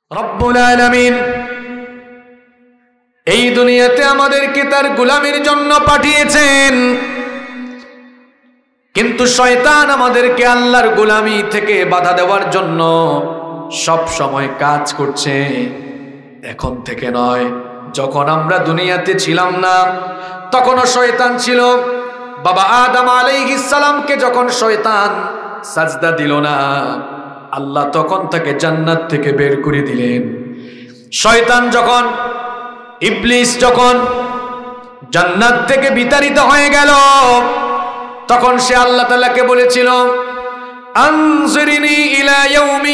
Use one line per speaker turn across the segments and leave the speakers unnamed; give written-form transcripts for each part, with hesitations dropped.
রব্বুল আলামিন এই দুনিয়াতে আমাদেরকে তার গোলামির জন্য পাঠিয়েছেন, কিন্তু শয়তান আমাদেরকে আল্লাহর গোলামি থেকে বাধা দেওয়ার জন্য সব সময় কাজ করছে। এখন থেকে নয়, যখন আমরা দুনিয়াতে ছিলাম না তখনও শয়তান ছিল। বাবা আদম আলাইহিস সালামকে যখন শয়তান সাজদা দিল না, আল্লাহ তখন তাকে জান্নাত থেকে বের করে দিলেন। শয়তান যখন, ইবলিস যখন জান্নাত থেকে বিতাড়িত হয়ে গেল, তখন সে আল্লাহ তাআলাকে বলেছিল, আনজিরনি ইলা ইয়াউমি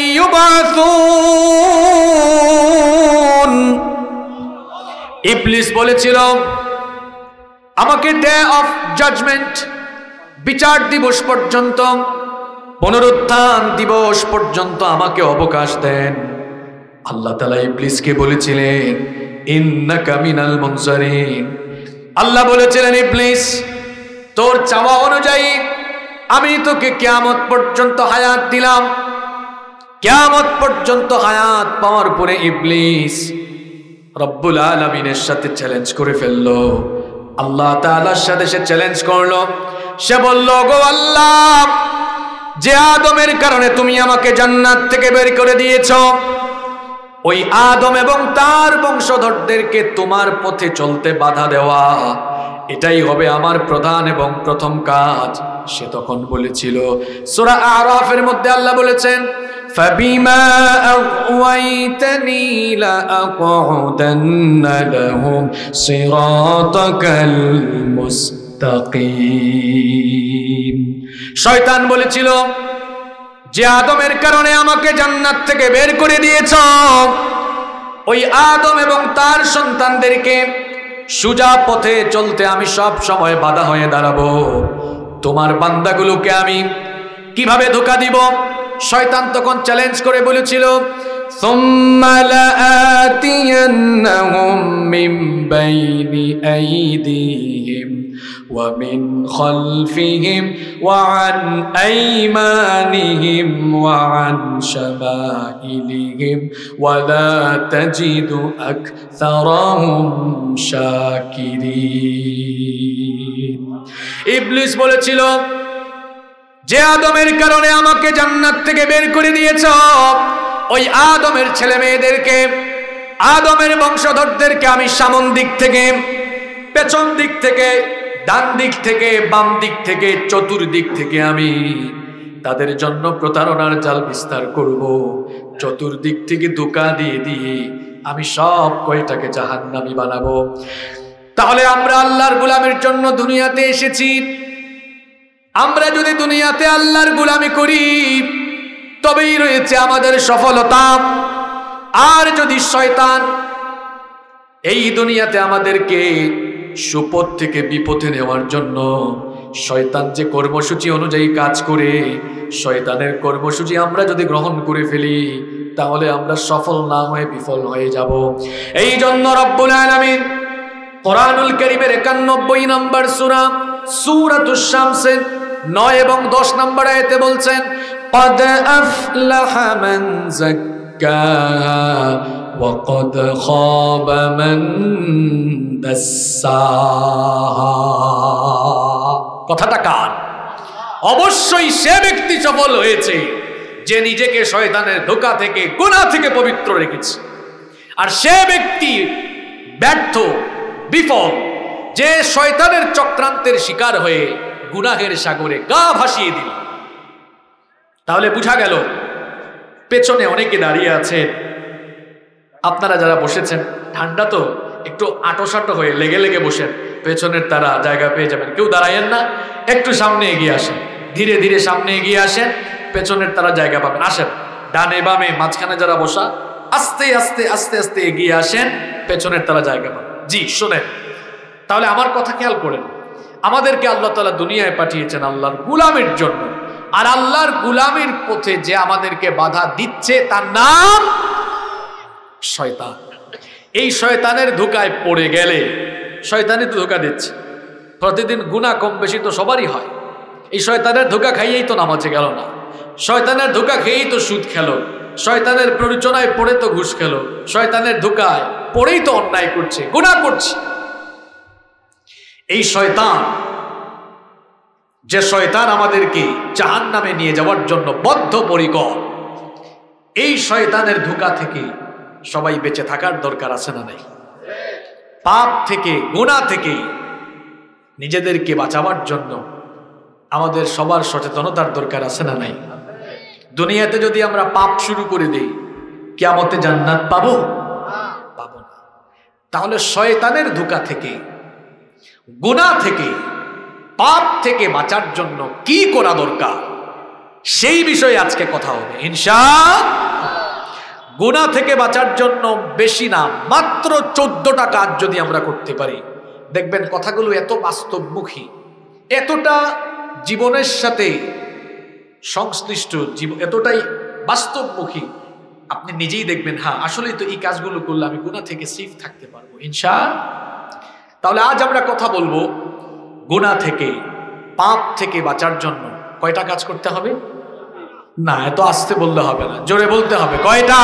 ইউবাসুন। ইবলিস বলেছিল, আমাকে ডে অফ জাজমেন্ট, বিচার দিবস পর্যন্ত, পুনরুত্থান দিবস পর্যন্ত আমাকে অবকাশ দেন। আল্লাহ তাআলা ইবলিসকে বলেছিলেন, ইন্নাকা মিনাল মুনজারিন। আল্লাহ বলেছিলেন, ইবলিস তোর চাওয়া অনুযায়ী আমি তোকে কিয়ামত পর্যন্ত হায়াত দিলাম। কিয়ামত পর্যন্ত হায়াত পাওয়ার পরে ইবলিস রব্বুল আলামিনের সাথে চ্যালেঞ্জ করে ফেললো। আল্লাহ তাআলার সাথে সে চ্যালেঞ্জ করলো। সে বলল, গো আল্লাহ, যে আদমের কারণে তুমি আমাকে জান্নাত থেকে বের করে দিয়েছো, ওই আদম এবং তার বংশধরদেরকে তোমার পথে চলতে বাধা দেওয়া, এটাই হবে আমার প্রধান এবং প্রথম কাজ। সে তখন বলেছিল, সূরা আরাফের মধ্যে আল্লাহ বলেছেন, ফাবিমা আওয়াইতানি লাআকউদান্না লাহুম সিরাতাকাল মুস্তাকিম। শয়তান বলেছিল, যে আদমের কারণে আমাকে জান্নাত থেকে বের করে দিয়েছ, ওই আদম এবং তার সন্তানদেরকে সোজা পথে চলতে আমি সব সময় বাধা হয়ে দাঁড়াবো। তোমার বান্দাগুলোকে আমি কিভাবে ধোঁকা দিব? শয়তান তখন চ্যালেঞ্জ করে বলেছিল, সুম্মা লাআতিয়ান্নাহুম মিন বাইনি আইদিহিম ওয়া মিন খালফিহিম ওয়া আন আইমানিহিম ওয়া আন শামাইলিহিম ওয়া লা তাজিদু আকসারাহুম শাকিরিন। ইবলিস বলেছিল, যে আদমের কারণে আমাকে জান্নাত থেকে বের করে দিয়েছ, ওই আদমের ছেলে মেয়েদেরকে, আদমের বংশধরদেরকে আমি সামন দিক থেকে, পেছন দিক থেকে, ডান দিক থেকে, বাম দিক থেকে, চতুর্দিক থেকে আমি তাদের জন্য প্রতারণার জাল বিস্তার করব। চতুর্দিক থেকে ধোঁকা দিয়ে দিয়ে আমি সব কয়টাকে জাহান্নামী বানাবো। তাহলে আমরা আল্লাহর গোলামের জন্য দুনিয়াতে এসেছি। আমরা যদি দুনিয়াতে আল্লাহর গোলামি করি, তবেই রয়েছে আমাদের সফলতা। আর যদি শয়তান এই দুনিয়াতে আমাদেরকে সুপথ থেকে বিপথে নেওয়ার জন্য, শয়তান যে কর্মসূচি অনুযায়ী কাজ করে, শয়তানের কর্মসূচি আমরা যদি গ্রহণ করে ফেলি, তাহলে আমরা সফল না হয়ে বিফল হয়ে যাব। এই জন্য রব্বুল আলামিন কোরআনুল কারীমের 91 নম্বর সূরা সূরাতুশ শামসের 9 এবং 10 নম্বর আয়াতে বলছেন, قد أفلح من زكاها وقد خاب من دساها। কথাটা কার? অবশ্যই সে ব্যক্তি সফল হয়েছে যে নিজেকে শয়তানের ধোঁকা থেকে, গুনাহ থেকে পবিত্র রেখেছে। আর সে ব্যক্তি ব্যর্থ, বিফল, যে শয়তানের চক্রান্তের শিকার হয়ে গুনাহের সাগরে গা ভাসিয়ে দিল। তাহলে বুঝা গেল, পেছনে অনেকে দাঁড়িয়ে আছে। আপনারা যারা বসেছেন, ঠান্ডা তো, একটু আটোসাটো হয়ে লেগে লেগে বসেন, পেছনের তারা জায়গা পেয়ে যাবেন। কেউ দাঁড়ায়েন না, একটু সামনে এগিয়ে আসেন, ধীরে ধীরে সামনে এগিয়ে আসেন, পেছনের তারা জায়গা পাবেন। আসেন, ডানে বামে মাঝখানে যারা বসা, আস্তে আস্তে আস্তে আস্তে এগিয়ে আসেন, পেছনের তারা জায়গা পাবেন। জি শোনেন, তাহলে আমার কথা খেয়াল করেন। আমাদেরকে আল্লাহ তাআলা দুনিয়ায় পাঠিয়েছেন আল্লাহর গোলামের জন্য। আর আল্লাহর গোলামের পথে যে আমাদেরকে বাধা দিচ্ছে, তার নাম শয়তান। এই শয়তানের ধোঁকায় পড়ে গেলে, শয়তানই তো ধোঁকা দিচ্ছে। প্রতিদিন গুনাহ কম বেশি তো সবারই হয়। এই শয়তানের ধোঁকা খাইয়েই তো নামাজে গেল না, শয়তানের ধোঁকা খেয়েই তো সুদ খেলো, শয়তানের প্ররোচনায় পড়ে তো ঘুষ খেল, শয়তানের ধোঁকায় পড়েই তো অন্যায় করছে, গুনাহ করছে। এই শয়তান, যে শয়তান আমাদেরকে জাহান্নামে নিয়ে যাওয়ার জন্য বদ্ধপরিকর, এই শয়তানের ধোঁকা থেকে সবাই বেঁচে থাকার দরকার আছে না নাই? পাপ থেকে, গুনাহ থেকে নিজেদেরকে বাঁচাবার জন্য আমাদের সবার সচেতনতার দরকার আছে না নাই? দুনিয়াতে যদি আমরা পাপ শুরু করে দেই, কিয়ামতে জান্নাত পাবো? পাবো না। তাহলে শয়তানের ধোঁকা থেকে, গুনাহ থেকে, পাপ থেকে বাঁচার জন্য কি করা দরকার, সেই বিষয়ে আজকে কথা হবে ইনশাআল্লাহ। গুনাহ থেকে বাঁচার জন্য বেশি না, মাত্র 14টা কাজ যদি আমরা করতে পারি, দেখবেন কথাগুলো এত বাস্তবমুখী, এতটা জীবনের সাথে সংশ্লিষ্ট, এতটাই বাস্তবমুখী, আপনি নিজেই দেখবেন হ্যাঁ আসলেই তো এই কাজগুলো করলে আমি গুনাহ থেকে সেফ থাকতে পারবো ইনশাআল্লাহ। তাহলে আজ আমরা কথা বলবো গুনাহ থেকে, পাপ থেকে বাঁচার জন্য কয়টা কাজ করতে হবে। না, এত আস্তে বললে হবে না, জোরে বলতে হবে। কয়টা?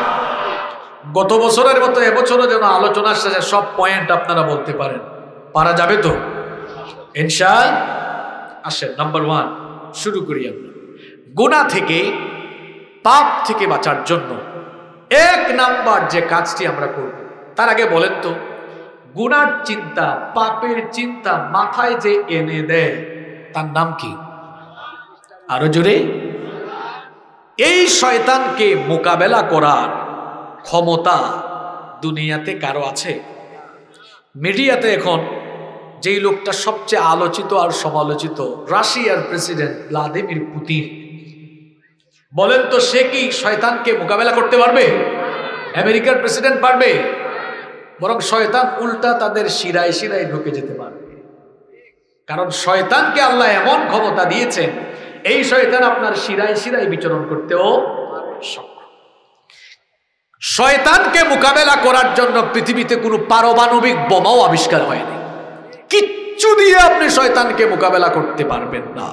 গত বছরের মতো এবছরও যেন আলোচনার শেষে সব পয়েন্ট আপনারা বলতে পারেন। পারা যাবে তো ইনশাআল্লাহ? আসেন নাম্বার 1 শুরু করি আমরা। গুনাহ থেকে, পাপ থেকে বাঁচার জন্য 1 নাম্বার যে কাজটি আমরা করব, তার আগে বলেন তো, গুনার চিন্তা, পাপের চিন্তা মাথায় যে এনে দেয় তার নাম কি? আরো জোরে। এই শয়তানকে মোকাবেলা করার ক্ষমতা দুনিয়াতে কারো আছে? মিডিয়াতে এখন যেই লোকটা সবচেয়ে আলোচিত আর সমালোচিত, রাশিয়ার প্রেসিডেন্ট ভ্লাদিমির পুতিন, বলেন তো সে কি শয়তানকে মোকাবেলা করতে পারবে? আমেরিকার প্রেসিডেন্ট পারবে? বরং শয়তান উল্টা তাদের শিরায় শিরায় ঢুকে যেতে পারবে। কারণ শয়তানকে আল্লাহ এমন ক্ষমতা দিয়েছেন, এই শয়তান আপনার শিরায় শিরায় বিচরণ করতেও সক্ষম। শয়তানকে মোকাবেলা করার জন্য পৃথিবীতে কোনো পারমাণবিক বোমাও আবিষ্কার হয়নি। কিচ্ছু দিয়ে আপনি শয়তানকে মোকাবেলা করতে পারবেন না।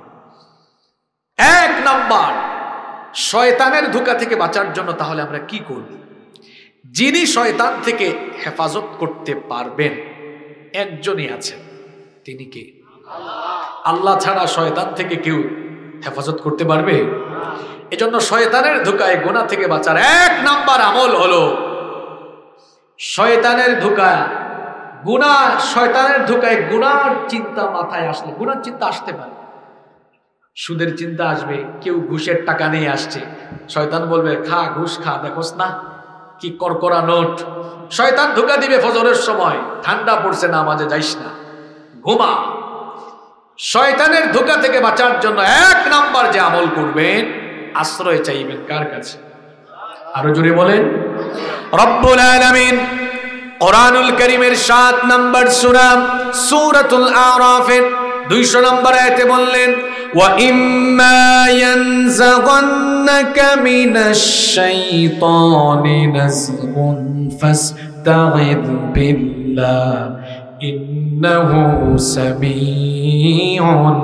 1 নাম্বার, শয়তানের ধোঁকা থেকে বাঁচার জন্য তাহলে আমরা কি করব? যিনি শয়তান থেকে হেফাজত করতে পারবেন একজনই আছেন, তিনি কে? আল্লাহ ছাড়া শয়তান থেকে কেউ হেফাজত করতে পারবে? এজন্য শয়তানের ধোঁকায়, গুনাহ থেকে বাঁচার 1 নাম্বার আমল হলো শয়তানের ধোঁকা, গুনাহ, শয়তানের ধোঁকায় গুনার চিন্তা মাথায় আসলে, গুনার চিন্তা আসতে পারে, সুদের চিন্তা আসবে, কেউ ঘুষের টাকা নিয়ে আসছে, শয়তান বলবে খা, ঘুষ খা, দেখোস না কি করকরা নোট। শয়তান ধোঁকা দিবে ফজরের সময়, ঠান্ডা পড়ছে নামাজে যাইস না, ঘুমা। শয়তানের ধোঁকা থেকে বাঁচার জন্য 1 নাম্বার যে আমল করবেন, আশ্রয় চাইবেন কার কাছে? আরো জোরে বলেন। রব্বুল আলামিন কোরআনুল কারীমের 7 নাম্বার সূরা সূরাতুল আরাফের 200 নম্বর আয়াতে বললেন, ওয়া ইম্মা ইয়ানযাগান্নাকা মিনাশ শাইতানি নাযগুন ফাস্তাঈদ বিল্লাহ ইন্নাহু সামিউন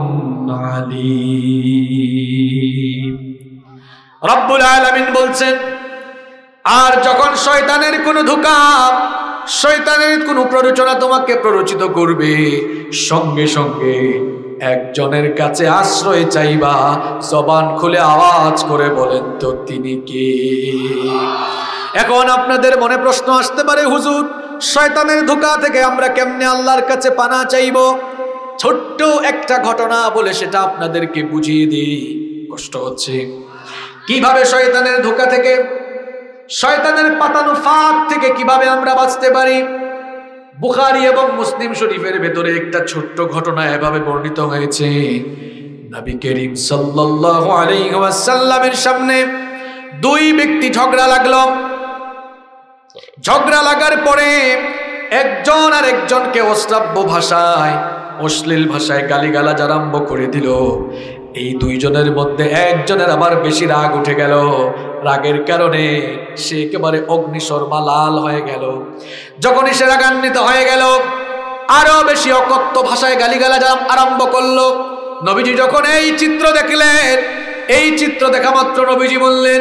আলীম। রব্বুল আলামিন বলছেন, আর যখন শয়তানের কোনো ধোঁকা, শয়তানের কোনো প্ররোচনা তোমাকে প্ররোচিত করবে, সঙ্গে সঙ্গে একজনের কাছে আশ্রয় চাইবা। জবান খুলে আওয়াজ করে বলেন তো তিনি কে? এখন আপনাদের মনে প্রশ্ন আসতে পারে, হুজুর শয়তানের ধোঁকা থেকে আমরা কেমনে আল্লাহর কাছে পানা চাইব? ছোট্ট একটা ঘটনা বলে সেটা আপনাদেরকে বুঝিয়ে দিই, কষ্ট হচ্ছে। কিভাবে শয়তানের ধোঁকা থেকে, শয়তানের পাতানো ফাঁদ থেকে কিভাবে আমরা বাঁচতে পারি? বুখারী এবং মুসলিম শরীফের ভেতরে একটা ছোট্ট ঘটনা এভাবে বর্ণিত হয়েছে। নবী করিম সাল্লাল্লাহু আলাইহি ওয়াসাল্লামের সামনে 2 ব্যক্তি ঝগড়া লাগলো। ঝগড়া লাগার পরে একজন আর একজনকে অশ্রাব্য ভাষায়, অশ্লীল ভাষায় গালিগালাজ আরম্ভ করে দিল। এই 2 জনের মধ্যে একজনের আবার বেশি রাগ উঠে গেল। রাগের কারণে সে একেবারে অগ্নিশর্মা লাল হয়ে গেল। যখনই সে রাগান্বিত হয়ে গেল, আরো বেশি অকথ্য ভাষায় গালিগালাজ আরম্ভ করলো। নবীজি যখন এই চিত্র দেখলেন, এই চিত্র দেখা মাত্র নবীজি বললেন,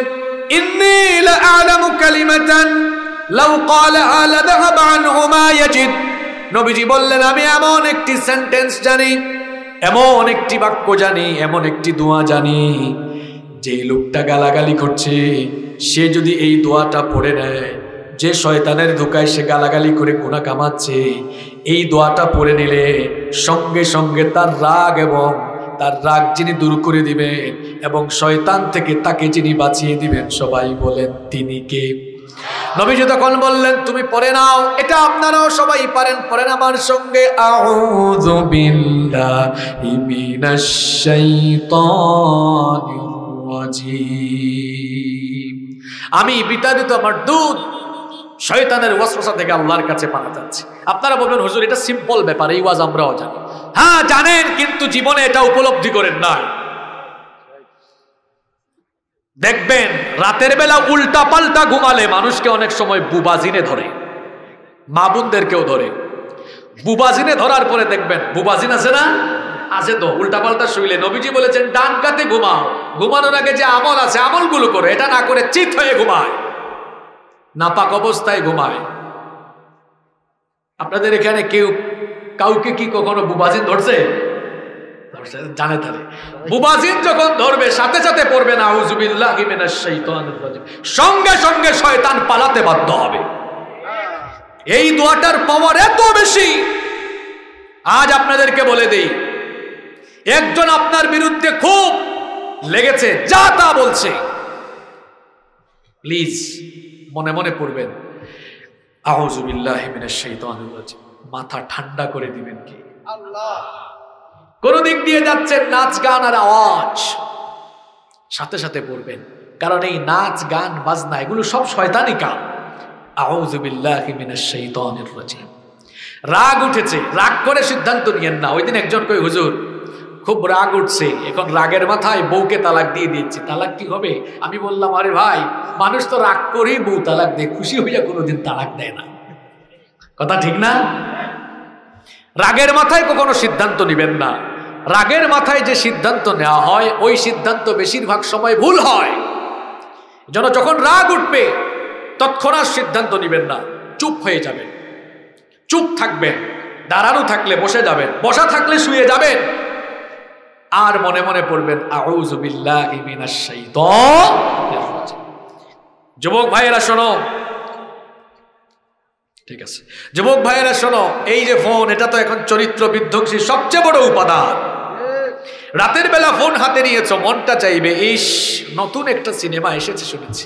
ইন্নী লাআলামু কালিমাতান লাউ ক্বালাহা লাযাহাবা আনহু মা ইয়াজিদ। নবীজি বললেন আমি এমন একটি সেন্টেন্স জানি, এমন একটি বাক্য জানি, এমন একটি দোয়া জানি, যে লোকটা গালাগালি করছে সে যদি এই দোয়াটা পড়ে নেয়, যে শয়তানের ধোকায় সে গালাগালি করে গুনাহ কামাচ্ছে, এই দোয়াটা পড়ে নিলে সঙ্গে সঙ্গে তার রাগ এবং তার রাগ যিনি দূর করে দিবেন এবং শয়তান থেকে তাকে যিনি বাঁচিয়ে দিবেন, সবাই বলেন তিনি কে? নবীজি তখন বললেন তুমি পড়ে নাও, এটা আপনারাও সবাই পারেন, পড়েন আমার সঙ্গে, আউযু বিল্লাহি মিনাশ শাইতানির রাজিম। আমি বিতাড়িত আমার দুধ শয়তানের ওয়াসওয়াসা থেকে আল্লাহর কাছে পানা যাচ্ছে। আপনারা বলবেন হুজুর এটা সিম্পল ব্যাপার, এই ওয়াজ আমরাও জানি। হ্যাঁ জানেন, কিন্তু জীবনে এটা উপলব্ধি করেন না। দেখবেন রাতের বেলা উল্টা পাল্টা ঘুমালে মানুষকে অনেক সময় বুবাজিনে ধরে, মা বোনদেরকেও ধরে। বুবাজিনে ধরার পরে দেখবেন, বুবাজিন আছে না, আছে তো, উল্টা পাল্টা শুইলে নবীজি বলেছেন ডান কাতে ঘুমাও, ঘুমানোর আগে যে আমল আছে আমলগুলো করে, এটা না করে চিত হয়ে ঘুমায়, নাপাক অবস্থায় ঘুমায়। আপনাদের এখানে কাউকে কি কখনো বুবাজিন ধরছে? জানে তাহলে বুবাজিন যখন ধরবে সাথে সাথে পড়বে না আউযু বিল্লাহি মিনাশ শাইতানির রাজিম, সঙ্গে সঙ্গে শয়তান পালাতে বাধ্য হবে। এই দোয়াটার পাওয়ার এত বেশি। আজ আপনাদেরকে বলে দেই, একজন আপনার বিরুদ্ধে খুব লেগেছে, যা তা বলছে, প্লিজ মনে মনে পড়বেন আউযু বিল্লাহি মিনাশ শাইতানির রাজিম, মাথা ঠান্ডা করে দিবেন কি আল্লাহ। কোন দিক দিয়ে যাচ্ছেন, নাচ গান আর আওয়াজ, সাথে সাথে পড়বেন, কারণ এই নাচ গান বাজনা এগুলো সব শয়তানি কাম। আউযু বিল্লাহি মিনাশ শাইতানির রাজিম। রাগ উঠেছে, রাগ করে সিদ্ধান্ত নিয়েন না। ওই দিন একজন কই হুজুর খুব রাগ উঠছে, এখন রাগের মাথায় বউকে তালাক দিয়ে দিয়েছে, তালাক কি হবে? আমি বললাম আরে ভাই, মানুষ তো রাগ করেই বউ তালাক দেয়, খুশি হইয়া কোনোদিন তালাক দেয় না। কথা ঠিক না? রাগের মাথায় কখনো সিদ্ধান্ত নিবেন না। রাগের মাথায় যে সিদ্ধান্ত নেওয়া হয় ওই সিদ্ধান্ত বেশিরভাগ সময় ভুল হয়। যেন যখন রাগ উঠবে তৎক্ষণাৎ সিদ্ধান্ত নিবেন না, চুপ হয়ে যাবেন, চুপ থাকবেন, দাঁড়ানো থাকলে বসে যাবেন, বসা থাকলে শুয়ে যাবেন, আর মনে মনে পড়বেন আউযু বিল্লাহি মিনাশ শাইতানির রাজিম। যুবক ভাইয়েরা শোনো, ঠিক আছে যুবক ভাইয়েরা শোনো, এই যে ফোন, এটা তো এখন চরিত্র বিধ্বংসী সবচেয়ে বড় উপাদান। রাতের বেলা ফোন হাতে নিয়েছো, মনটা চাইবে ইস নতুন একটা সিনেমা এসেছে শুনেছি,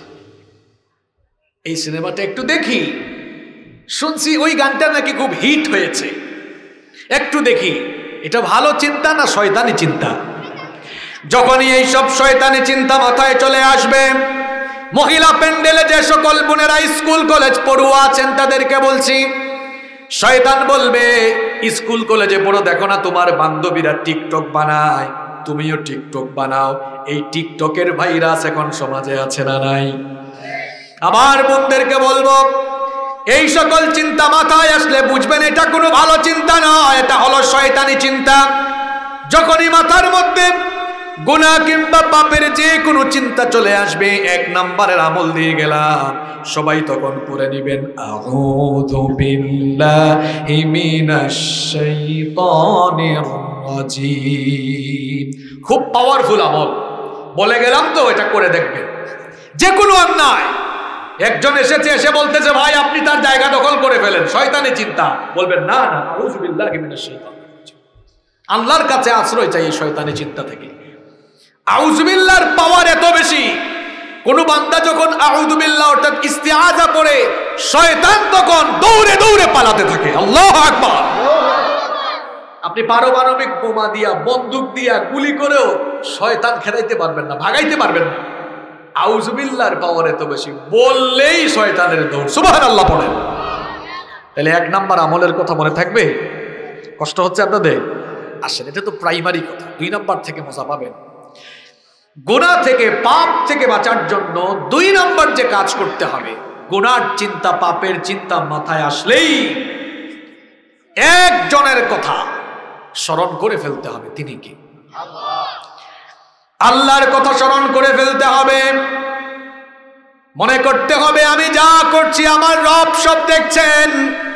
এই সিনেমাটা একটু দেখি, শুনছি ওই গানটা নাকি খুব হিট হয়েছে, একটু দেখি। এটা ভালো চিন্তা না শয়তানি চিন্তা? যখনই এই সব শয়তানি চিন্তা মাথায় চলে আসবে, মহিলা প্যান্ডেলে যে সকল বোনেরা স্কুল কলেজ পড়ুয়া আছেন তাদেরকে বলছি, শয়তান বলবে স্কুল কলেজে পড়ো, দেখো না তোমার বান্ধবীরা টিকটক বানায়, তুমিও টিকটক বানাও। এই টিকটকের ভাইরাস এখন সমাজে আছে না নাই? আমার বোনদেরকে বলবো, এই সকল চিন্তা মাথায় আসলে বুঝবেন এটা কোনো ভালো চিন্তা নয়, এটা হলো শয়তানি চিন্তা। যখনই মাথার মধ্যে গুনাহ কিংবা পাপের যে কোনো চিন্তা চলে আসবে, এক নম্বরের আমল দিয়ে গেলাম, সবাই তখন পড়ে নিবেন আউযু বিল্লাহি মিনাশ শাইতানির রাজিম। খুব পাওয়ারফুল আমল, বলে গেলাম তো, এটা করে দেখবেন। যে কোনো অন্যায়, একজন এসেছে এসে বলতেছে ভাই আপনি তার জায়গা দখল করে ফেলেন, শয়তানি চিন্তা, বলবেন না না আউযু বিল্লাহি মিনাশ শাইতানির রাজিম, আল্লাহর কাছে আশ্রয় চাই এই শয়তানি চিন্তা থেকে। আউযু বিল্লাহর পাওয়ার এত বেশি, কোন বান্দা যখন আউযু বিল্লাহ অর্থাৎ ইস্তিআযা পড়ে, শয়তান তখন দৌড়ে দৌড়ে পালাতে থাকে। আল্লাহু আকবার। আপনি পারমাণবিক বোমা দিয়া, বন্দুক দিয়া, গুলি করেও শয়তান খেদাইতে পারবেন না, ভাগাইতে পারবেন না। আউযু বিল্লাহর পাওয়ার এত বেশি, বললেই শয়তানের দৌড়। সুবহানাল্লাহ পড়েন। তাহলে এক নাম্বার আমলের কথা মনে থাকবে? কষ্ট হচ্ছে আপনাদের? আসেন, এটা তো প্রাইমারি কথা। দুই নাম্বার থেকে মজা পাবেন। গুনাহ থেকে, পাপ থেকে বাঁচার জন্য দুই নাম্বার যে কাজ করতে হবে, গুনার চিন্তা, পাপের চিন্তা মাথায় আসলেই একজনের কথা স্মরণ করে ফেলতে হবে। তিনি কি? আল্লাহর কথা স্মরণ করে ফেলতে হবে। মনে করতে হবে আমি যা করছি আমার রব সব দেখছেন।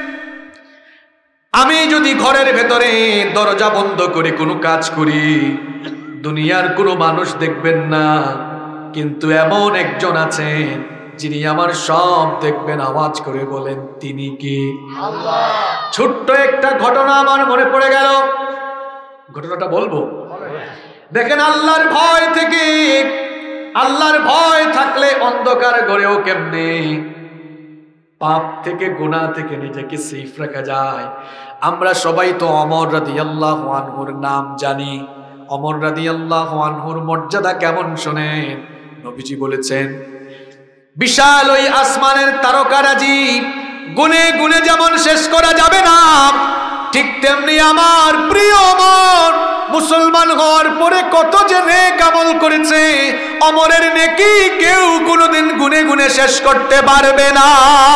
আমি যদি ঘরের ভেতরে দরজা বন্ধ করে কোনো কাজ করি, দুনিয়ার কোনো মানুষ দেখবেন না, কিন্তু এমন একজন আছেন যিনি আমার সব দেখবেন। আওয়াজ করে বলেন, তিনি কি? আল্লাহ। ছোট্ট একটা ঘটনা আমার মনে পড়ে গেল, ঘটনাটা বলবো। দেখেন, আল্লাহর ভয় থেকে, আল্লাহর ভয় থাকলে অন্ধকার ঘরেও কেমনে পাপ থেকে, গুনাহ থেকে নিজেকে সেফ রাখা যায়। আমরা সবাই তো ওমর রাদিয়াল্লাহু আনহুর নাম জানি। ওমর রাদিয়াল্লাহু আনহুর মর্যাদা কেমন শোনেন। নবীজি বলেছেন, বিশাল ওই আসমানের তারকারাজি গুনে গুনে যেমন শেষ করা যাবে না, ঠিক তেমনি আমার প্রিয় ওমর মুসলমান হওয়ার পরে কত যে নেক আমল করেছে, ওমরের নেকি কেউ কোনোদিন গুনে গুনে শেষ করতে পারবে না।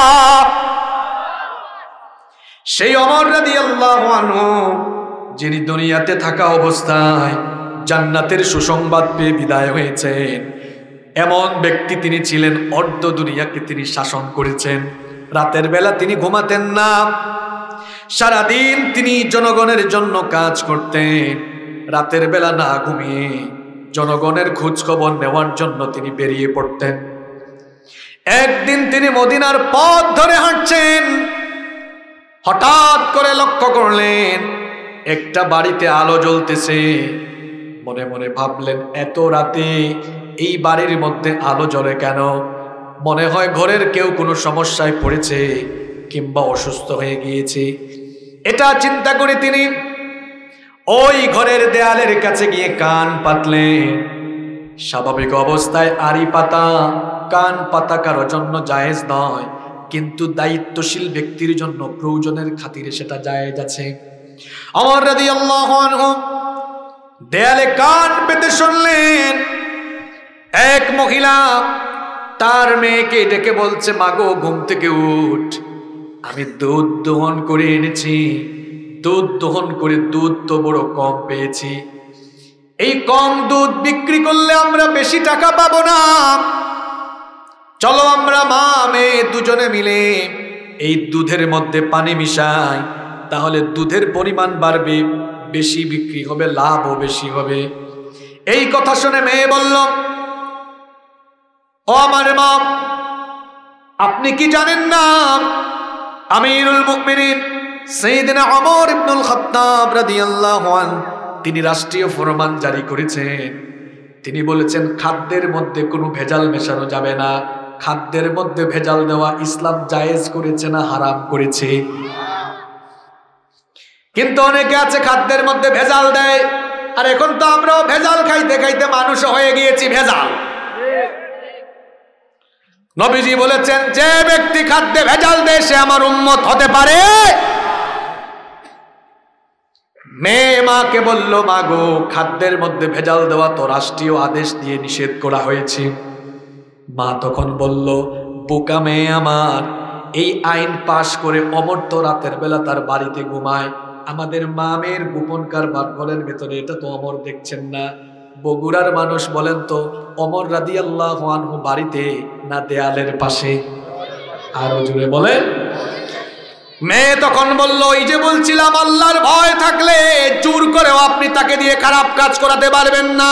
সেই ওমর রাদিয়াল্লাহু আনহু যিনি দুনিয়াতে থাকা অবস্থায় জান্নাতের সুসংবাদ পেয়ে বিদায় হয়েছেন, এমন ব্যক্তি তিনি ছিলেন। অর্ধ দুনিয়াকে তিনি শাসন করেছেন। রাতের বেলা তিনি ঘুমাতেন না, সারাদিন তিনি জনগণের জন্য কাজ করতেন। রাতের বেলা না ঘুমিয়ে জনগণের খোঁজ খবর নেওয়ার জন্য তিনি বেরিয়ে পড়তেন। একদিন তিনি মদিনার পথ ধরে হাঁটছেন, হঠাৎ করে লক্ষ্য করলেন একটা বাড়িতে আলো জ্বলতেছে। মনে মনে ভাবলেন, এত রাতে এই বাড়ির মধ্যে আলো জ্বলে কেন? মনে হয় ঘরের কেউ কোনো সমস্যায় পড়েছে কিংবা অসুস্থ হয়ে গিয়েছে। এটা চিন্তা করে তিনি ওই ঘরের দেয়ালের কাছে গিয়ে কান পাতলেন। স্বাভাবিক অবস্থায় আড়ি পাতা, কান পাতা কারোর জন্য জায়েজ নয়, কিন্তু দায়িত্বশীল ব্যক্তির জন্য প্রয়োজনের খাতিরে সেটা জায়েজ আছে। ওমর রাদিয়াল্লাহু আনহু দেয়ালে কান পেতে শুনলেন এক মহিলা তার মেয়েকে ডেকে বলছে, মাগো ঘুম থেকে উঠ, আমি দুধ দহন করে এনেছি। দুধ দহন করে দুধ তো বড় কম পেয়েছি, এই কম দুধ বিক্রি করলে আমরা বেশি টাকা পাবো না। চলো আমরা মা মেয়ে দুজনে মিলে এই দুধের মধ্যে পানি মিশাই, তাহলে দুধের পরিমাণ বাড়বে, বেশি বিক্রি হবে, লাভও বেশি হবে। এই কথা শুনে মেয়ে বলল, ও আমার মা, আপনি কি জানেন না আমিরুল মুমিনিন সাইয়েদনা ওমর ইবনুল খাত্তাব রাদিয়াল্লাহু আনহু তিনি রাষ্ট্রীয় ফরমান জারি করেছেন। তিনি বলেছেন খাদ্যের মধ্যে কোনো ভেজাল মেশানো যাবে না। খাদ্যের মধ্যে ভেজাল দেওয়া ইসলাম জায়েজ করেছে না হারাম করেছে? কিন্তু অনেকে আছে খাদ্যের মধ্যে ভেজাল দেয়, আর এখন তো আমরাও ভেজাল খাইতে খাইতে মানুষ হয়ে গিয়েছি ভেজাল। নবীজি বলেছেন, যে ব্যক্তি খাদ্যে ভেজাল দেয় সে আমার উম্মত হতে পারে। মেয়ে মাকে বলল, মা গো, খাদ্যের মধ্যে ভেজাল দেওয়া তো রাষ্ট্রীয় আদেশ দিয়ে নিষেধ করা হয়েছে। মা তখন বলল, বোকা মেয়ে আমার, এই আইন পাশ করে ওমর তো রাতের বেলা তার বাড়িতে ঘুমায়, আমাদের মা মেয়ের গোপন কারবার ঘরের ভেতরে, এটা তো ওমর দেখছেন না। বগুড়ার মানুষ বলেন তো, ওমর রাদিয়াল্লাহু আনহু বাড়িতে না দেয়ালের পাশে? আরো জোরে বলেন। মেয়ে তখন বলল, এই যে বলছিলাম আল্লাহর ভয় থাকলে জোর করেও আপনি তাকে দিয়ে খারাপ কাজ করাতে পারবেন না।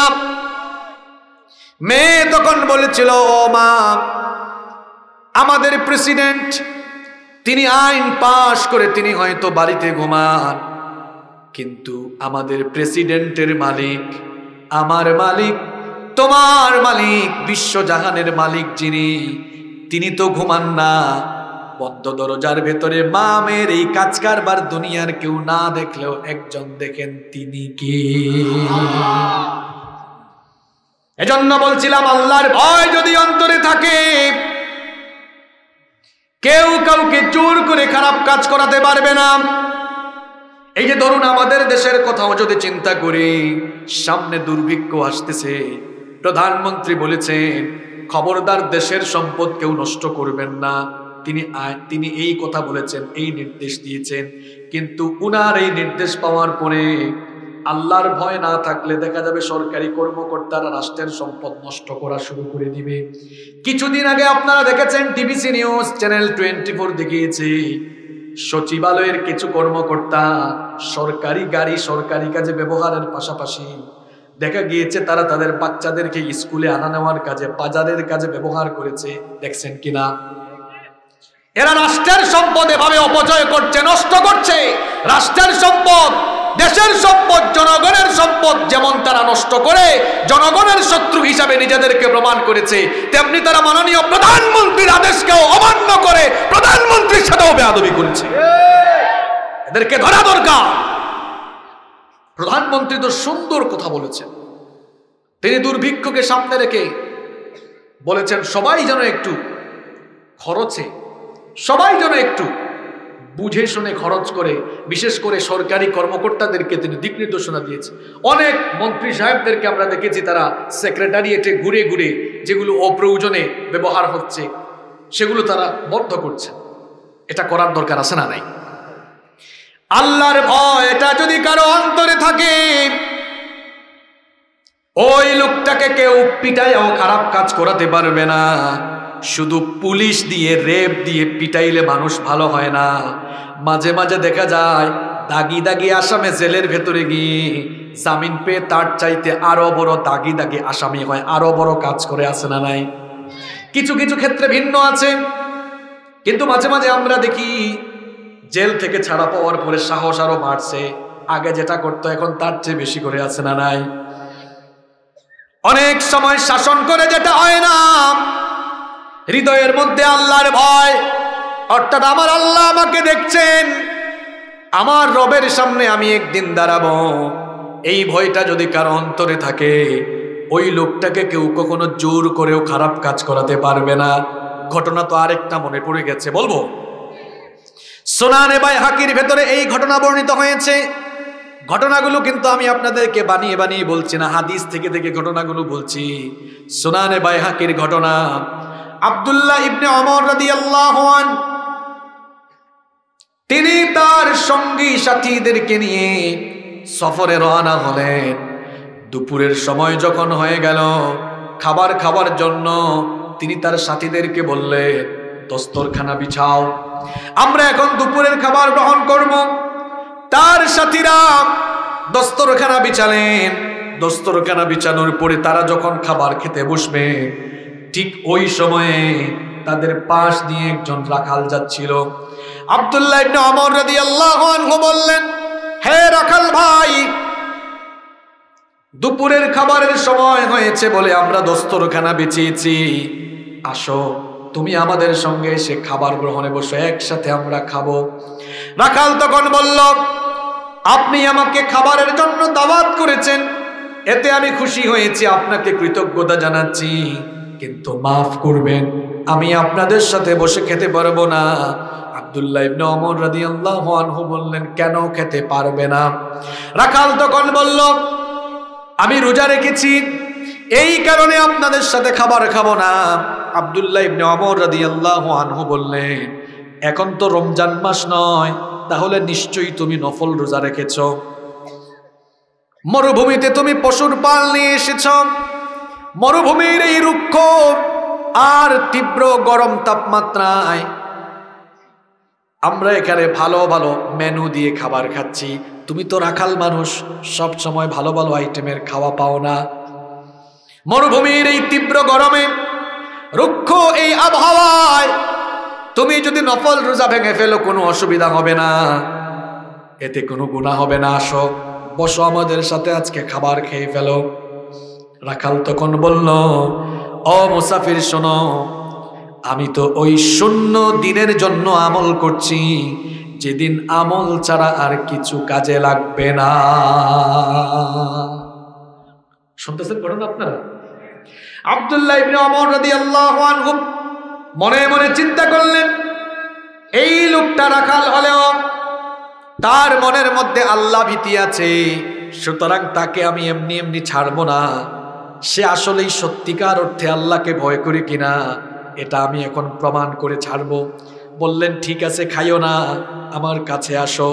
মেয়ে তখন বলেছিল, ও মা, আমাদের প্রেসিডেন্ট তিনি আইন পাশ করে তিনি হয়তো বাড়িতে ঘুমান, কিন্তু আমাদের প্রেসিডেন্টের মালিক, আমার মালিক, তোমার মালিক, বিশ্বজাহানের মালিক যিনি, তিনি তো ঘুমান না। বদ্ধ দরজার ভেতরে মা মেয়ের এই কাজ কারবার দুনিয়ার কেউ না দেখলেও একজন দেখেন, তিনি কি? এজন্য বলছিলাম আল্লাহর ভয় যদি অন্তরে থাকে, কেউ কাউকে জোর করে খারাপ কাজ করাতে পারবে না। এই যে ধরুন আমাদের দেশের কথাও যদি চিন্তা করি, সামনে দুর্ভিক্ষ আসতেছে, প্রধানমন্ত্রী বলেছেন খবরদার দেশের সম্পদ কেউ নষ্ট করবেন না। তিনি এই কথা বলেছেন, এই নির্দেশ দিয়েছেন, কিন্তু উনার এই নির্দেশ পাওয়ার পরে আল্লাহর ভয় না থাকলে দেখা যাবে সরকারি কর্মকর্তারা রাষ্ট্রের সম্পদ নষ্ট করা শুরু করে দিবে। কিছুদিন আগে আপনারা দেখেছেন টিভিসি নিউজ চ্যানেল 24 দেখিয়েছে সচিবালয়ের কিছু কর্মকর্তা সরকারি গাড়ি সরকারি কাজে ব্যবহারের পাশাপাশি দেখা গিয়েছে তারা তাদের বাচ্চাদেরকে স্কুলে আনা নেওয়ার কাজে বাজারের কাজে ব্যবহার করেছে। দেখছেন কিনা? এরা রাষ্ট্রের সম্পদ এভাবে অপচয় করছে, নষ্ট করছে। রাষ্ট্রের সম্পদ, দেশের সম্পদ, জনগণের সম্পদ যেমন তারা নষ্ট করে জনগণের শত্রু হিসাবে নিজেদেরকে প্রমাণ করেছে, তেমনি তারা মাননীয় প্রধানমন্ত্রীর আদেশকেও অমান্য করে প্রধানমন্ত্রীর সাথেও বেয়াদবি করেছে। এদেরকে ধরা দরকার। প্রধানমন্ত্রী তো সুন্দর কথা বলেছেন। তিনি দুর্ভিক্ষকে সামনে রেখে বলেছেন সবাই যেন একটু খরচে, সবাই যেন একটু বুঝে শুনে খরচ করে, বিশেষ করে সরকারি কর্মকর্তাদেরকে তিনি দিক নির্দেশনা দিয়েছে। অনেক মন্ত্রী সাহেবদেরকে আমরা দেখেছি তারা সেক্রেটারিয়েটে ঘুরে ঘুরে যেগুলো অপ্রয়োজনে ব্যবহার হচ্ছে সেগুলো তারা বন্ধ করছে। এটা করার দরকার আছে না নাই? আল্লাহর ভয় এটা যদি কারো অন্তরে থাকে, ওই লোকটাকে কেউ পিটাইও খারাপ কাজ করাতে পারবে না। শুধু পুলিশ দিয়ে রেপ দিয়ে পিটাইলে মানুষ ভালো হয় না। মাঝে মাঝে দেখা যায় দাগি দাগি আসামে জেলের ভেতরে গিয়ে জামিন পেয়ে তার চাইতে আরো বড় দাগি দাগি আসামি হয়, আরো বড় কাজ করে, আছে না নাই? কিছু কিছু ক্ষেত্রে ভিন্ন আছে, কিন্তু মাঝে মাঝে আমরা দেখি জেল থেকে ছাড়া পাওয়ার পরে সাহস আরো বাড়ছে। আগে যেটা করতো এখন তার চেয়ে বেশি করে, আছে না নাই? অনেক সময় শাসন করে যেটা হয় না, হৃদয়ের মধ্যে আল্লাহর ভয়, অর্থাৎ আমার আল্লাহ আমাকে দেখছেন, আমার রবের সামনে আমি একদিন দাঁড়াবো, এই ভয়টা যদি কারো অন্তরে থাকে, ওই লোকটাকে কেউ কখনো জোর করেও খারাপ কাজ করাতে পারবে না। ঘটনা তো আরেকটা মনে পড়ে গেছে, বলবো? সুনানে বাইহাকির ভেতরে এই ঘটনা বর্ণিত হয়েছে। ঘটনাগুলো কিন্তু আমি আপনাদেরকে বানিয়ে বানিয়ে বলছি না, হাদিস থেকে থেকে ঘটনাগুলো বলছি। সুনানে বাইহাকির ঘটনা, আব্দুল্লাহ ইবনে ওমর রাদিয়াল্লাহু আনহু তিনি তার সঙ্গী সাথীদেরকে নিয়ে সফরে রওনা হলেন। দুপুরের সময় যখন হয়ে গেল খাবার খাওয়ার জন্য তিনি তার সাথীদেরকে বললেন, দস্তরখানা বিছাও, আমরা এখন দুপুরের খাবার গ্রহণ করব। তার সাথীরা দস্তরখানা বিছালেন। দস্তরখানা বিছানোর পরে তারা যখন খাবার খেতে বসবে, ঠিক ওই সময়ে তাদের পাশ দিয়ে একজন রাখাল যাচ্ছিল। আব্দুল্লাহ ইবনে ওমর রাদিয়াল্লাহু আনহু বললেন, হে রাখাল ভাই, দুপুরের খাবারের সময় হয়েছে বলে আমরা দস্তরখানা বিছিয়েছি, আসো তুমি আমাদের সঙ্গে এসে খাবার গ্রহণে বসো, একসাথে আমরা খাবো। রাখাল তখন বলল, আপনি আমাকে খাবারের জন্য দাওয়াত করেছেন, এতে আমি খুশি হয়েছি, আপনাকে কৃতজ্ঞতা জানাচ্ছি, কিন্তু মাফ করবেন, আমি আপনাদের সাথে বসে খেতে পারবো না। আব্দুল্লাহ ইবনে ওমর রাদিয়াল্লাহু আনহু বললেন, কেন খেতে পারবে না? রাখাল তখন বলল, আমি রোজা রেখেছি, এই কারণে আপনাদের সাথে খাবার খাবো না। আব্দুল্লাহ ইবনে ওমর রাদিয়াল্লাহু আনহু বললেন, এখন তো রমজান মাস নয়, তাহলে নিশ্চয়ই তুমি নফল রোজা রেখেছ। মরুভূমিতে তুমি পশুর পাল নিয়ে এসেছ, মরুভূমির এই রুক্ষ আর তীব্র গরম তাপমাত্রায় আমরা এখানে ভালো ভালো মেনু দিয়ে খাবার খাচ্ছি, তুমি তো রাখাল মানুষ, সব সময় ভালো ভালো আইটেমের খাওয়া পাও না। মরুভূমির এই তীব্র গরমে, রুক্ষ এই আবহাওয়ায় তুমি যদি নফল রোজা ভেঙে ফেলো কোনো অসুবিধা হবে না, এতে কোনো গুনাহ হবে না, আসো বসো আমাদের সাথে আজকে খাবার খেয়ে ফেলো। রাখাল তখন বলল, ও মুসাফির শোনো, আমি তো ওই শূন্য দিনের জন্য আমল করছি, যেদিন আমল ছাড়া আর কিছু কাজে লাগবে না। শুনতেছেন ঘটনা আপনারা? আব্দুল্লাহ ইবনে ওমর রাদিয়াল্লাহু আনহু মনে মনে চিন্তা করলেন, এই লোকটা রাখাল হলেও তার মনের মধ্যে আল্লাহ ভীতি আছে, সুতরাং তাকে আমি এমনি এমনি ছাড়বো না। সে আসলেই সত্যিকার অর্থে আল্লাহকে ভয় করে কিনা এটা আমি এখন প্রমাণ করে ছাড়বো। বললেন, ঠিক আছে, খাইও না, আমার কাছে আসো,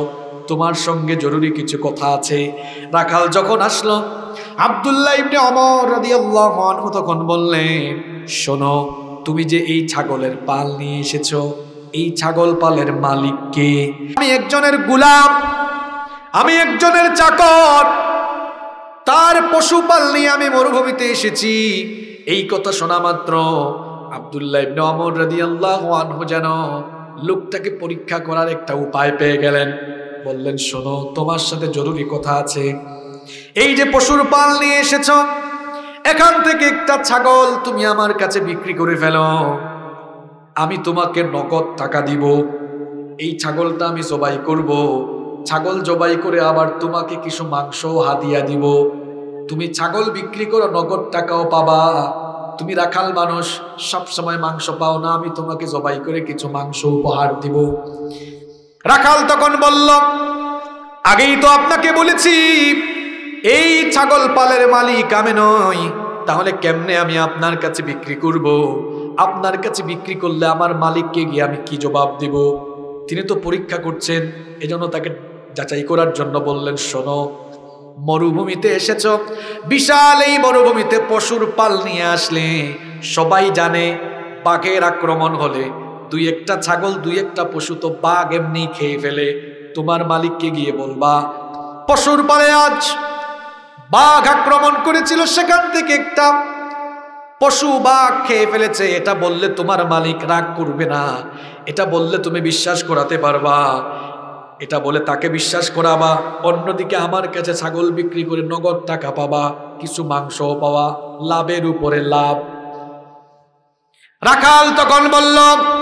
তোমার সঙ্গে জরুরি কিছু কথা আছে। রাখাল যখন আসলো, আব্দুল্লাহ ইবনে ওমর রাদিয়াল্লাহু আনহু তখন বললেন, শোনো, তুমি যে এই ছাগলের পাল নিয়ে এসেছো, এই ছাগল পালের মালিক কে? আমি একজনের গোলাম, আমি একজনের চাকর, তার পশুপাল নিয়ে আমি মরুভূমিতে এসেছি। এই কথা শোনা মাত্র আব্দুল্লাহ ইবনে ওমর রাদিয়াল্লাহু আনহু যেন লোকটাকে পরীক্ষা করার একটা উপায় পেয়ে গেলেন। বললেন, শোনো, তোমার সাথে জরুরি কথা আছে। এই যে পশুর পাল নিয়ে এসেছো, এখান থেকে একটা ছাগল তুমি আমার কাছে বিক্রি করে ফেলো, আমি তোমাকে নগদ টাকা দিব। এই ছাগলটা আমি জবাই করব, ছাগল জবাই করে আবার তোমাকে কিছু মাংস হাদিয়া দিব। তুমি ছাগল বিক্রি করো, নগদ টাকাও পাবা। তুমি রাখাল মানুষ, সব সময় মাংস পাও না, আমি তোমাকে জবাই করে কিছু মাংস উপহার দিব। রাখাল তখন বলল, আগেই তো আপনাকে বলেছি এই ছাগল পালের মালিক আমি নই, তাহলে কেমনে আমি আপনার কাছে বিক্রি করব? আপনার কাছে বিক্রি করলে আমার মালিককে গিয়ে আমি কি জবাব দিব? তিনি তো পরীক্ষা করছেন, এজন্য তাকে যাচাই করার জন্য বললেন, শোনো, মরুভূমিতে এসেছো, বিশাল এই মরুভূমিতে পশুর পাল নিয়ে আসলে সবাই জানে বাঘের আক্রমণ হলে দুই একটা ছাগল, দুই একটা পশু তো বাঘ এমনি খেয়ে ফেলে। তোমার মালিককে গিয়ে বলবা পশুর পালে আজ বাঘ আক্রমণ করেছিল, সেখান থেকে একটা পশু বাঘ খেয়ে ফেলেছে। এটা বললে তোমার মালিক রাগ করবে না, এটা বললে তুমি বিশ্বাস করাতে পারবা। এটা বলে তাকে বিশ্বাস করাবা, অন্যদিকে আমার কাছে ছাগল বিক্রি করে নগদ টাকা পাবা, কিছু মাংস পাওয়া, লাভের উপরে লাভ। রাখাল তখন বলল,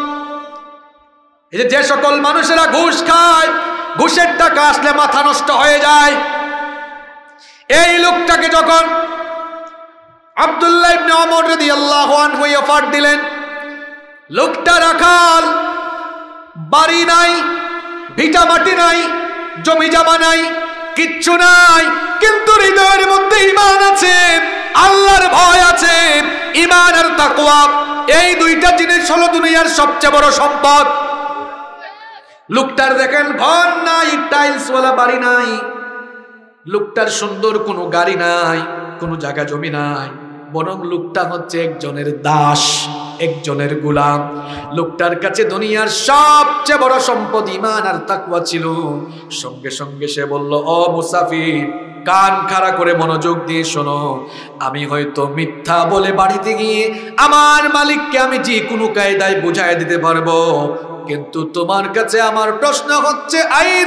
এই যে সকল মানুষেরা ঘুষ খায়, ঘুষের টাকা আসলে মাথা নষ্ট হয়ে যায়, এই লোকটাকে যখন আব্দুল্লাহ ইবনে ওমর রাদিয়াল্লাহু আনহু অফার দিলেন, লোকটা রাখাল, বাড়ি নাই, ভিটা মাটি নাই, জমি জমা নাই, কিচ্ছু নাই, কিন্তু হৃদয়ের মধ্যে ঈমান আছে, আল্লাহর ভয় আছে। ঈমান আর তাকওয়া, এই দুইটা জিনিস হলো দুনিয়ার সবচেয়ে বড় সম্পদ। লোকটার দেখেন ঘর নাই, টাইলসওয়ালা বাড়ি নাই, লোকটার সুন্দর কোনো গাড়ি নাই, কোনো জায়গা জমি নাই, বরং লোকটা হচ্ছে একজনের দাস, একজনের গোলাম। লোকটার কাছে দুনিয়ার সবচেয়ে বড় সম্পদ ঈমান আর তাকওয়া ছিল। সঙ্গে সঙ্গে সে বলল, ও মুসাফির, কান খাড়া করে মনোযোগ দিয়ে শোনো, আমি হয়তো মিথ্যা বলে বাড়িতে গিয়ে আমার মালিককে আমি যে কোনো কায়দায় বুঝাই দিতে পারবো, কিন্তু তোমার কাছে আমার প্রশ্ন হচ্ছে,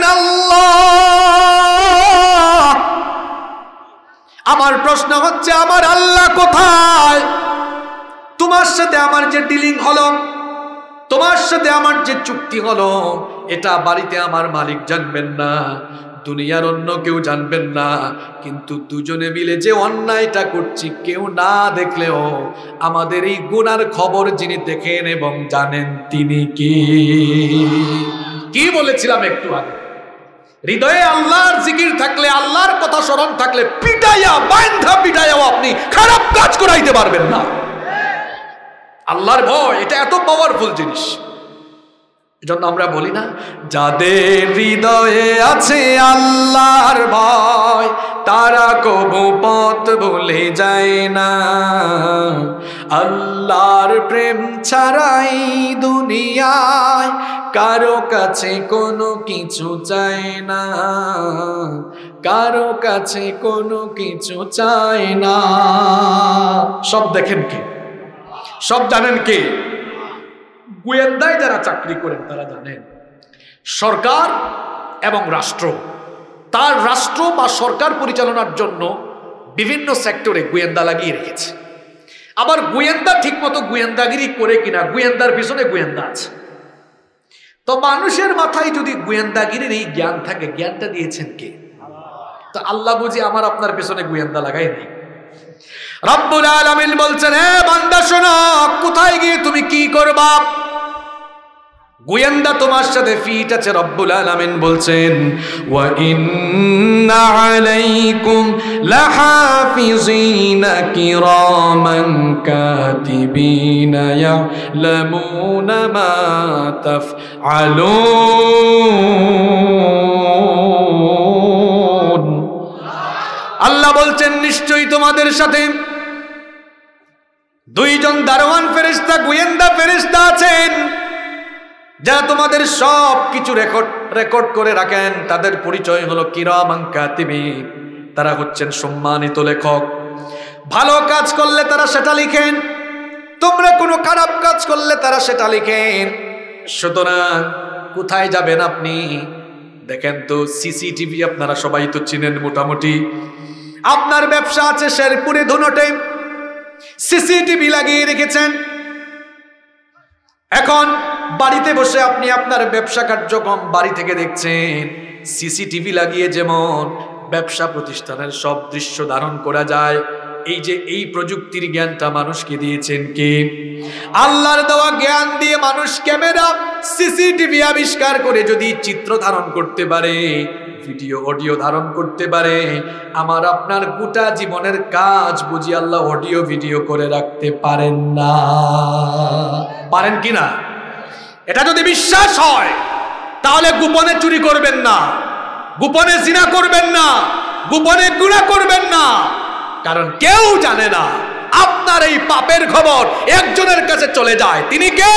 আইনাল্লাহ, আমার প্রশ্ন হচ্ছে আমার আল্লাহ কোথায়? তোমার সাথে আমার যে ডিলিং হলো, তোমার সাথে আমার যে চুক্তি হলো, এটা বাড়িতে আমার মালিক জানবেন না, দুনিয়ার অন্য কেউ জানবেন না, কিন্তু দুজনে মিলে যে অন্যায়টা করছি কেউ না দেখলেও আমাদের এই গুনার খবর যিনি দেখেন এবং জানেন তিনি কি বলেছিলাম একটু আগে, হৃদয়ে আল্লাহর জিকির থাকলে, আল্লাহর কথা স্মরণ থাকলে পিটাইয়া বাইন্ধা পিটাইয়াও আপনি খারাপ কাজ করাইতে পারবেন না। আল্লাহর ভয় এটা এত পাওয়ারফুল জিনিস। এজন্য আমরা বলি না, যাদের হৃদয়ে আছে আল্লাহর ভয় তারা কবু পথ ভুলে যায় না। আল্লাহর প্রেম ছাড়াই দুনিয়ায় কারো কাছে কোনো কিছু চায় না, কারো কাছে কোনো কিছু চায় না। সব দেখেন কে? সব জানেন কে? গোয়েন্দায় যারা চাকরি করেন তারা জানেন, সরকার এবং রাষ্ট্র, তার রাষ্ট্র বা সরকার পরিচালনার জন্য বিভিন্ন সেক্টরে গোয়েন্দা লাগিয়ে রেখেছে। আবার গোয়েন্দা ঠিক মতো গোয়েন্দাগিরি করে কিনা, গোয়েন্দার পিছনে গোয়েন্দা আছে। তো মানুষের মাথায় যদি গোয়েন্দাগিরির এই জ্ঞান থাকে, জ্ঞানটা দিয়েছেন কে? তো আল্লাহ বুঝি আমার আপনার পেছনে গোয়েন্দা লাগাই নেই। রব্বুল আলামিন বলছেন, হে বান্দা শোনো, কোথায় গিয়ে তুমি কি করবা? গোয়েন্দা তোমার সাথে ফিট আছে। রব্বুল আলামিন বলছেন, ওয়া ইন্না আলাইকুম লাহাফিজিনা কিরামান কাতিবিনা ইয়ালামুনা মা তাফআলুন। আল্লাহ বলছেন নিশ্চয়ই তোমাদের সাথে দুইজন দারোয়ান ফেরেশতা, গোয়েন্দা ফেরেশতা আছেন যারা তোমাদের সব কিছু রেকর্ড করে রাখেন। তাদের পরিচয় হলো কিরামান কাতিবিন, তারা হচ্ছেন সম্মানিত লেখক। ভালো কাজ করলে তারা সেটা লিখেন, তোমরা কোনো খারাপ কাজ করলে তারা সেটা লিখেন। সুতরাং কোথায় যাবেন আপনি? দেখেন তো সিসিটিভি আপনারা সবাই তো চিনেন মোটামুটি। আপনার ব্যবসা আছে শেরপুরে ধুনটে, সিসিটিভি লাগিয়ে রেখেছেন। এখন বাড়িতে বসে আপনি আপনার ব্যবসা কার্যক্রম বাড়ি থেকে দেখছেন। সিসিটিভি লাগিয়ে যেমন ব্যবসা প্রতিষ্ঠানের সব দৃশ্য ধারণ করা যায়, এই যে এই প্রযুক্তির জ্ঞানটা মানুষকে দিয়েছেন কে? আল্লাহর দেওয়া জ্ঞান দিয়ে মানুষ ক্যামেরা, সিসিটিভি আবিষ্কার করে যদি চিত্র ধারণ করতে পারে, ভিডিও অডিও ধারণ করতে পারে, আমার আপনার গোটা জীবনের কাজ বুঝি আল্লাহ অডিও ভিডিও করে রাখতে পারেন না? পারেন কিনা? এটা যদি বিশ্বাস হয় তাহলে গোপনে চুরি করবেন না, গোপনে জিনা করবেন না, গোপনে গুনাহ করবেন না, কারণ কেউ জানে না আপনার এই পাপের খবর একজনের কাছে চলে যায়। তিনি কে?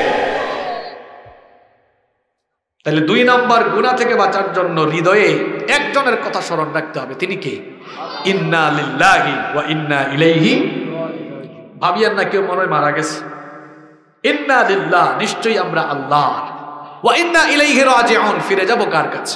তাহলে 2 নাম্বার গুনাহ থেকে বাঁচার জন্য হৃদয়ে একজনের কথা স্মরণ রাখতে হবে। তিনি কে? ইন্না লিল্লাহি ওয়া ইন্না ইলাইহি। ভাবিয়েন না কেউ মনে হয় মারা গেছে। ইন্না লিল্লাহ, নিশ্চয়ই আমরা আল্লাহর, ওয়া ইন্না ইলাইহি রাজিউন, ফিরে যাব কার কাছে?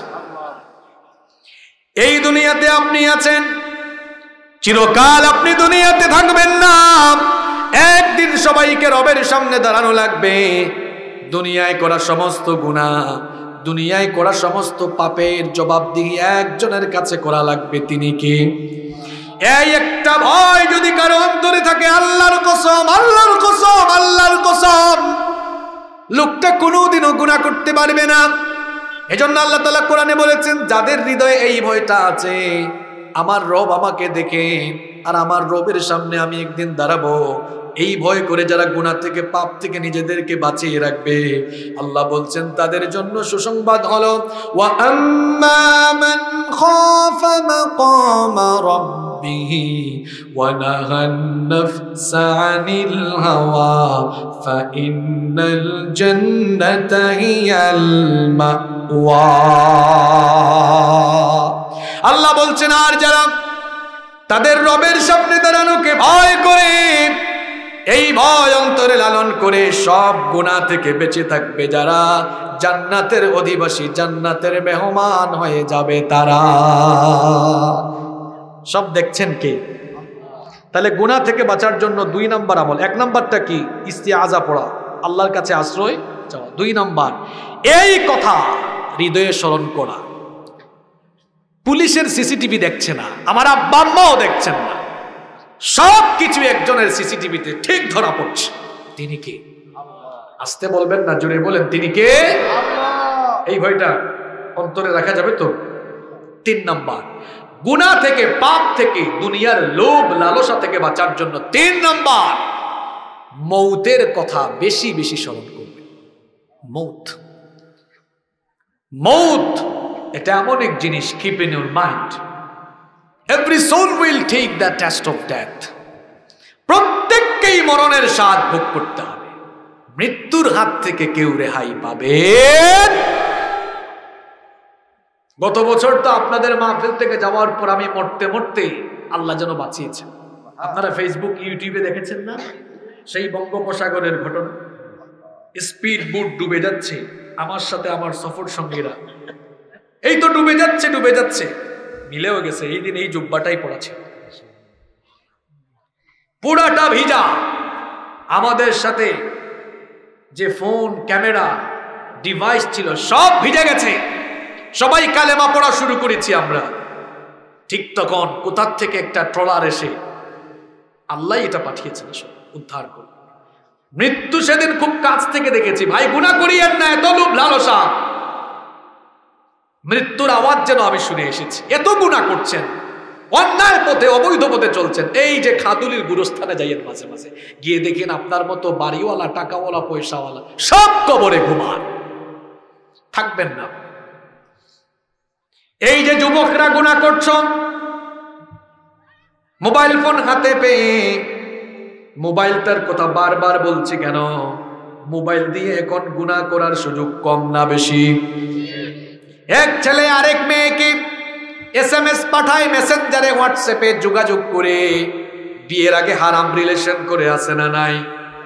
এই দুনিয়াতে আপনি আছেন, চিরকাল আপনি দুনিয়াতে থাকবেন না। একদিন সবাইকে রবের সামনে দাঁড়ানো লাগবে। দুনিয়ায় করা সমস্ত গুনাহ, দুনিয়ায় করা সমস্ত পাপের জবাবদিহি একজনের কাছে করা লাগবে। তিনি কে? এই একটা ভয় যদি কারো অন্তরে থাকে, আল্লাহর কসম, আল্লাহর কসম, আল্লাহর কসম, লোকটা কোনোদিনও গুনাহ করতে পারবে না। এজন্য আল্লাহ তাআলা কোরআনে বলেছেন, যাদের হৃদয়ে এই ভয়টা আছে, আমার রব আমাকে দেখে আর আমার রবের সামনে আমি একদিন দাঁড়াবো, এই ভয় করে যারা গুনাহ থেকে, পাপ থেকে নিজেদেরকে বাঁচিয়ে রাখবে, আল্লাহ বলছেন তাদের জন্য সুসংবাদ হলো, ওয়া আম্মা মান খাফা মাকামা রাব্বিহি ওয়া নাহান নাফসা আনিল হাওয়া ফাইন্নাল জান্নাতা হিয়াল মাওয়া। আল্লাহ বলছেন, আর যারা তাদের রবের সামনে দাঁড়ানোকে ভয় করে, এই ভয় অন্তরে লালন করে সব গুনাহ থেকে বেঁচে থাকবে, যারা জান্নাতের অধিবাসী, জান্নাতের মেহমান হয়ে যাবে তারা। সব দেখছেন কে? তাহলে গুনাহ থেকে বাঁচার জন্য 2 নাম্বার আমল। 1 নাম্বারটা কি? ইস্তিআজা পড়া, আল্লাহর কাছে আশ্রয় চাওয়া। 2 নাম্বার এই কথা হৃদয়ে স্মরণ করা। পুলিশের সিসিটিভি দেখছে না, আমার আব্বা আম্মাও দেখছেন না, সব কিছু একজনের সিসিটিভিতে ঠিক ধরা পড়ছে। তিনি কে? আস্তে বলবেন না, জোরে বলেন, তিনি কে? এই ভয়টা অন্তরে রাখা যাবে তো? 3 নাম্বার, গুনাহ থেকে, পাপ থেকে, দুনিয়ার লোভ লালসা থেকে বাঁচার জন্য 3 নাম্বার, মৌতের কথা বেশি বেশি স্মরণ করবে। মৌত, মৌত এটা এমন এক জিনিস, keep in your mind, every soul will take the test of death. প্রত্যেককেই মরণের স্বাদ ভোগ করতে হবে। মৃত্যুর হাত থেকে কেউ রেহাই পাবে। গত বছর তো আপনাদের মাহফিল থেকে যাওয়ার পর আমি মরতে মরতে আল্লাহ যেন বাঁচিয়েছেন। আপনারা ফেসবুক, ইউটিউবে দেখেছেন না সেই বঙ্গোপসাগরের ঘটনা? স্পিড বোট ডুবে যাচ্ছে, আমার সাথে আমার সফর সঙ্গীরা এই তো ডুবে যাচ্ছে ডুবে যাচ্ছে, মিলেও গেছে। এই দিন এই জুব্বাটাই পড়া ছিল, পুরাটা ভিজা। আমাদের সাথে যে ফোন, ক্যামেরা, ডিভাইস ছিল সব ভিজে গেছে। সবাই কালেমা পড়া শুরু করেছি আমরা। ঠিক তখন কোথার থেকে একটা ট্রলার এসে, আল্লাহ এটা পাঠিয়েছেন উদ্ধার করে। মৃত্যু সেদিন খুব কাছ থেকে দেখেছি। ভাই গুনাহ করিয়েন না, এত লোভ লালসা। মৃত্যুর আওয়াজ যেন আমি শুনে এসেছি। এত গুনাহ করছেন, অন্যায় পথে, অবৈধ পথে চলছেন। এই যে খাদুলির গুরুস্থানে যাইয়েন, মাঝে মাঝে গিয়ে দেখেন আপনার মতো বাড়িওয়ালা, টাকাওয়ালা, পয়সাওয়ালা সব কবরে ঘুমান। থাকবেন না। এই যে যুবকরা গুনাহ করছো, মোবাইল ফোন হাতে পেয়ে মোবাইলটার কথা বারবার বলছি কেন? মোবাইল দিয়ে এখন গুনাহ করার সুযোগ কম না বেশি? এক ছেলে আরেক মেয়েকে SMS পাঠায়, মেসেঞ্জারে হোয়াটসঅ্যাপে যোগাযোগ করে বিয়ের আগে হারাম রিলেশন করে আছে না নাই?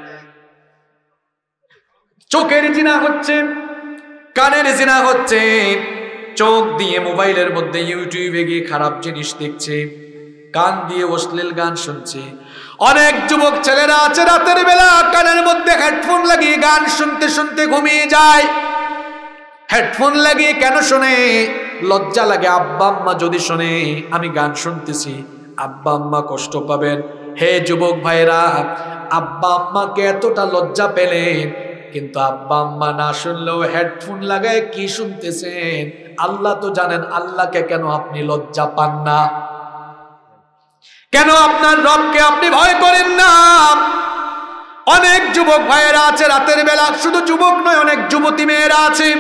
চোখের জিনা হচ্ছে, কানের জিনা হচ্ছে, চোখ দিয়ে মোবাইলের মধ্যে ইউটিউবে গিয়ে খারাপ জিনিস দেখছে, কান দিয়ে অশ্লীল গান শুনছে। অনেক যুবক ছেলেরা আছে রাতের বেলা কানের মধ্যে হেডফোন লাগিয়ে গান শুনতে শুনতে ঘুমিয়ে যায়। হেডফোন লাগিয়ে কেন শোনে? লজ্জা লাগে। আব্বা আম্মা যদি শোনে আমি গান শুনতেছি, আব্বা আম্মা কষ্ট পাবেন। হে যুবক ভাইরা, আব্বা আম্মাকে এতটা লজ্জা পেলেন, কিন্তু আব্বা আম্মা না শুনলেও হেডফোন লাগায় কি শুনতেছেন আল্লাহ তো জানেন। আল্লাহকে কেন আপনি লজ্জা পান না? কেন আপনার রবকে আপনি ভয় করেন না? অনেক যুবক ভাইয়েরা আছে রাতের বেলা, শুধু যুবক নয়, অনেক যুবতী মেয়েরা আছে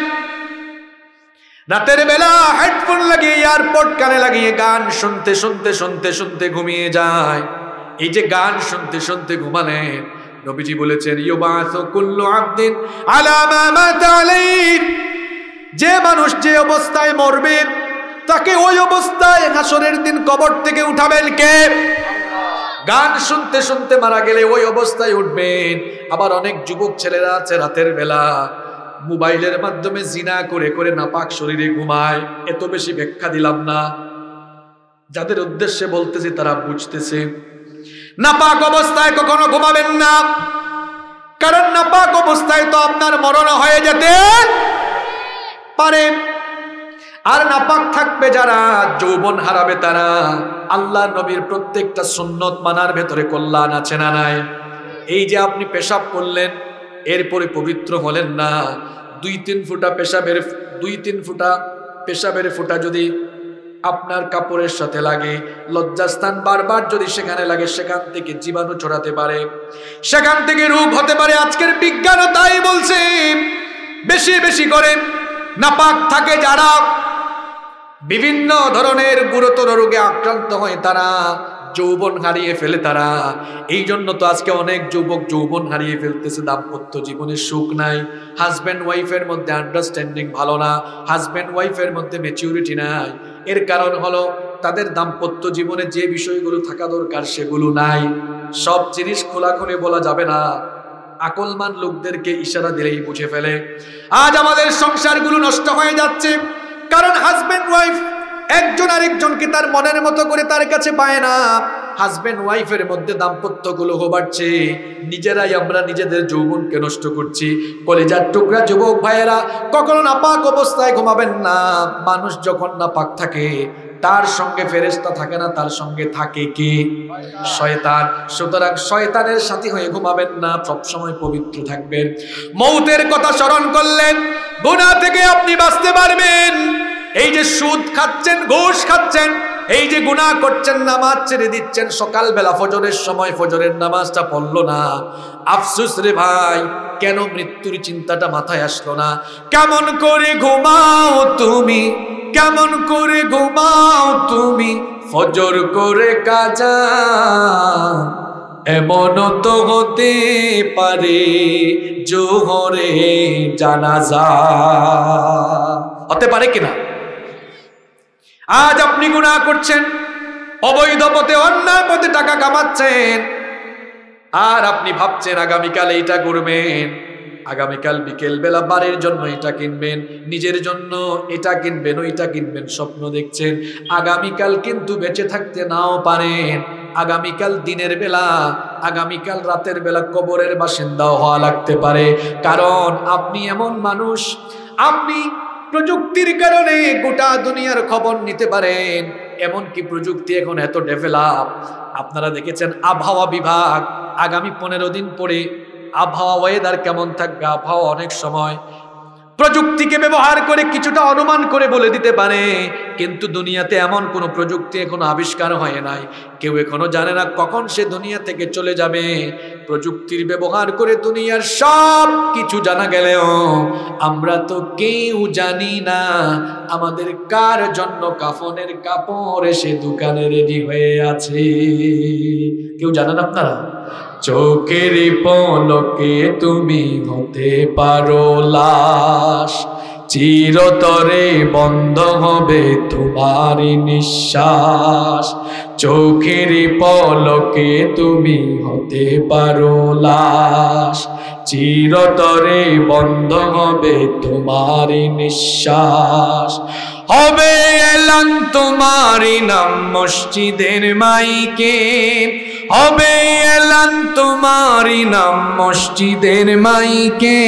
রাতের বেলা হেডফোন লাগিয়ে এয়ারপড কানে লাগিয়ে গান শুনতে শুনতে শুনতে শুনতে ঘুমিয়ে যায়। এই যে গান শুনতে শুনতে ঘুমালেন, নবীজি বলেছেন ইউবাসু কুল্লু আবদিন আলা মা মাতা আলাইহি, যে মানুষ যে অবস্থায় মরবে তাকে ওই অবস্থায় হাসরের দিন কবর থেকে উঠাবেন কে? গান শুনতে শুনতে মারা গেলে ওই অবস্থায় উঠবেন। আবার অনেক যুবক ছেলেরা আছে রাতের বেলা মোবাইলের মাধ্যমে জিনা করে করে নাপাক শরীরে ঘুমায়। এত বেশি ব্যাখ্যা দিলাম না, যাদের উদ্দেশ্যে বলতেছি তারা বুঝতেছে। নাপাক অবস্থায় কখনো ঘুমাবেন না, কারণ নাপাক অবস্থায় তো আপনার মরণ হয়ে যেতে পারে। আর নাপাক থাকবে যারা, যৌবন হারাবে তারা। আল্লাহ নবীর প্রত্যেকটা সুন্নত মানার ভেতরে কল্যাণ আছে না নাই? এই যে আপনি পেশাব করলেন, এরপরে পবিত্র হলেন না, 2-3 ফোঁটা পেশাবের ফোঁটা যদি আপনার কাপড়ের সাথে লাগে, লজ্জাস্থান বারবার যদি সেখানে লাগে, সেখান থেকে জীবাণু ছড়াতে পারে, সেখান থেকে রোগ হতে পারে। আজকের বিজ্ঞানও তাই বলছে। বেশি বেশি করে নাপাক থাকে যারা, বিভিন্ন ধরনের গুরুতর রোগে আক্রান্ত হয় তারা, যৌবন হারিয়ে ফেলে তারা। এই জন্য তো আজকে অনেক যুবক যৌবন হারিয়ে ফেলতেছে। দাম্পত্য জীবনে সুখ নাই, হাজব্যান্ড ওয়াইফের মধ্যে আন্ডারস্ট্যান্ডিং ভালো না, হাজব্যান্ড ওয়াইফের মধ্যে ম্যাচিউরিটি নাই। এর কারণ হলো তাদের দাম্পত্য জীবনে যে বিষয়গুলো থাকা দরকার সেগুলো নাই। সব জিনিস খোলাখুলি বলা যাবে না, আকলমান লোকদেরকে ইশারা দিলেই বুঝে ফেলে। আজ আমাদের সংসারগুলো নষ্ট হয়ে যাচ্ছে, কারণ হাজব্যান্ড ওয়াইফ একজন আরেকজনকে তার মনের মতো করে তার কাছে পায় না। হাজব্যান্ড ওয়াইফের মধ্যে দাম্পত্য কলহ বাড়ছে, নিজেরাই আমরা নিজেদের যৌবনকে নষ্ট করছি। কলিজার টুকরা যুবক ভাইয়েরা, কখনো নাপাক অবস্থায় ঘুমাবেন না। মানুষ যখন নাপাক থাকে তার সঙ্গে ফেরেশতা থাকে না, তার সঙ্গে থাকে কি? শয়তান। সুতরাং শয়তানের সাথী হয়ে ঘুমাবেন না, সবসময় পবিত্র থাকবেন। মৌতের কথা স্মরণ করলেন, গুনাহ থেকে আপনি বাঁচতে পারবেন। এই যে সুদ খাচ্ছেন, ঘুষ খাচ্ছেন, এই যে গুনাহ করছেন, নামাজ ছেড়ে দিচ্ছেন, সকালবেলা ফজরের সময় ফজরের নামাজটা পড়লো না, আফসোস রে ভাই, কেন মৃত্যুর চিন্তাটা মাথায় আসলো না? কেমন করে ঘুমাও তুমি, কেমন করে ঘুমাও তুমি, ফজর করে কাজা, এমন তো হতে পারে জোহরে জানাজা। হতে পারে কিনা? আজ আপনি গুনাহ করছেন, অবৈধ পথে অন্যায় পথে টাকা কামাচ্ছেন, আর আপনি ভাবছেন আগামীকাল এইটা করবেন, আগামীকাল বিকেল বেলা বাড়ির জন্য এটা কিনবেন, নিজের জন্য এটা কিনবেন, ওইটা কিনবেন, স্বপ্ন দেখছেন। আগামীকাল কিন্তু বেঁচে থাকতে নাও পারেন। আগামীকাল দিনের বেলা, আগামীকাল রাতের বেলা কবরের বাসিন্দাও হওয়া লাগতে পারে। কারণ আপনি এমন মানুষ, আপনি প্রযুক্তির কারণে গোটা দুনিয়ার খবর নিতে পারেন। এমনকি প্রযুক্তি এখন এত ডেভেলপ, আপনারা দেখেছেন আবহাওয়া বিভাগ আগামী 15 দিন পরে আবহাওয়া ওয়েদার কেমন থাকবে, আবহাওয়া অনেক সময় প্রযুক্তিকে ব্যবহার করে কিছুটা অনুমান করে বলে দিতে পারে, কিন্তু দুনিয়াতে এমন কোনো প্রযুক্তি এখনো আবিষ্কার হয় নাই। কেউ এখনো জানে না কখন সে দুনিয়া থেকে চলে যাবে। প্রযুক্তির ব্যবহার করে দুনিয়ার সব কিছু জানা গেলেও আমরা তো কেউ জানি না আমাদের কার জন্য কাফনের কাপড় এসে দোকানে রেডি হয়ে আছে। কেউ জানেন আপনারা? চোখের পলকে তুমি হতে পারো লাশ, চিরতরে বন্ধ হবে তোমারই নিঃশ্বাস। চোখের পলকে তুমি হতে পারো লাশ, চিরতরে বন্ধ হবে তোমারই নিঃশ্বাস। হবে এলান তোমারই নাম মসজিদের মাইকে, হবে এলান তোমারই নাম মসজিদের মাইকে।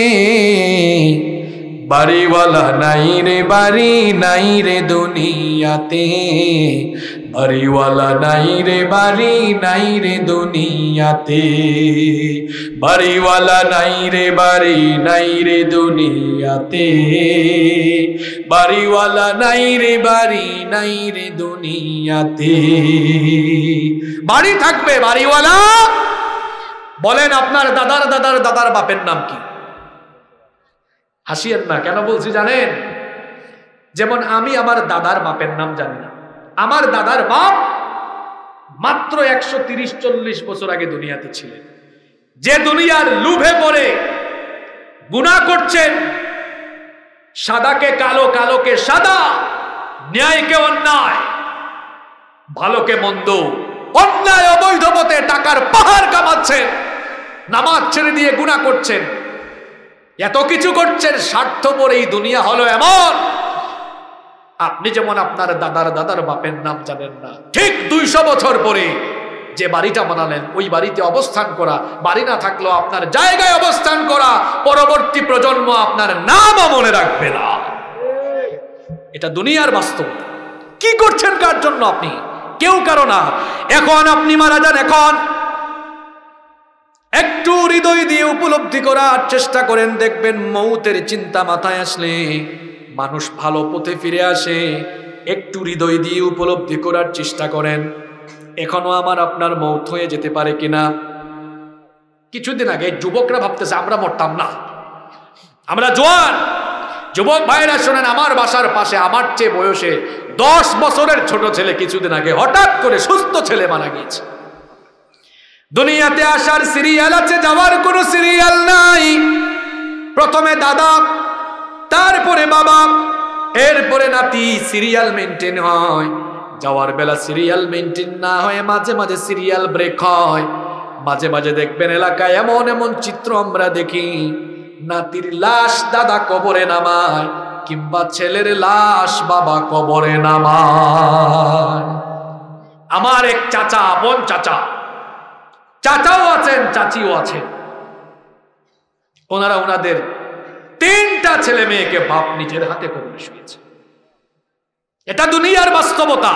বাড়িওয়ালা নাই রে বাড়ি নাই রে দুনিয়াতে, বাড়িওয়ালা নাই রে বাড়ি নাই রে দুনিয়াতে, বাড়িওয়ালা নাই রে বাড়ি নাই রে দুনিয়াতে, বাড়িওয়ালা নাই রে বাড়ি নাই রে দুনিয়াতে। বাড়ি থাকবে বাড়িওয়ালা। বলেন আপনার দাদার দাদার দাদার বাপের নাম কি? হাসিয়েন না, কেন বলছি জানেন? যেমন আমি আমার দাদার বাপের নাম জানি না। আমার দাদার বাপ মাত্র 130-40 বছর আগে দুনিয়াতে ছিলেন। যে দুনিয়ার লোভে পড়ে গুনাহ করছেন, সাদাকে কালো, কালোকে সাদা, ন্যায়কে অন্যায়, ভালোকে মন্দ, অন্যায় অবৈধ পথে টাকার পাহাড় কামাচ্ছেন, নামাজ ছেড়ে দিয়ে গুনাহ করছেন, এত কিছু করছেন, স্বার্থপর এই দুনিয়া হলো এমন। আপনি যেমন আপনার দাদার দাদার বাপের নাম জানেন না, ঠিক 200 বছর পরে যে বাড়িটা বানালেন ওই বাড়িতে অবস্থান করা, বাড়ি না থাকলেও আপনার জায়গায় অবস্থান করা, পরবর্তী প্রজন্ম আপনার নামও মনে রাখবে না। এটা দুনিয়ার বাস্তব। কি করছেন কার জন্য আপনি? কেউ কারো না। এখন আপনি মারা যান, এখন একটু হৃদয় দিয়ে উপলব্ধি করার চেষ্টা করেন, দেখবেন মৌতের চিন্তা মাথায় আসলে মানুষ ভালো পথে ফিরে আসে। একটু হৃদয় দিয়ে উপলব্ধি করার চেষ্টা করেন, এখনো আমার আপনার মৌত হয়ে যেতে পারে কিনা। কিছুদিন আগে যুবকরা ভাবতেছে আমরা মরতাম না, আমরা জোয়ান। যুবক ভাইরা শোনেন, আমার বাসার পাশে আমার চেয়ে বয়সে 10 বছরের ছোট ছেলে কিছুদিন আগে হঠাৎ করে সুস্থ ছেলে মারা গিয়েছে। দুনিয়াতে আসার সিরিয়াল আছে, যাওয়ার কোনো সিরিয়াল নাই। প্রথমে দাদা, তারপরে বাবা, এরপরে নাতি, সিরিয়াল মেনটেন হয়। যাওয়ার বেলা সিরিয়াল মেনটেন না হয়ে মাঝে মাঝে সিরিয়াল ব্রেক হয়। মাঝে মাঝে দেখবেন এলাকায় এমন এমন চিত্র আমরা দেখি, নাতির লাশ দাদা কবরে নামায়, কিংবা ছেলের লাশ বাবা কবরে নামায়। আমার এক চাচা, আপন চাচা, চাচাও আছেন চাচিও আছেন, ওনারা ওনাদের 3টা ছেলে মেয়েকে বাপ নিজের হাতে কবরে শুয়েছে। এটা দুনিয়ার বাস্তবতা।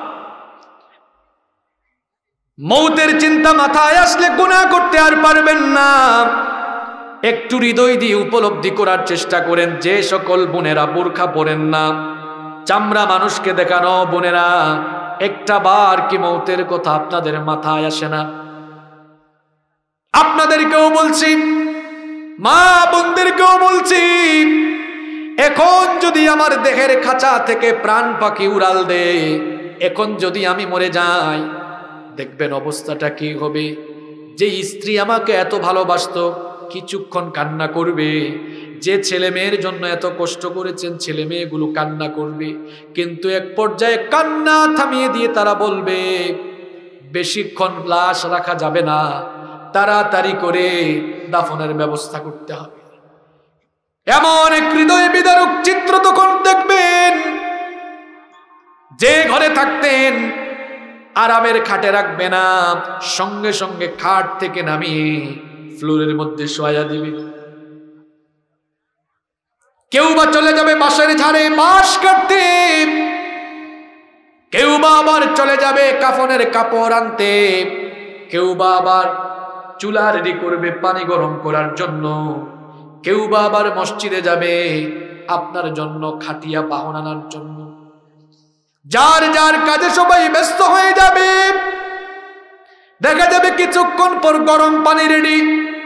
মৌতের চিন্তা মাথায় আসলে গুনাহ করতে আর পারবেন না। একটু হৃদয় দিয়ে উপলব্ধি করার চেষ্টা করেন। যে সকল বোনেরা বোরখা পরেন না, চামড়া মানুষকে দেখানো বোনেরা, একটা বার কি মৌতের কথা আপনাদের মাথায় আসে না? আপনাদেরকেও বলছি, মা বোনদেরকেও বলছি, এখন যদি আমার দেহের খাঁচা থেকে প্রাণ পাখি উড়াল দে, এখন যদি আমি মরে যাই, দেখবেন অবস্থাটা কি হবে। যে স্ত্রী আমাকে এত ভালোবাসতো কিছুক্ষণ কান্না করবে, যে ছেলে মেয়ের জন্য এত কষ্ট করেছেন ছেলে মেয়েগুলো কান্না করবে, কিন্তু এক পর্যায়ে কান্না থামিয়ে দিয়ে তারা বলবে বেশিক্ষণ লাশ রাখা যাবে না, তাড়াতাড়ি করে দাফনের ব্যবস্থা করতে হবে। এমন এক হৃদয় বিদারক চিত্র তখন দেখবেন। যে ঘরে থাকতেন আরামের খাটে রাখবে না, সঙ্গে সঙ্গে খাট থেকে নামিয়ে ফ্লোরের মধ্যে শোয়া দিবে। কেউ বা চলে যাবে বাঁশের ঝাড়ে বাঁশ কাটতে, কেউ বা আবার চলে যাবে কাফনের কাপড় আনতে, কেউ বা আবার চুলা রেডি করবে পানি গরম করার জন্য, কেউ বা আবার মসজিদে যাবে আপনার জন্য খাটিয়া বাহন আনার জন্য। যার যার কাজে সবাই ব্যস্ত হয়ে যাবে। দেখা যাবে কিছুক্ষণ পর গরম পানি রেডি।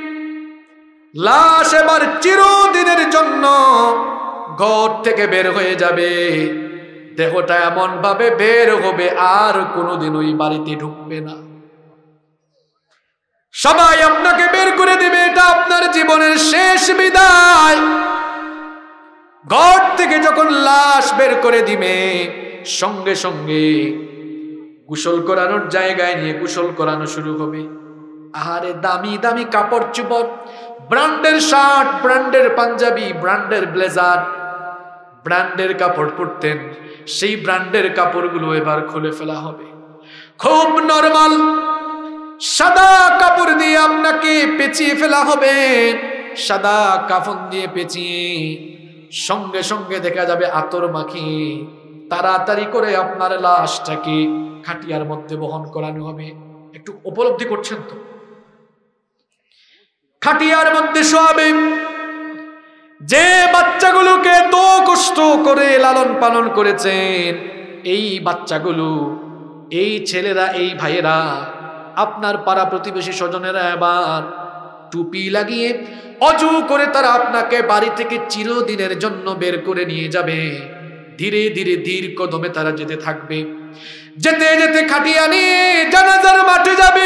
লাশ এবার চিরদিনের জন্য ঘর থেকে বের হয়ে যাবে। দেহটা এমন ভাবে বের হবে আর কোনোদিন ওই বাড়িতে ঢুকবে না। সবাই আপনাকে বের করে দিবে, এটা আপনার জীবনের শেষ বিদায়। ঘর থেকে যখন লাশ বের করে দিবে সঙ্গে সঙ্গে গোসল করানোর জায়গায় নিয়ে গোসল করানো শুরু হবে। আহারে দামি দামি কাপড় চোপড়, ব্র্যান্ডের শার্ট, ব্র্যান্ডের পাঞ্জাবি, ব্র্যান্ডের ব্লেজার, ব্র্যান্ডের কাপড় পরতেন, সেই ব্র্যান্ডের কাপড়গুলো এবার খুলে ফেলা হবে। খুব নরমাল সাদা কাপড় দিয়ে আপনাকে পেঁচিয়ে ফেলা হবে। সাদা কাফন দিয়ে পেঁচিয়ে সঙ্গে সঙ্গে দেখা যাবে আতর মাখিয়ে তাড়াতাড়ি করে আপনার লাশটাকে খাটিয়ার মধ্যে বহন করানো হবে। একটু উপলব্ধি করছেন তো? খাটিয়ার মধ্যে শোয়াবে। যে বাচ্চাগুলোকে এত কষ্ট করে লালন পালন করেছেন, এই বাচ্চাগুলো, এই ছেলেরা, এই ভাইয়েরা, আপনার পাড়া প্রতিবেশী স্বজনেরা এবার টুপি লাগিয়ে অজু করে তারা আপনাকে বাড়ি থেকে চিরদিনের জন্য বের করে নিয়ে যাবে। ধীরে ধীরে ধীর কদমে তারা যেতে থাকবে। যেতে যেতে খাটিয়া নিয়ে জানাজার মাঠে যাবে।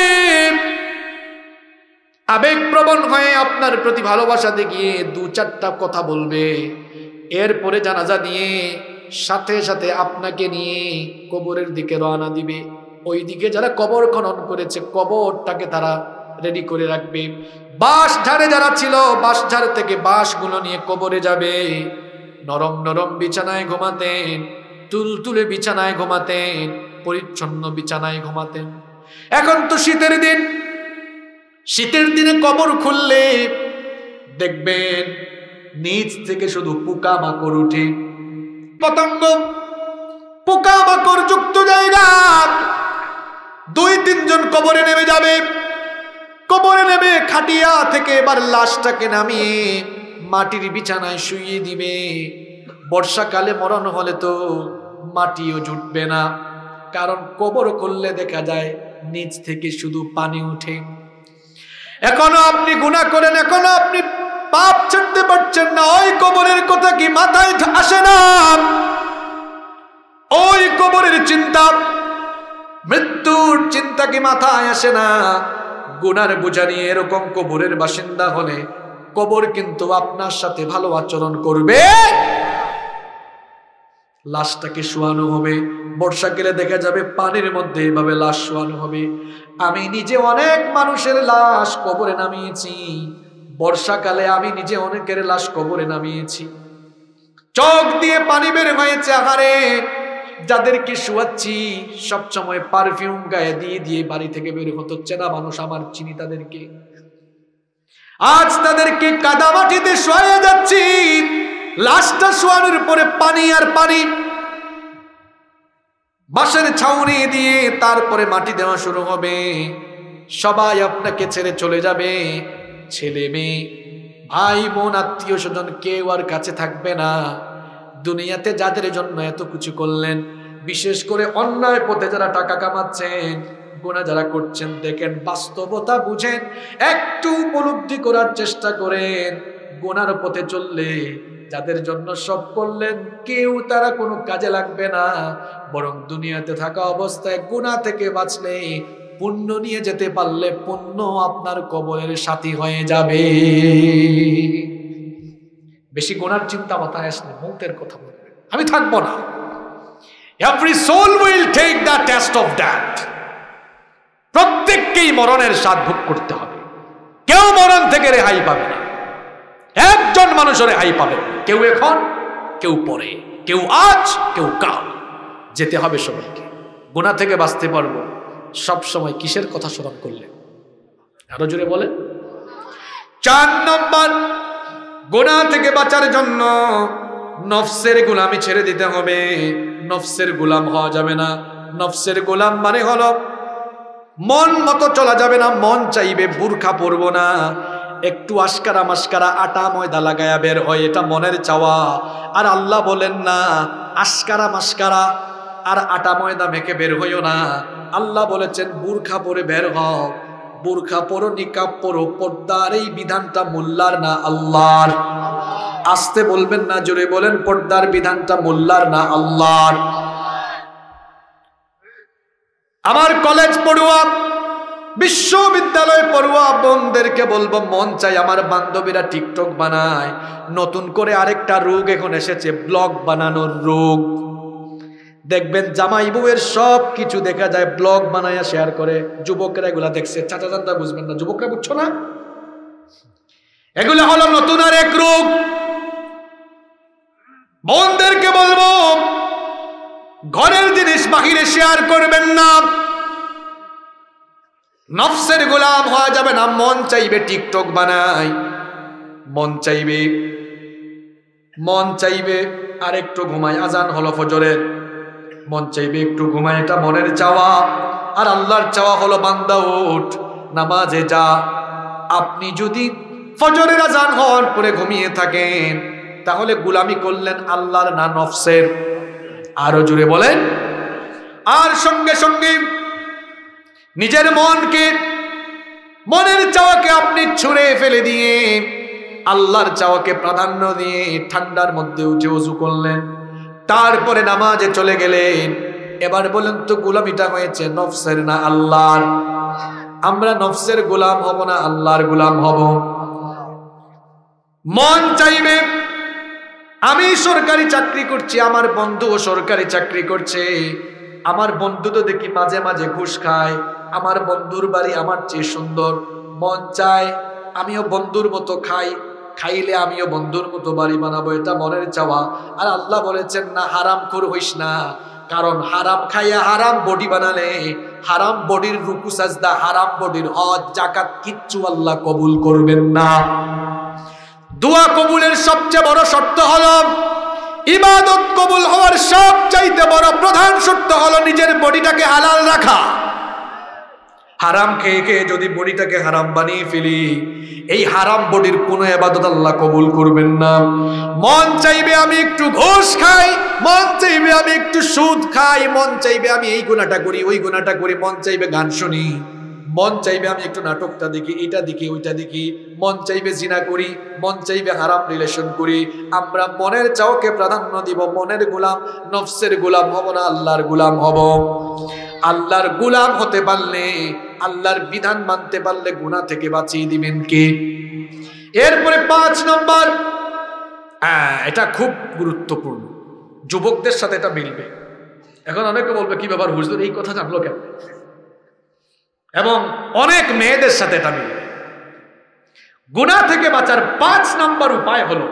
আবেগপ্রবণ হয়ে আপনার প্রতি ভালোবাসা দেখিয়ে দু চারটা কথা বলবে। এরপরে জানাজা দিয়ে সাথে সাথে আপনাকে নিয়ে কবরের দিকে রওনা দিবে। ওই দিকে যারা কবর খনন করেছে কবরটাকে তারা রেডি করে রাখবে। বাঁশ ঝাড়ে যারা ছিল বাঁশ ঝাড় থেকে বাঁশগুলো নিয়ে কবরে যাবে। নরম নরম বিছানায় ঘুমাতেন, তুলতুলে বিছানায় ঘুমাতেন, পরিচ্ছন্ন বিছানায় ঘুমাতেন। এখন তো শীতের দিন, শীতের দিনে কবর খুললে দেখবেন নিচ থেকে শুধু পোকা মাকড় উঠে, পতঙ্গ, পোকা মাকড় যুক্ত জায়গা। 2-3 জন কবরে নেমে যাবে। কবরে নেমে খাটিয়া থেকে এবার লাশটাকে নামিয়ে মাটির বিছানায় শুইয়ে দিবে। বর্ষাকালে মরণ হলে তো মাটিও জুটবে না, কারণ কবর খুললে দেখা যায় নিচ থেকে শুধু পানি উঠে। এখনো আপনি গুনাহ করেন, এখনো আপনি পাপ ছাড়তে পারছেন না। ওই কবরের কথা কি মাথায় আসে না? ওই কবরের চিন্তা, মৃত্যুর চিন্তা কি মাথায় আসে না? গুনার বোঝা নিয়ে এরকম কবরের বাসিন্দা হলে কবর কিন্তু আপনার সাথে ভালো আচরণ করবে। লাশটাকে শোয়ানো হবে। বর্ষাকালে দেখা যাবে পানির মধ্যে এভাবে লাশ শোয়ানো হবে। আমি নিজে অনেক মানুষের লাশ কবরে নামিয়েছি। বর্ষাকালে আমি নিজে অনেকের লাশ কবরে নামিয়েছি। চোখ দিয়ে পানি বের হয়েছে। আহারে, যাদেরকে শোয়াচ্ছি সবসময় পারফিউম গায়ে দিয়ে দিয়ে বাড়ি থেকে বের হতো। চেনা মানুষ আমার, চিনি তাদেরকে। আজ তাদেরকে কাদা মাটিতে শোয়া যাচ্ছি। লাশটা শোয়ানোর পরে পানি আর পানি, বাঁশের ছাউনি দিয়ে তারপরে মাটি দেওয়া শুরু হবে। সবাই আপনাকে ছেড়ে চলে যাবে। ছেলে মেয়ে, ভাই বোন, আত্মীয় স্বজন কেউ আর কাছে থাকবে না। দুনিয়াতে যাদের জন্য এত কিছু করলেন, বিশেষ করে অন্যায় পথে যারা টাকা কামাচ্ছেন, গুনাহ যারা করছেন, দেখেন বাস্তবতা বুঝেন, একটু উপলব্ধি করার চেষ্টা করেন। গুনার পথে চললে যাদের জন্য সব করলেন কেউ তারা কোনো কাজে লাগবে না, বরং দুনিয়াতে থাকা অবস্থায় গুনাহ থেকে বাঁচলে, পুণ্য নিয়ে যেতে পারলে পুণ্য আপনার কবরের সাথী হয়ে যাবে। বেশি গুনার চিন্তা মাথায় আসলে মৌতের কথা বলবেন, আমি থাকবো না। Every soul will take the test of death. প্রত্যেককেই মরণের স্বাদ ভোগ করতে হবে। কেউ মরণ থেকে রেহাই পাবে না। একজন মানুষের রেহাই পাবে, কেউ এখন, কেউ পরে, কেউ আজ, কেউ কাল। যেতে হবে সবাইকে। গুনাহ থেকে বাঁচতে পারবো সব সময় কিসের কথা স্মরণ করলে? আরো জোরে বলেন। 4 নম্বর, গুনাহ থেকে বাঁচার জন্য নফসের গোলামি ছেড়ে দিতে হবে। নফসের গোলাম হওয়া যাবে না। নফসের গোলাম মানে হলো মন মতো চলা যাবে না। মন চাইবে, বুরখা পরবো না। একটু আশকারা মাস্কারা আটা ময়দা লাগায়া বের হয়, এটা মনের চাওয়া। আর আল্লাহ বলেন না আশকারা মাস্কারা আর আটা ময়দা মেখে বের হইও না। আল্লাহ বলেছেন বুরখা পরে বের হও, বুরখা পরো, নিকাব পরো, পর্দার এই বিধানটা মোল্লার না আল্লাহর। আসতে বলবেন না, জোরে বলেন, পর্দার বিধানটা মোল্লার না আল্লাহর। আমার কলেজ পড়ুয়া, বিশ্ববিদ্যালয় পড়ুয়া বোনদেরকে বলবো, মন চাই আমার বান্ধবীরা টিকটক বানায়। নতুন করে আরেকটা রোগ এখন এসেছে, ব্লগ বানানোর রোগ। দেখবেন জামাই বউয়ের সব কিছু দেখা যায়, ব্লগ বানায়া শেয়ার করে। যুবকরা এগুলা দেখছে, চাচা জানতা বুঝবেন না, যুবকরা বুঝছো না? এগুলা হলো নতুন আর এক রোগ। বোনদেরকে বলবো ঘরের জিনিস বাহিরে শেয়ার করবেন না, নফসের গোলাম হওয়া যাবে না। মন চাইবে টিকটক বানাই, মন চাইবে আর একটু ঘুমাই, আজান হলো ফজরের, মন চাইবে একটু ঘুমাই, এটা মনের চাওয়া। আর আল্লাহর চাওয়া হলো বান্দা ওঠ নামাজে যা। আপনি যদি ফজরের আজান হওয়ার পরে ঘুমিয়ে থাকেন, তাহলে গোলামি করলেন আল্লাহর না নফসের? আরো জোরে বলেন। আর সঙ্গে সঙ্গে নিজের মনকে, মনের চাওয়াকে আপনি ছুঁড়ে ফেলে দিয়ে আল্লাহর চাওয়াকে প্রাধান্য দিয়ে ঠান্ডার মধ্যে উঠে ওযু করলেন, তারপরে নামাজে চলে গেলেন। এবার বলেন তো গোলামিটা হয়েছে নফসের না আল্লাহর? আমরা নফসের গোলাম হব না আল্লাহর গোলাম হব? মন চাইবে আমি সরকারি চাকরি করছি, আমার বন্ধুও সরকারি চাকরি করছে, আমার বন্ধু তো দেখি মাঝে মাঝে ঘুষ খায়, আমার বন্ধুর বাড়ি আমার চেয়ে সুন্দর। মন চায় আমিও বন্ধুর মতো খাই, খাইলে আমিও বন্ধুর মতো বাড়ি বানাবো, এটা মনের চাওয়া। আর আল্লাহ বলেছেন না হারামখোর হইস না, কারণ হারাম খাইয়া হারাম বডি বানালে হারাম বডির রুকু সাজদা, হারাম বডির হজ যাকাত কিচ্ছু আল্লাহ কবুল করবেন না। দোয়া কবুলের সবচেয়ে বড় শর্ত হলো, ইবাদত কবুল হওয়ার সবচাইতে বড় প্রধান শর্ত হলো নিজের বডিটাকে হালাল রাখা। হারাম খেয়ে খেয়ে যদি বডিটাকে হারাম বানিয়ে ফেলি, এই হারাম বডির কোনো ইবাদত আল্লাহ কবুল করবেন না। মন চাইবে আমি একটু ঘুষ খাই, মন চাইবে আমি একটু সুদ খাই, মন চাইবে আমি এই গুনাহটা করি ওই গুনাহটা করি, মন চাইবে গান শুনি, মন চাইবে আমি একটু নাটকটা দেখি, এটা দেখি ওইটা দেখি, মন চাইবে জিনা করি, মন চাইবে হারাম রিলেশন করি। আমরা মনের চাওকে প্রাধান্য দিব, মনের গোলাম, নফসের গোলাম হব না, আল্লাহর গোলাম হব। আল্লাহর গোলাম হতে পারলে, আল্লাহর বিধান মানতে পারলে গুনাহ থেকে বাঁচিয়ে দিবেন কে? এরপরে 5 নম্বর, এটা খুব গুরুত্বপূর্ণ, যুবকদের সাথে এটা মিলবে। এখন অনেকে বলবে কি ব্যাপার হুজুর এই কথা জানলো কেন? এবং অনেক মেয়েদের সাথে এটা মিলবে। গুনাহ থেকে বাঁচার 5 নম্বর উপায় হলো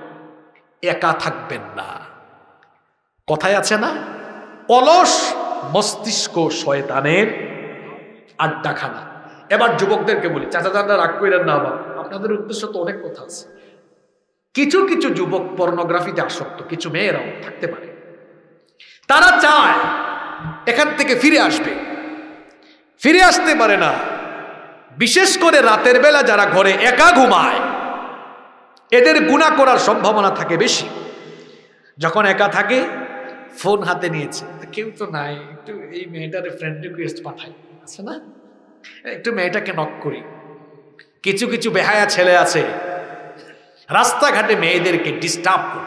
একা থাকবেন না। কথায় আছে না, অলস মস্তিষ্ক শয়তানের আড্ডাখানা। এবার যুবকদেরকে বলি, চাচা চাচা রাগ কইরেন না, আবার আপনাদের উদ্দেশ্য তো অনেক কথা আছে। কিছু কিছু যুবক পর্নোগ্রাফিতে আসক্ত, কিছু মেয়েরাও থাকতে পারে, তারা চায় এখান থেকে ফিরে আসবে, ফিরে আসতে পারে না। বিশেষ করে রাতের বেলা যারা ঘরে একা ঘুমায়, এদের গুনাহ করার সম্ভাবনা থাকে বেশি। যখন একা থাকে, ফোন হাতে নিয়েছে, কেউ তো নাই, একটু এই মেয়েটার ফ্রেন্ড রিকোয়েস্ট পাঠাই, আছে না, একটু মেয়েটাকে নক করি। কিছু কিছু বেহায়া ছেলে আছে রাস্তাঘাটে মেয়েদেরকে ডিস্টার্ব করে,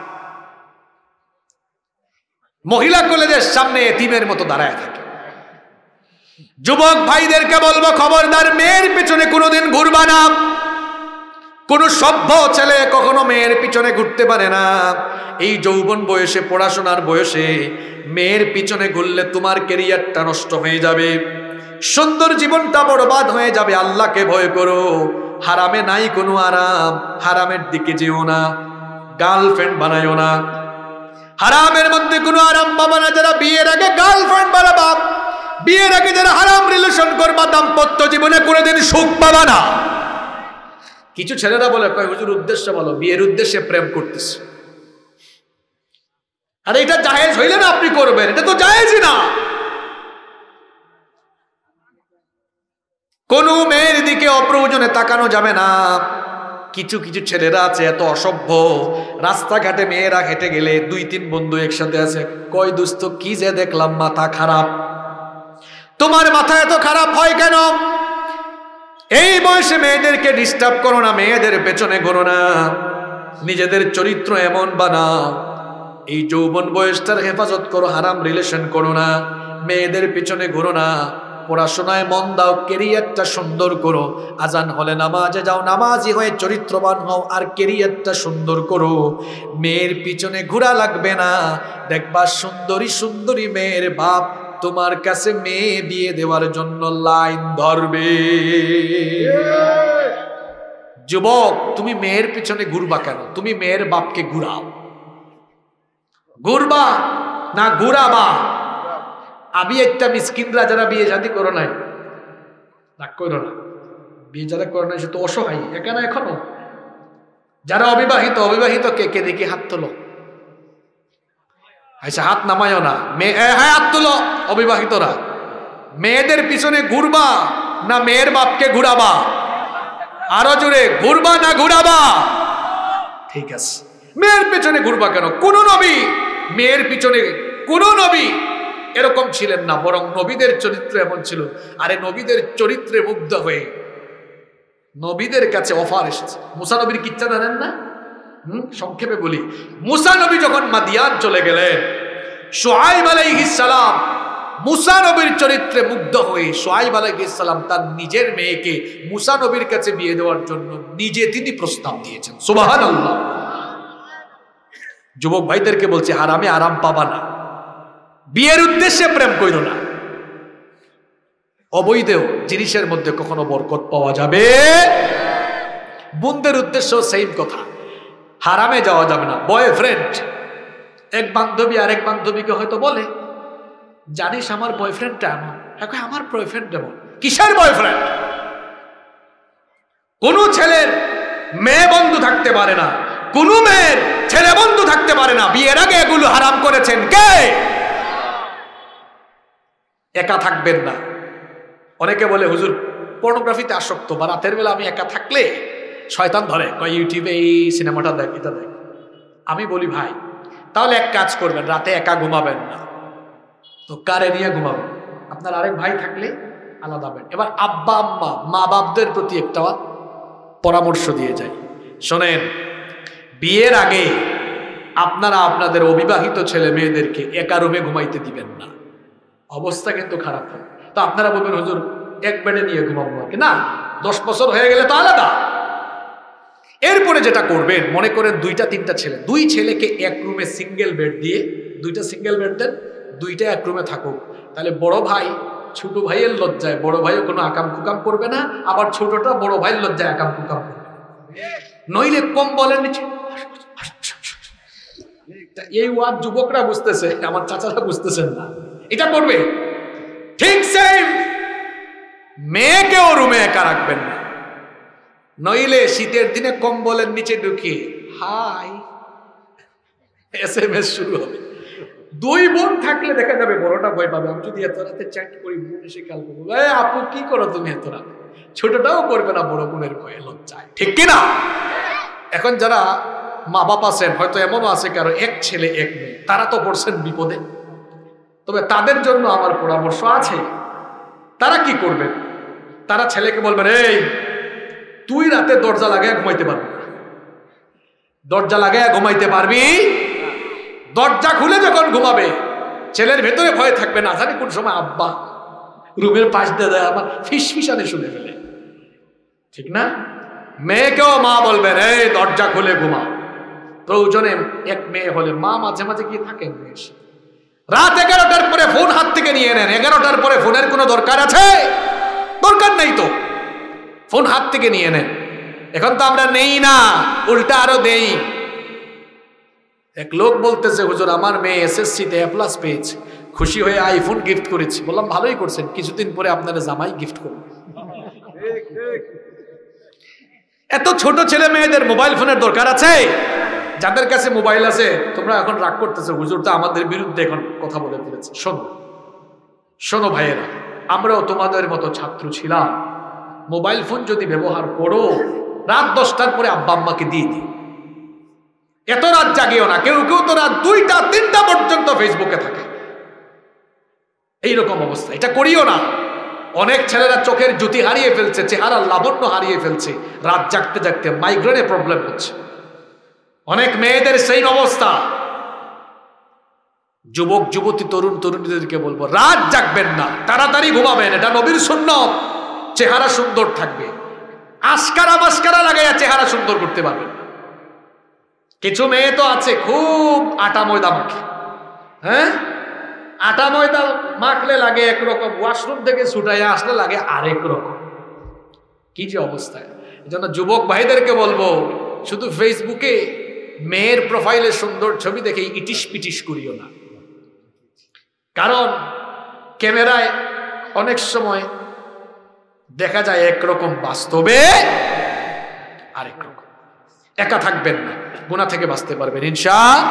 মহিলা কলেজের সামনে এতিমের মতো দাঁড়ায় থাকে। যুবক ভাইদেরকে বলবো, খবরদার, মেয়ের পিছনে কোনোদিন ঘুরবা না। কোন সভ্য ছেলে কখনো মেয়ের পিছনে ঘুরতে পারে না। এই যৌবন বয়সে, পড়াশোনার বয়সে মেয়ের পিছনে ঘুরলে তোমার ক্যারিয়ারটা নষ্ট হয়ে যাবে, সুন্দর জীবনটা বরবাদ হয়ে যাবে। আল্লাহকে ভয় করো, হারামে নাই কোনো আরাম, হারামের দিকে যেও না, গার্লফ্রেন্ড বানায়ও না। হারামের মধ্যে কোনো আরাম পাবা না। যারা বিয়ের আগে গার্লফ্রেন্ড বানাবা, বিয়ের আগে যারা হারাম রিলেশন করবা, দাম্পত্য জীবনে কোনোদিন সুখ পাবা না। কিছু ছেলেরা বলে, কয় হুজুর উদ্দেশ্য বলো, বিয়ের উদ্দেশ্যে প্রেম করতেছে। আরে এটা জায়েজ হইলে না আপনি করবেন, এটা তো জায়েজই না। কোন মেয়ের দিকে অপ্রয়োজনে তাকানো যাবে না। কিছু কিছু ছেলেরা আছে এত অসভ্য, রাস্তাঘাটে মেয়েরা হেঁটে গেলে 2-3 বন্ধু একসাথে আছে, কয় দোস্ত কি যে দেখলাম, মাথা খারাপ। তোমার মাথা এত খারাপ হয় কেন? এই বয়সে মেয়েদেরকে ডিস্টার্ব করো না, মেয়েদের পেছনে ঘোরো না, নিজেদের চরিত্র এমন বানাও। এই যৌবন বয়সটার হেফাজত করো, হারাম রিলেশন করো না, মেয়েদের পিছনে ঘুরো না, পড়াশোনায় মন দাও, ক্যারিয়ারটা সুন্দর করো, আজান হলে নামাজে যাও, নামাজি হয়ে চরিত্রবান হও, আর ক্যারিয়ারটা সুন্দর করো। মেয়ের পিছনে ঘোরা লাগবে না, দেখবা সুন্দরী সুন্দরী মেয়ের বাপ তোমার কাছে মেয়ে বিয়ে দেওয়ার জন্য লাইন ধরবে। যুবক, তুমি মেয়ের পিছনে ঘুরবা কেন? তুমি মেয়ের বাপকে ঘুরাও। ঘুরবা না ঘুরাবা? আমি একটা মিসকিনরা যারা বিয়ে শাদী করো নাই, রাগ করো না, বিয়ে যারা করো নাই সে তো অসহায়, এখানে এখনো যারা অবিবাহিত, অবিবাহিত কে কে দেখি হাত তোলো। আচ্ছা হাত নামায়ও না, হ্যাঁ হাত তোলো অবিবাহিতরা। মেয়েদের পিছনে ঘুরবা না মেয়ের বাপকে ঘুরাবা? আরো জোরে, ঘুরবা না ঘুরাবা? ঠিক আছে, মেয়ের পিছনে ঘুরবা কেন? কোন নবী মেয়ের পিছনে, কোন নবী এরকম ছিলেন না, বরং নবীদের চরিত্র এমন ছিল। আরে নবীদের চরিত্রে মুগ্ধ হয়ে নবীদের কাছে অফার এসেছে। মুসা নবীর কিচ্ছা জানেন না? সংক্ষেপে বলি, মুসা নবী যখন মাদিয়ান চলে গেলেন, শুআয়ব আলাইহিস সালাম মুসা নবীর চরিত্রে মুগ্ধ হয়ে শুআয়ব আলাইহিস সালাম তার নিজের মেয়েকে মুসা নবীর কাছে বিয়ে দেওয়ার জন্য নিজে তিনি প্রস্তাব দিয়েছেন। সুবহানাল্লাহ। যুবক ভাইদেরকে বলছে, হারামে আরাম পাবা না, বিয়ের উদ্দেশ্যে প্রেম কইরো না। অবৈধ জিনিসের মধ্যে কখনো বরকত পাওয়া যাবে। বন্ধের উদ্দেশ্য সেম কথা, হারামে যাওয়া যাবে না। বয়ফ্রেন্ড, এক বান্ধবী আরেক বান্ধবীকে হয়তো বলে, জানিস আমার বয়ফ্রেন্ডটা এমন। হ্যাঁ, আমার বয়ফ্রেন্ড এমন। কিসের বয়ফ্রেন্ড? কোন ছেলের মেয়ে বন্ধু থাকতে পারে না, কোন মেয়ের ছেলে বন্ধু থাকতে পারে না। বিয়ের আগে এগুলো হারাম করেছেন কে? একা থাকবেন না। অনেকে বলে হুজুর পর্নোগ্রাফিতে আসক্ত, বা রাতের বেলা আমি একা থাকলে শয়তান ধরে, কয় ইউটিউবে এই সিনেমাটা দেখ, এটা দেখ। আমি বলি ভাই, তাহলে এক কাজ করবেন, রাতে একা ঘুমাবেন না তো কারে নিয়ে ঘুমাবেন? আপনার আরেক ভাই থাকলে আলাদা বেড। এবার আব্বা আম্মা, মা বাপদের প্রতি একটা পরামর্শ দিয়ে যাই, শোনেন, বিয়ের আগে আপনারা আপনাদের অবিবাহিত ছেলে মেয়েদেরকে একা রুমে ঘুমাইতে দিবেন না। অবস্থা কিন্তু খারাপ হয়। তো আপনারা বলবেন হুজুর এক বেডে নিয়ে ঘুমাবো না, 10 বছর হয়ে গেলে তো আলাদা। এরপরে যেটা করবেন, মনে করেন 2-3টা ছেলে, 2 ছেলেকে এক রুমে সিঙ্গেল বেড দিয়ে, 2টা সিঙ্গেল বেড দেন, 2টা এক রুমে থাকুক। তাহলে বড় ভাই ছোট ভাইয়ের লজ্জায়, বড় ভাইও কোনো আকাম কুকাম করবে না, আবার ছোটটা বড় ভাইয়ের লজ্জায় আকাম কুকাম করবে। নইলে কম বলেন নিচে। এই ওয়ার্ড যুবকরা বুঝতেছে, আমার চাচারা বুঝতেছেন না। এটা করবে ঠিক সেম, মেয়েকেও রুমে একা রাখবেন না। নইলে শীতের দিনে কম্বলের নিচে ঢুকিয়ে হাই SMS শুরু হবে। 2 বোন থাকলে দেখা যাবে বড়টা ভয় পাবে, আমি যদি এত রাতে চ্যাট করি বোন এসে খেয়াল করবো, আপু কি করো তুমি এত রাতে? ছোটটাও করবে না বড় বোনের ভয়ে, লজ্জায়, ঠিক কিনা? এখন যারা মা বাপ আছেন, হয়তো এমনও আছে কারো এক ছেলে এক মেয়ে, তারা তো পড়ছেন বিপদে। তবে তাদের জন্য আমার পরামর্শ আছে। তারা কি করবেন? তারা ছেলেকে বলবেন, এই তুই রাতে দরজা লাগায় ঘুমাইতে পারবি না। দরজা লাগায় ঘুমাইতে পারবি? দরজা খুলে যখন ঘুমাবে, ছেলের ভেতরে ভয় থাকবে না, জানি কোন সময় আব্বা রুমের পাশ দিয়ে দেয়, আমার ফিসফিসানে শুনে ফেলে, ঠিক না? মেয়েকেও মা বলবেন, এই দরজা খুলে ঘুমাও। প্রয়োজনে এক মেয়ে হলে মা মাঝে মাঝে গিয়ে থাকেন। রাত 11টার পরে ফোন হাত থেকে নিয়ে নেন। 11টার পরে ফোনের কোনো দরকার আছে? দরকার নেই তো, ফোন হাত থেকে নিয়ে নেন। এখন তো আমরা নেই না, উল্টা আরো দেই। এক লোক বলতেছে, হুজুর আমার মেয়ে SSC-তে A+ পেয়েছে, খুশি হয়ে আইফোন গিফট করেছি। বললাম ভালোই করছেন, কিছুদিন পরে আপনারা জামাই গিফট করবেন। এত ছোট ছেলে মেয়েদের মোবাইল ফোনের দরকার আছে? যাদের কাছে মোবাইল আছে, তোমরা এখন রাগ করতেছো, হুজুর তো আমাদের বিরুদ্ধে এখন কথা বলে ফেলেছে। শোনো শোনো ভাইয়েরা, আমরাও তোমাদের মতো ছাত্র ছিলাম, মোবাইল ফোন যদি ব্যবহার করো রাত 10টার পরে আব্বা আম্মাকে দিয়ে দিও। এত রাত জাগিও না, কেউ কেউ তো রাত 2টা 3টা পর্যন্ত ফেসবুকে থাকে। এইরকম অবস্থা, এটা করিও না। অনেক ছেলেরা চোখের জ্যোতি হারিয়ে ফেলছে, চেহারা লাবণ্য হারিয়ে ফেলছে, রাত জাগতে জাগতে মাইগ্রেনে প্রবলেম হচ্ছে। অনেক মেয়েদের সেই অবস্থা। যুবক যুবতী তরুণ তরুণীদেরকে বলবো, রাত জাগবেন না, তাড়াতাড়ি ঘুমাবেন, এটা নবীর সুন্নাত। চেহারা সুন্দর থাকবে, আস্কারা মাস্কারা লাগাইয়া চেহারা সুন্দর করতে পারবেন। কিছু মেয়ে তো আছে খুব আটা ময়দা মাখে, হ্যাঁ, আটা ময়দা মাখলে লাগে একরকম, ওয়াশরুম থেকে ছুটাইয়া আসলে লাগে আরেক রকম। কি যে অবস্থা! এই জন্য যুবক ভাইদেরকে বলবো, শুধু ফেসবুকে মেয়ের প্রোফাইলে সুন্দর ছবি দেখে ইটিস পিটিস করিও না। কারণ ক্যামেরায় অনেক সময় দেখা যায় একরকম, বাস্তবে আরেক রকম। একা থাকবেন না, গুনাহ থেকে বাঁচতে পারবেন ইনশাআল্লাহ।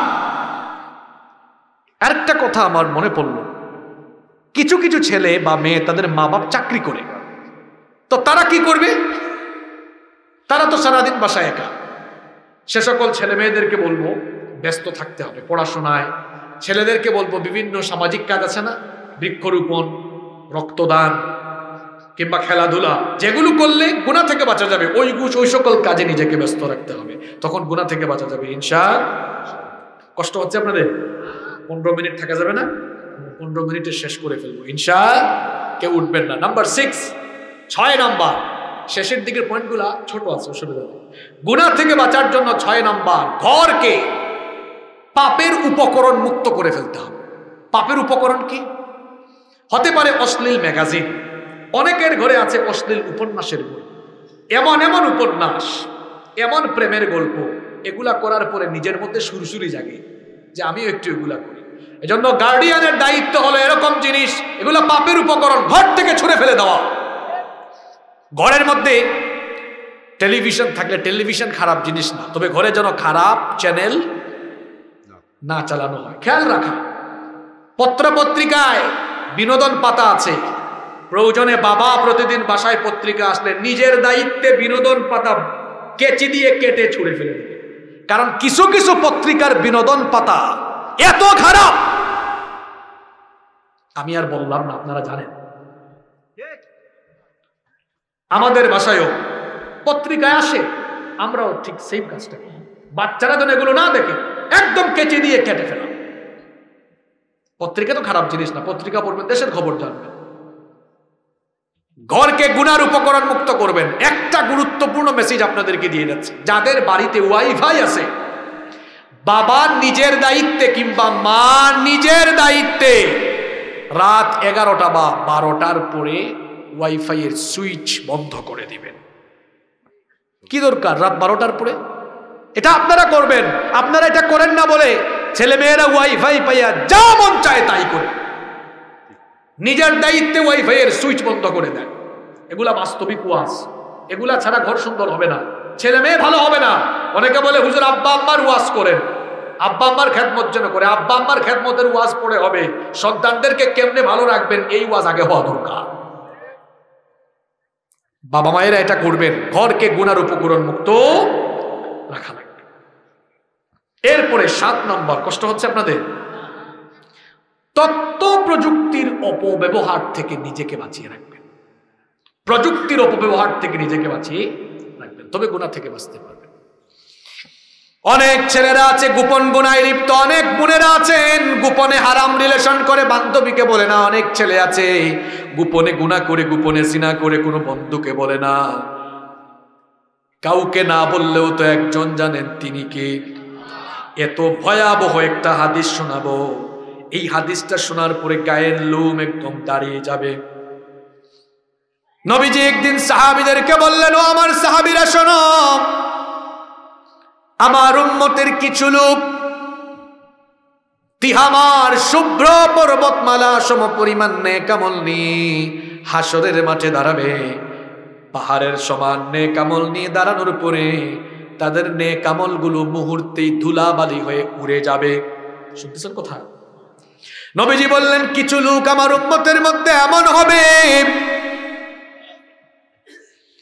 আরেকটা কথা আমার মনে পড়ল, কিছু কিছু ছেলে বা মেয়ে তাদের মা বাপ চাকরি করে, তো তারা কি করবে? তারা তো সারাদিন বাসায় একা। সে সকল ছেলে মেয়েদেরকে বলবো ব্যস্ত থাকতে হবে পড়াশোনায়। ছেলেদেরকে বলবো বিভিন্ন সামাজিক কাজ আছে না, বৃক্ষরোপণ, রক্তদান কিংবা খেলাধুলা, যেগুলো করলে গুনাহ থেকে বাঁচা যাবে, ওই সকল কাজে নিজেকে ব্যস্ত রাখতে হবে, তখন গুনাহ থেকে বাঁচা যাবে ইনশাআল্লাহ। কষ্ট হচ্ছে আপনাদের? 15 মিনিট থাকা যাবে না? 15 মিনিটে শেষ করে ফেলবো ইনশাআল্লাহ। কেউ উঠবেন না। নাম্বার 6 নাম্বার, শেষের দিকের পয়েন্টগুলা ছোট আছে, অসুবিধা নেই। গুনাহ থেকে বাঁচার জন্য 6 নাম্বার, ঘরকে পাপের উপকরণ মুক্ত করে ফেলতে হবে। পাপের উপকরণ কি হতে পারে? অশ্লীল ম্যাগাজিন, অনেকের ঘরে আছে অশ্লীল উপন্যাসের বই, এমন এমন উপন্যাস, এমন প্রেমের গল্প, এগুলা করার পরে নিজের মধ্যে সুরসুরি জাগে যে আমিও একটু এগুলা করি। এজন্য গার্ডিয়ানের দায়িত্ব হলো এরকম জিনিস, এগুলা পাপের উপকরণ, ঘর থেকে ছুঁড়ে ফেলে দেওয়া। ঘরের মধ্যে টেলিভিশন থাকলে, টেলিভিশন খারাপ জিনিস না, তবে ঘরে যেন খারাপ চ্যানেল না চালানো হয়, খেয়াল রাখা। পত্র পত্রিকায় বিনোদন পাতা আছে, প্রয়োজনে বাবা প্রতিদিন বাসায় পত্রিকা আসলে নিজের দায়িত্বে বিনোদন পাতা কেচি দিয়ে কেটে ছুঁড়ে ফেলে দেবে। কারণ কিছু কিছু পত্রিকার বিনোদন পাতা এত খারাপ, আমি আর বললাম না, আপনারা জানেন। আমাদের বাসায়ও পত্রিকায় আসে, আমরাও ঠিক সেম কাজটা করি। বাচ্চারা যেন এগুলো না দেখে একদম কেচি দিয়ে কেটে ফেলা। পত্রিকা তো খারাপ জিনিস না, পত্রিকা পড়বেন, দেশের খবর জানবেন। ঘরকে গুনার উপকরণ মুক্ত করবেন। একটা গুরুত্বপূর্ণ মেসেজ আপনাদেরকে দিয়ে যাচ্ছে, যাদের বাড়িতে ওয়াইফাই আছে, বাবা নিজের দায়িত্বে কিংবা মা নিজের দায়িত্বে রাত 11টা বা 12টার পরে ওয়াইফাই এর সুইচ বন্ধ করে দিবেন। কি দরকার রাত 12টার পরে? এটা আপনারা করবেন। আপনারা এটা করেন না বলে ছেলে মেয়েরা ওয়াইফাই পাইয়া যা মন চায় তাই করে, নিজের দায়িত্বে ওয়াইফাই এর সুইচ বন্ধ করে দেয়। এগুলা বাস্তবিক ওয়াজ, এগুলা ছাড়া ঘর সুন্দর হবে না, ছেলে মেয়ে ভালো হবে না। অনেকে বলে হুজুর আব্বা আম্মার ওয়াজ করেন, আব্বা আম্মার খেদমত যেন করে। আব্বা আম্মার খেদমতের ওয়াজ পড়ে হবে, সন্তানদেরকে কেমনে ভালো রাখবেন এই ওয়াজ আগে হওয়া দরকার। বাবা মায়েরা এটা করবেন, ঘরকে গুনার উপকরণ মুক্ত রাখা লাগবে। এরপরে 7 নম্বর, কষ্ট হচ্ছে আপনাদের? তথ্য প্রযুক্তির অপব্যবহার থেকে নিজেকে বাঁচিয়ে রাখবেন। প্রযুক্তির অপব্যবহার থেকে নিজেকে বাঁচিয়ে রাখবেন, তবে গুনাহ থেকে বাঁচতে পারবেন। অনেক ছেলেরা আছে গোপন গুনায় লিপ্ত, অনেক বোনেরা আছেন গোপনে হারাম রিলেশন করে, বান্ধবীকে বলে না। অনেক ছেলে আছে গোপনে গুনাহ করে, গোপনে জিনা করে, কোনো বন্ধুকে বলে না। কাউকে না বললেও তো একজন জানেন, তিনি কে। এত ভয়াবহ একটা হাদিস শোনাবো, এই হাদিসটা শোনার পরে গায়ের লোম একদম দাঁড়িয়ে যাবে। নবীজি একদিন সাহাবীদেরকে বললেন, ও আমার সাহাবীরা শোনো, আমার উম্মতের কিছু লোক তিহামার শুভ্র পর্বতমালা সম পরিমাণ নেক আমল নিয়ে হাসরের মাঠে দাঁড়াবে। পাহাড়ের সমান নেক আমল নিয়ে দাঁড়ানোর পরে তাদের নেক আমলগুলো মুহূর্তেই ধুলাবালি হয়ে উড়ে যাবে। শুনতেছেন কথা? নবীজি বললেন, কিছু লোক আমার উম্মতের মধ্যে এমন হবে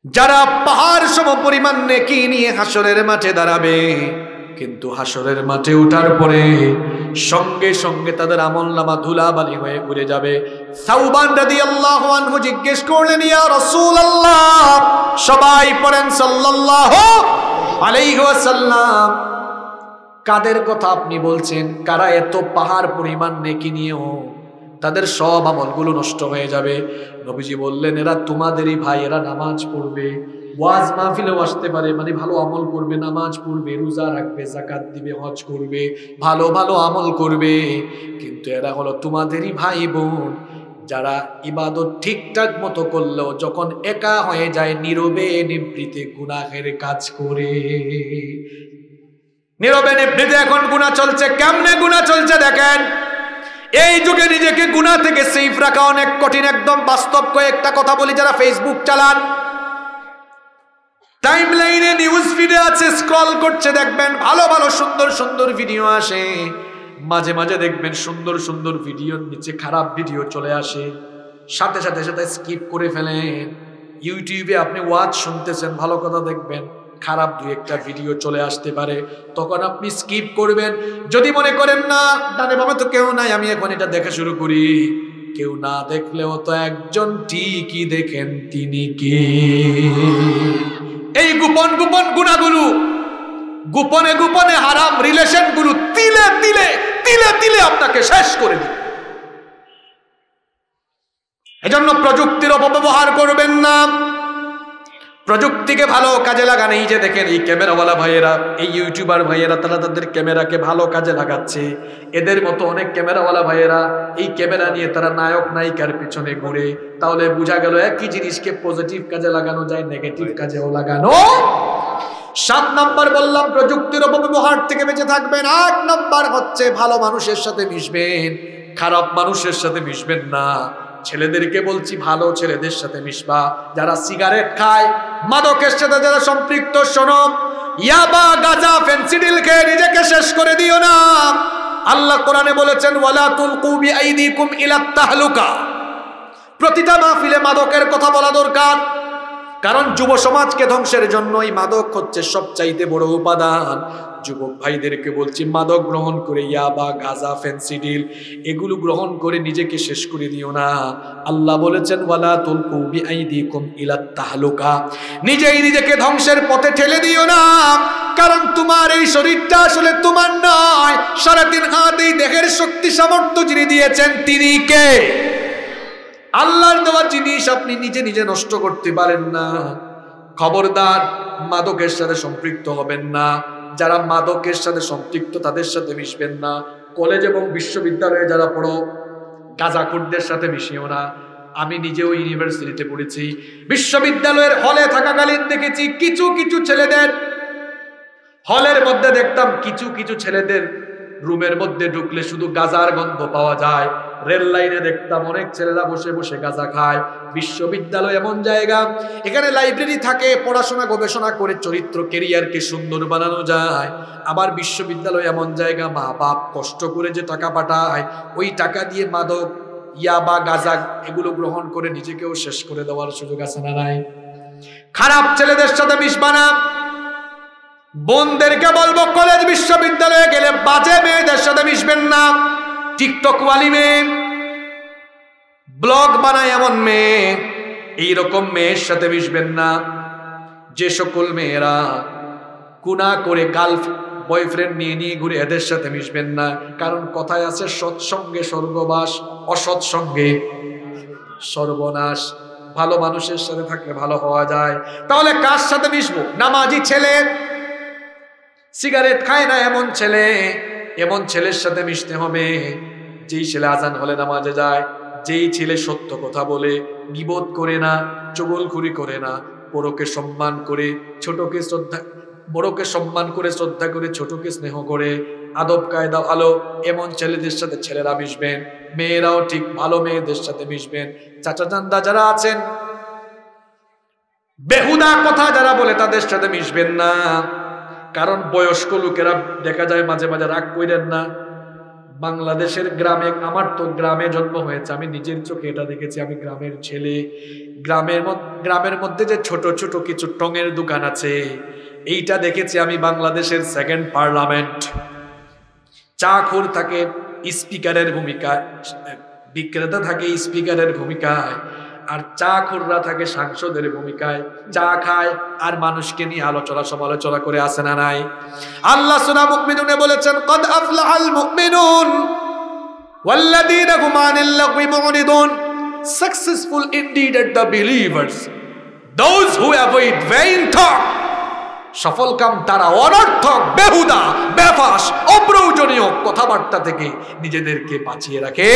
যারা পাহাড় সম পরিমাণ নেকি নিয়ে হাসরের মাঠে দাঁড়াবে, কিন্তু হাসরের মাঠে ওঠার পরে সঙ্গে সঙ্গে তাদের আমলনামা ধুলাবালি হয়ে উড়ে যাবে। সাউবান রাদিয়াল্লাহু আনহু জিজ্ঞেস করলেন, ইয়া রাসূলুল্লাহ, সবাই পড়েন সাল্লাল্লাহু আলাইহি ওয়াসাল্লাম, কাদের কথা আপনি বলছেন? কারা এত পাহাড় পরিমাণ নেকি নিয়েও তাদের সব আমলগুলো নষ্ট হয়ে যাবে? নবীজি বললেন, এরা তোমাদেরই ভাই, এরা নামাজ পড়বে, ওয়াজ মাহফিলেও আসতে পারে, মানে ভালো আমল করবে, নামাজ পড়বে, রোজা রাখবে, যাকাত দিবে, হজ করবে, ভালো ভালো আমল করবে, কিন্তু এরা হলো তোমাদেরই ভাই বোন, যারা ইবাদত ঠিকঠাক মতো করলেও যখন একা হয়ে যায় নীরবে নিভৃতে গুনাহের কাজ করে। নীরবে নিভৃতে এখন গুনাহ চলছে। কেমনে গুনাহ চলছে দেখেন। এই যুগে নিজেকে গুনাহ থেকে সেফ রাখা অনেক কঠিন। একদম বাস্তব কয়েকটা কথা বলি। যারা ফেসবুক চালান, টাইমলাইনে নিউজ ফিডে আছে, স্ক্রল করছে, দেখবেন ভালো ভালো সুন্দর সুন্দর ভিডিও আসে, মাঝে মাঝে দেখবেন সুন্দর সুন্দর ভিডিওর নিচে খারাপ ভিডিও চলে আসে, সাথে সাথে সাথে স্কিপ করে ফেলেন। ইউটিউবে আপনি ওয়াজ শুনতেছেন, ভালো কথা দেখবেন, খারাপ দুই একটা ভিডিও চলে আসতে পারে, তখন আপনি স্কিপ করবেন। যদি মনে করেন না ডানে বামে তো কেউ নাই, আমি এখন এটা দেখা শুরু করি, কেউ না দেখলেও তো একজন ঠিকই দেখেন, তিনি কে? এই গোপন গোপন গুনাহগুলো, গোপনে গোপনে হারাম রিলেশনগুলো তিলে তিলে তিলে তিলে আপনাকে শেষ করে দিবে। এজন্য প্রযুক্তির অপব্যবহার করবেন না, প্রযুক্তিকে ভালো কাজে লাগান। এই যে দেখেন এই ক্যামেরাওয়ালা ভাইয়েরা, এই ইউটিউবার ভাইয়েরা, তারা তাদের ক্যামেরাকে ভালো কাজে লাগাচ্ছে। এদের মতো অনেক ক্যামেরাওয়ালা ভাইয়েরা এই ক্যামেরা নিয়ে তারা নায়ক নায়িকার পিছনে ঘুরে। তাহলে বোঝা গেল একই জিনিসকে পজিটিভ কাজে লাগানো যায়, নেগেটিভ কাজেও লাগানো। 7 নাম্বার বললাম প্রযুক্তির অপব্যবহার থেকে বেঁচে থাকবেন। 8 নাম্বার হচ্ছে ভালো মানুষের সাথে মিশবেন, খারাপ মানুষের সাথে মিশবেন না। ছেলেদেরকে বলছি ভালো ছেলেদের সাথে মিশবা। যারা সিগারেট খায়, মাদকের সাথে যারা সম্পৃক্ত, শোনো, ইয়াবা গাঁজা ফেনসিডিল খেয়ে নিজেকে শেষ করে দিও না। আল্লাহ কোরআনে বলেছেন, ওয়ালা তুলকু বিআইদিকুম ইলা তাহলুকা। প্রতিটা মাহফিলে মাদকের কথা বলা দরকার, কারণ যুব সমাজকে ধ্বংসের জন্য এই মাদক হচ্ছে সবচাইতে বড় উপাদান। যুবক ভাইদেরকে বলছি, মাদক গ্রহণ করে, ইয়াবা গাঁজা ফেনসিডিল এগুলো গ্রহণ করে নিজেকে শেষ করে দিও না। আল্লাহ বলেছেন, ওয়ালা তুলকু বিআইদিকুম ইলা তাহলুকা, নিজেই নিজেকে ধ্বংসের পথে ঠেলে দিও না। কারণ তোমার এই শরীরটা আসলে তোমার নয়। 3.5 হাত এই দেহের শক্তি সামর্থ্য যিনি দিয়েছেন তিনি কে? আল্লাহর দেওয়া জিনিস আপনি নিজে নিজে নষ্ট করতে পারেন না। খবরদার মাদকের সাথে সম্পৃক্ত হবেন না। যারা মাদকের সাথে সম্পৃক্ত তাদের সাথে মিশবেন না। কলেজ এবং বিশ্ববিদ্যালয়ে যারা পড়ো, গাঁজাখোরদের সাথে মিশিও না। আমি নিজেও ইউনিভার্সিটিতে পড়েছি, বিশ্ববিদ্যালয়ের হলে থাকাকালীন দেখেছি কিছু কিছু ছেলেদের, হলের মধ্যে দেখতাম কিছু কিছু ছেলেদের রুমের মধ্যে ঢুকলে শুধু গাঁজার গন্ধ পাওয়া যায়। রেল লাইনে দেখতাম অনেক ছেলেরা বসে বসে গাঁজা খায়। বিশ্ববিদ্যালয় এমন জায়গা, এখানে লাইব্রেরি থাকে, পড়াশোনা গবেষণা করে চরিত্র ক্যারিয়ারকে সুন্দর বানানো যায়। আবার বিশ্ববিদ্যালয় এমন জায়গা, মা বাপ কষ্ট করে যে টাকা পাঠায়, ওই টাকা দিয়ে মাদক, ইয়াবা, গাঁজা এগুলো গ্রহণ করে নিজেকেও শেষ করে দেওয়ার সুযোগ আছে না নাই? খারাপ ছেলেদের সাথে মিশবা না। বোনদেরকে বলবো, কলেজ বিশ্ববিদ্যালয়ে গেলে বাজে মেয়েদের সাথে মিশবেন না। টিকটক ওয়ালি মেয়ে, ব্লগ বানায় এমন মেয়ে, এইরকম মেয়ের সাথে মিশবেন না। যে সকল মেয়েরা গুনাহ করে গার্ল বয়ফ্রেন্ড নিয়ে নিয়ে ঘুরে, এদের সাথে মিশবেন না। কারণ কথায় আছে, সৎসঙ্গে স্বর্গবাস, অসৎ সঙ্গে সর্বনাশ। ভালো মানুষের সাথে থাকলে ভালো হওয়া যায়। তাহলে কার সাথে মিশবো? নামাজি ছেলে, সিগারেট খায় না এমন ছেলে, এমন ছেলের সাথে মিশতে হবে। যেই ছেলে আজান হলে নামাজে যায়, যেই ছেলে সত্য কথা বলে, গীবত করে না, চগলখুরি করে না, বড়কে সম্মান করে, ছোটকে শ্রদ্ধা, বড়কে সম্মান করে শ্রদ্ধা করে, ছোটকে স্নেহ করে, আদব কায়দা ভালো, এমন ছেলেদের সাথে ছেলেরা মিশবেন। মেয়েরাও ঠিক ভালো মেয়েদের সাথে মিশবেন। চাচা চান্দা যারা আছেন, বেহুদা কথা যারা বলে তাদের সাথে মিশবেন না। কারণ বয়স্ক লোকেরা দেখা যায় মাঝে মাঝে, রাগ কইরেন না, বাংলাদেশের গ্রামে, আমার তো গ্রামে জন্ম হয়েছে, আমি নিজের চোখে এটা দেখেছি। আমি গ্রামের ছেলে। গ্রামের মধ্যে যে ছোট ছোট কিছু টঙের দোকান আছে, এইটা দেখেছি আমি বাংলাদেশের সেকেন্ড পার্লামেন্ট। চাখুর থাকে স্পিকারের ভূমিকায়, বিক্রেতা থাকে স্পিকারের ভূমিকায়, আর চাখুররা থাকে সাংসদের ভূমিকায়। চা খায় আর মানুষকে নিয়ে আলোচনা সমালোচনা করে, আসে না নাই? আল্লাহ সূরা মুমিনুনে বলেছেন, কদ আফলাহাল মুমিনুন ওয়াল্লাযীনা হুম আনিল লাগwi মুরিদুন। Successful indeed are the believers, those who avoid vain talk. সফল কাম তারা অনর্থক, বেহুদা, বেফাস, অপ্রয়োজনীয় কথাবার্তা থেকে নিজেদেরকে বাঁচিয়ে রাখে।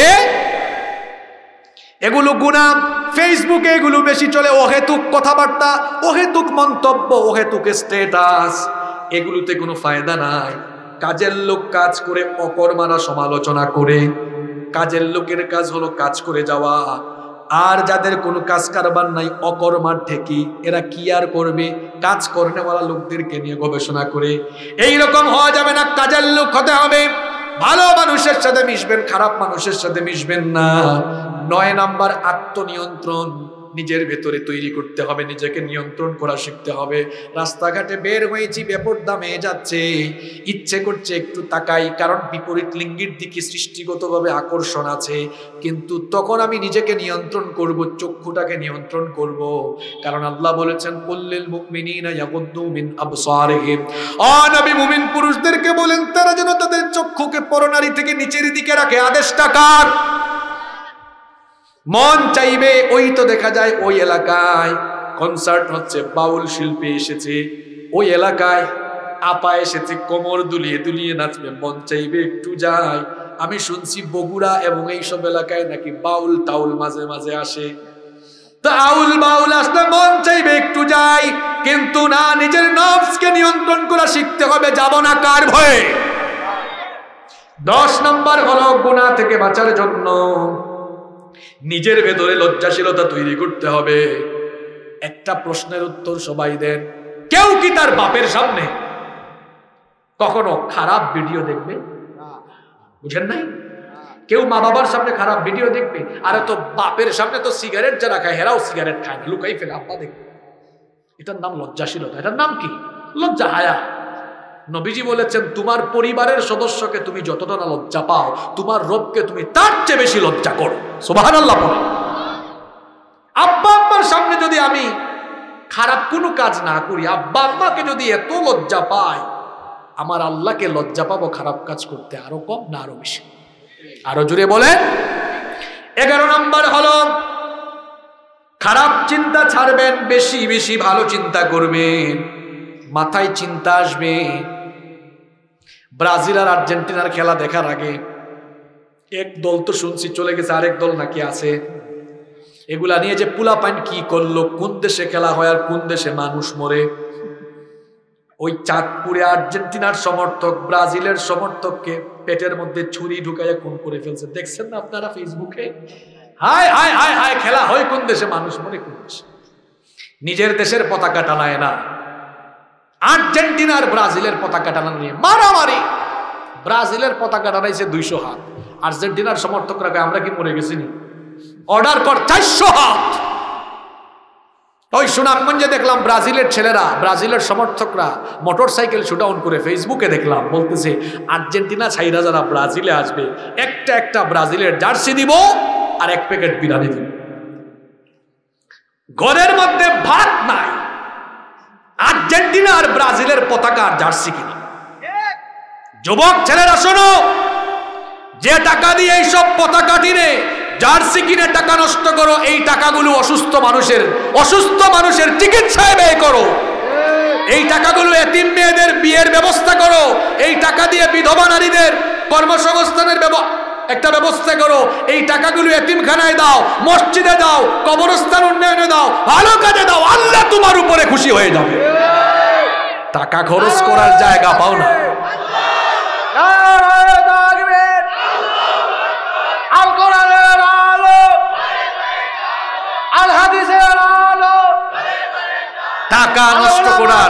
এগুলো গুনাহ। ফেসবুকে এগুলো বেশি চলে, অহেতুক কথাবার্তা, অহেতুক মন্তব্য, অহেতুক স্ট্যাটাস। এগুলোতে কোনো ফায়দা নাই। কাজের লোক কাজ করে অকর্মারা সমালোচনা করে। কাজের লোকের কাজ হলো কাজ করে যাওয়া। আর যাদের কোনো কাজ কারবার নাই, অকর্মার ঠেকি, এরা কি আর করবে? কাজ করেনেওয়ালা লোকদেরকে নিয়ে গবেষণা করে। এইরকম হওয়া যাবে না, কাজের লোক হতে হবে। ভালো মানুষের সাথে মিশবেন, খারাপ মানুষের সাথে মিশবেন না। 9 নাম্বার, আত্মনিয়ন্ত্রণ নিজের ভেতরে তৈরি করতে হবে, নিজেকে নিয়ন্ত্রণ করা শিখতে হবে। রাস্তাঘাটে বের হয়েছি, বেপরদা মেয়ে যাচ্ছে, ইচ্ছে করছে একটু তাকাই, কারণ বিপরীত লিঙ্গের দিকে সৃষ্টিগতভাবে আকর্ষণ আছে, কিন্তু তখন আমি নিজেকে নিয়ন্ত্রণ করব, চক্ষুটাকে নিয়ন্ত্রণ করব। কারণ আল্লাহ বলেছেন, কুল্লিল মুমিনিনা ইয়াগুদ্দু মিন আবসারিহিম। ও নবী, মুমিন পুরুষদেরকে বলেন তারা যেন তাদের চক্ষুকে পরনারী থেকে নিচের দিকে রাখে। আদেশটা কার? মন চাইবে, ওই তো দেখা যায় ওই এলাকায় কনসার্ট হচ্ছে, বাউল শিল্পী এসেছে, ওই এলাকায় আপা এসেছে, কোমর দুলিয়ে দুলিয়ে নাচবে, মন চাইবে একটু যাই। আমি শুনছি বগুড়া এবং এইসব এলাকায় নাকি বাউল টাউল মাঝে মাঝে আসে। তো আউল বাউল আসলে মন চাইবে একটু যাই, কিন্তু না, নিজের নফসকে নিয়ন্ত্রণ করা শিখতে হবে। যাব না কার ভয়ে? 10 নম্বর হলো গুনাহ থেকে বাঁচার জন্য নিজের ভেতরে লজ্জাশীলতা তৈরি করতে হবে। একটা প্রশ্নের উত্তর সবাই দেন, কেউ কি তার বাপের সামনে কখনো খারাপ ভিডিও দেখবে? বুঝেন নাই? কেউ মা বাবার সামনে খারাপ ভিডিও দেখবে? আরে তো বাপের সামনে তো সিগারেট যারা খায়, হেরাও সিগারেট খায় না, লুকাই ফেলে, আব্বা দেখবে। এটার নাম লজ্জাশীলতা। এটার নাম কি? লজ্জা, হায়া। নবীজি বলেছেন, তোমার পরিবারের সদস্যকে তুমি যতটা না লজ্জা পাও, তোমার রবকে তুমি তার চেয়ে বেশি লজ্জা করো। সুবহানাল্লাহ বলো। আব্বা আম্মার সামনে যদি আমি খারাপ কোনো কাজ না করি, আব্বা আম্মাকে যদি এত লজ্জা পাই, আমার আল্লাহকে লজ্জা পাবো খারাপ কাজ করতে আরো কম না আরো বেশি? আরো জুড়ে বলেন। 11 নম্বর হলো খারাপ চিন্তা ছাড়বেন, বেশি বেশি ভালো চিন্তা করবেন। মাথায় চিন্তা আসবে। ব্রাজিল আর আর্জেন্টিনার খেলা দেখার আগে এক দল তো শুনছি চলে গেছে, আরেক দল নাকি আছে। এগুলা নিয়ে যে পোলাপাইন কি করলো, কোন দেশে খেলা হয় আর কোন দেশে মানুষ মরে। ওই চাঁদপুরে আর্জেন্টিনার সমর্থক ব্রাজিলের সমর্থককে পেটের মধ্যে ছুরি ঢুকাইয়া খুন করে ফেলছে। দেখছেন না আপনারা ফেসবুকে? হায় হায় হায় হায়, খেলা হয় কোন দেশে, মানুষ মরে কোন দেশে। নিজের দেশের পতাকা টানায় না, আর্জেন্টিনার ব্রাজিলের পতাকা টানা নিয়ে মারামারি। ব্রাজিলের পতাকা টানাইছে 200 হাত, আর্জেন্টিনার সমর্থকরা আমরা কি মরে গেছি? অর্ডার কর 400 হাত। ওই সুনামগঞ্জে দেখলাম ব্রাজিলের ছেলেরা, ব্রাজিলের সমর্থকরা মোটরসাইকেল শুটআউট করে ফেসবুকে দেখলাম, বলতেছে আর্জেন্টিনা ছাইরা যারা ব্রাজিলে আসবে একটা একটা ব্রাজিলের জার্সি দিব আর 1 প্যাকেট বিরিয়ানি দিব। ঘরের মধ্যে ভাত নাই, আর্জেন্টিনা আর ব্রাজিলের পতাকা আর জার্সি কিনা। যুবক ছেলেরা শোনো, যে টাকা দিয়ে এইসব পতাকা কিনে, জার্সি কিনে টাকা নষ্ট করো, এই টাকাগুলো অসুস্থ মানুষের চিকিৎসায় ব্যয় করো। এই টাকাগুলো এতিম মেয়েদের বিয়ের ব্যবস্থা করো। এই টাকা দিয়ে বিধবা নারীদের কর্মসংস্থানের একটা ব্যবস্থা করো। এই টাকাগুলো এতিমখানায় দাও, মসজিদে দাও, কবরস্থান উন্নয়নে দাও, ভালো কাজে দাও। আল্লাহ তোমার উপরে খুশি হয়ে যাবে। টাকা খরচ করার জায়গা পাও না।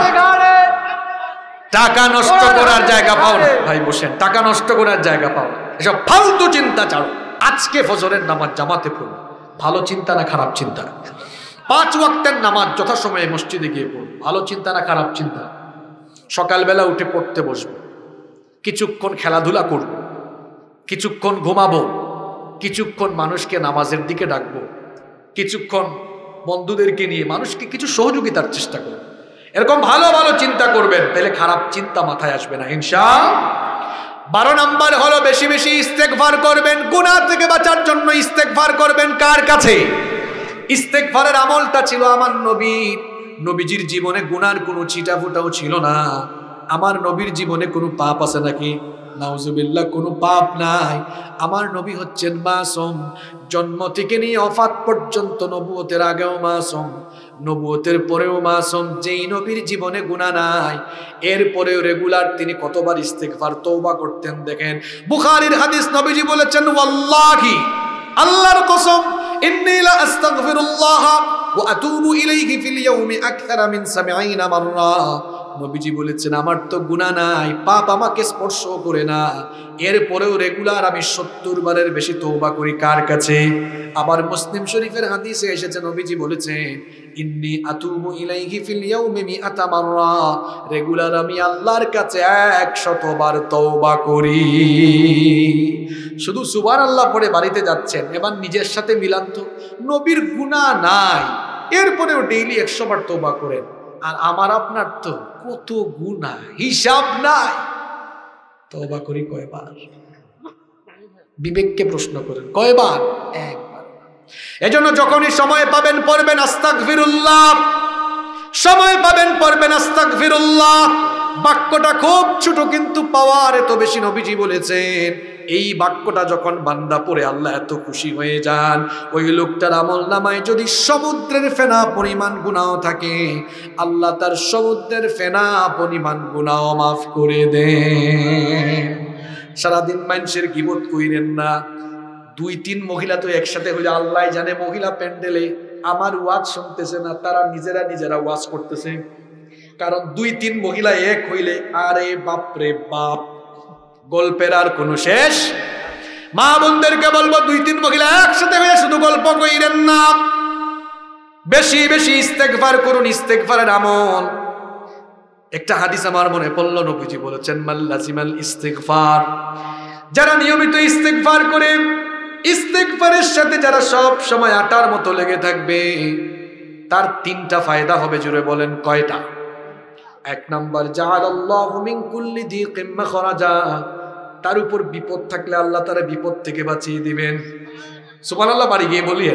টাকা নষ্ট করার জায়গা পাও না। ভাই বসেন, টাকা নষ্ট করার জায়গা পাও না। এসব ফালতু চিন্তা ছাড়ো। আজকে ফজরের নামাজ জামাতে পড়ো, ভালো চিন্তা না খারাপ চিন্তা? 5 ওয়াক্তের নামাজ যথাসময়ে মসজিদে গিয়ে পড়ো, ভালো চিন্তা না খারাপ চিন্তা? সকালবেলা উঠে পড়তে বসবো, কিছুক্ষণ খেলাধুলা করব, কিছুক্ষণ ঘুমাবো, কিছুক্ষণ মানুষকে নামাজের দিকে ডাকবো, কিছুক্ষণ বন্ধুদেরকে নিয়ে মানুষকে কিছু সহযোগিতার চেষ্টা করব। এরকম ভালো ভালো চিন্তা করবেন, তাহলে খারাপ চিন্তা মাথায় আসবে না ইনশাআল্লাহ। 12 নাম্বার হলো বেশি বেশি ইস্তেগফার করবেন। গুনাহ থেকে বাঁচার জন্য ইস্তেগফার করবেন কার কাছে? ইস্তেগফারের আমলটা ছিল আমার নবীর। নবীজির জীবনে গুনার কোনো ছিটা ফোঁটাও ছিল না। আমার নবীর জীবনে কোনো পাপ আছে নাকি? নাউজুবিল্লাহ, কোনো পাপ নাই। আমার নবী হচ্ছেন মাসুম, জন্ম থেকে নিয়ে ওফাত পর্যন্ত, নবুয়তের আগেও মাসুম, নবুয়তের পরেও মাসুম। যেই নবীর জীবনে গুনাহ নাই, এরপরেও রেগুলার তিনি কতবার ইস্তেগফার তওবা করতেন দেখেন। বুখারীর হাদিস, নবীজি বলেছেন ওয়াল্লাহি, আল্লাহর কসম, ইন্নী লা আস্তাগফিরুল্লাহ ওয়া আতুবু ইলাইহি ফিল ইয়াউমি আকসারা মিন 70 মাররা। নবীজি বলেছেন আমার তো গুনাহ নাই, পাপ আমাকে স্পর্শ করে না, এরপরেও রেগুলার আমি 70 বারের বেশি তওবা করি কার কাছে? আবার মুসলিম শরীফের হাদিসে এসেছে, নবীজি বলেছেন ইন্নী আতুবু ইলাইহি ফিল ইয়াউমি 100 মাররা, রেগুলার আমি আল্লাহর কাছে 100 বার তওবা করি। শুধু সুবহানাল্লাহ পড়ে বাড়িতে যাচ্ছেন, এবার নিজের সাথে মিলান তো, নবীর গুনাহ নাই, এরপরেও ডেইলি 100 বার তওবা করেন। আর আমার আপনার তো কত গুনাহ, হিসাব নাই। তওবা করি কয়বার? বিবেককে প্রশ্ন করেন, কয়বার? একবার। এজন্য যখনই সময় পাবেন পড়বেন আস্তাগফিরুল্লাহ, সময় পাবেন পড়বেন আস্তাগফিরুল্লাহ। বাক্যটা খুব ছোট কিন্তু পাওয়ার এত বেশি। নবীজি বলেছেন এই বাক্যটা যখন বান্দা পড়ে আল্লাহ এত খুশি হয়ে যান, ওই লোকটার আমলনামায় যদি সমুদ্রের ফেনা পরিমাণ গুনাহ থাকে, আল্লাহ তার সমুদ্রের ফেনা পরিমাণ গুনাহ মাফ করে দেন। সারাদিন মানুষের গীবত কইরেন না। 2-3 মহিলা তো একসাথে হইলে আল্লাহ জানে, মহিলা প্যান্ডেলে আমার ওয়াজ শুনতেছে না, তারা নিজেরা ওয়াজ করতেছে। কারণ 2-3 মহিলা এক হইলে আরে বাপরে বাপ, গল্পের আর কোনো শেষ। মা বোনদেরকে বলবো 2-3 মহিলা একসাথে হয়ে শুধু গল্প কইরেন না, বেশি বেশি ইস্তেগফার করুন, ইস্তেগফারের আমল। একটা হাদিস আমার মনে পড়ল, নবীজি বলেছেন মাল্লাজিমাল ইস্তেগফার, যারা নিয়মিত ইস্তেগফার করে, ইস্তেগফারের সাথে যারা সব সময় আটার মতো লেগে থাকবে, তার 3টা ফায়দা হবে। জুড়ে বলেন কয়টা? 1 নাম্বার, জাআলাল্লাহু মিন কুল্লি দিকিম মাখরাজা, তার উপর বিপদ থাকলে আল্লাহ তারা বিপদ থেকে বাঁচিয়ে দিবেন। সুবহানাল্লাহ, বাড়ি গিয়ে বলিয়ে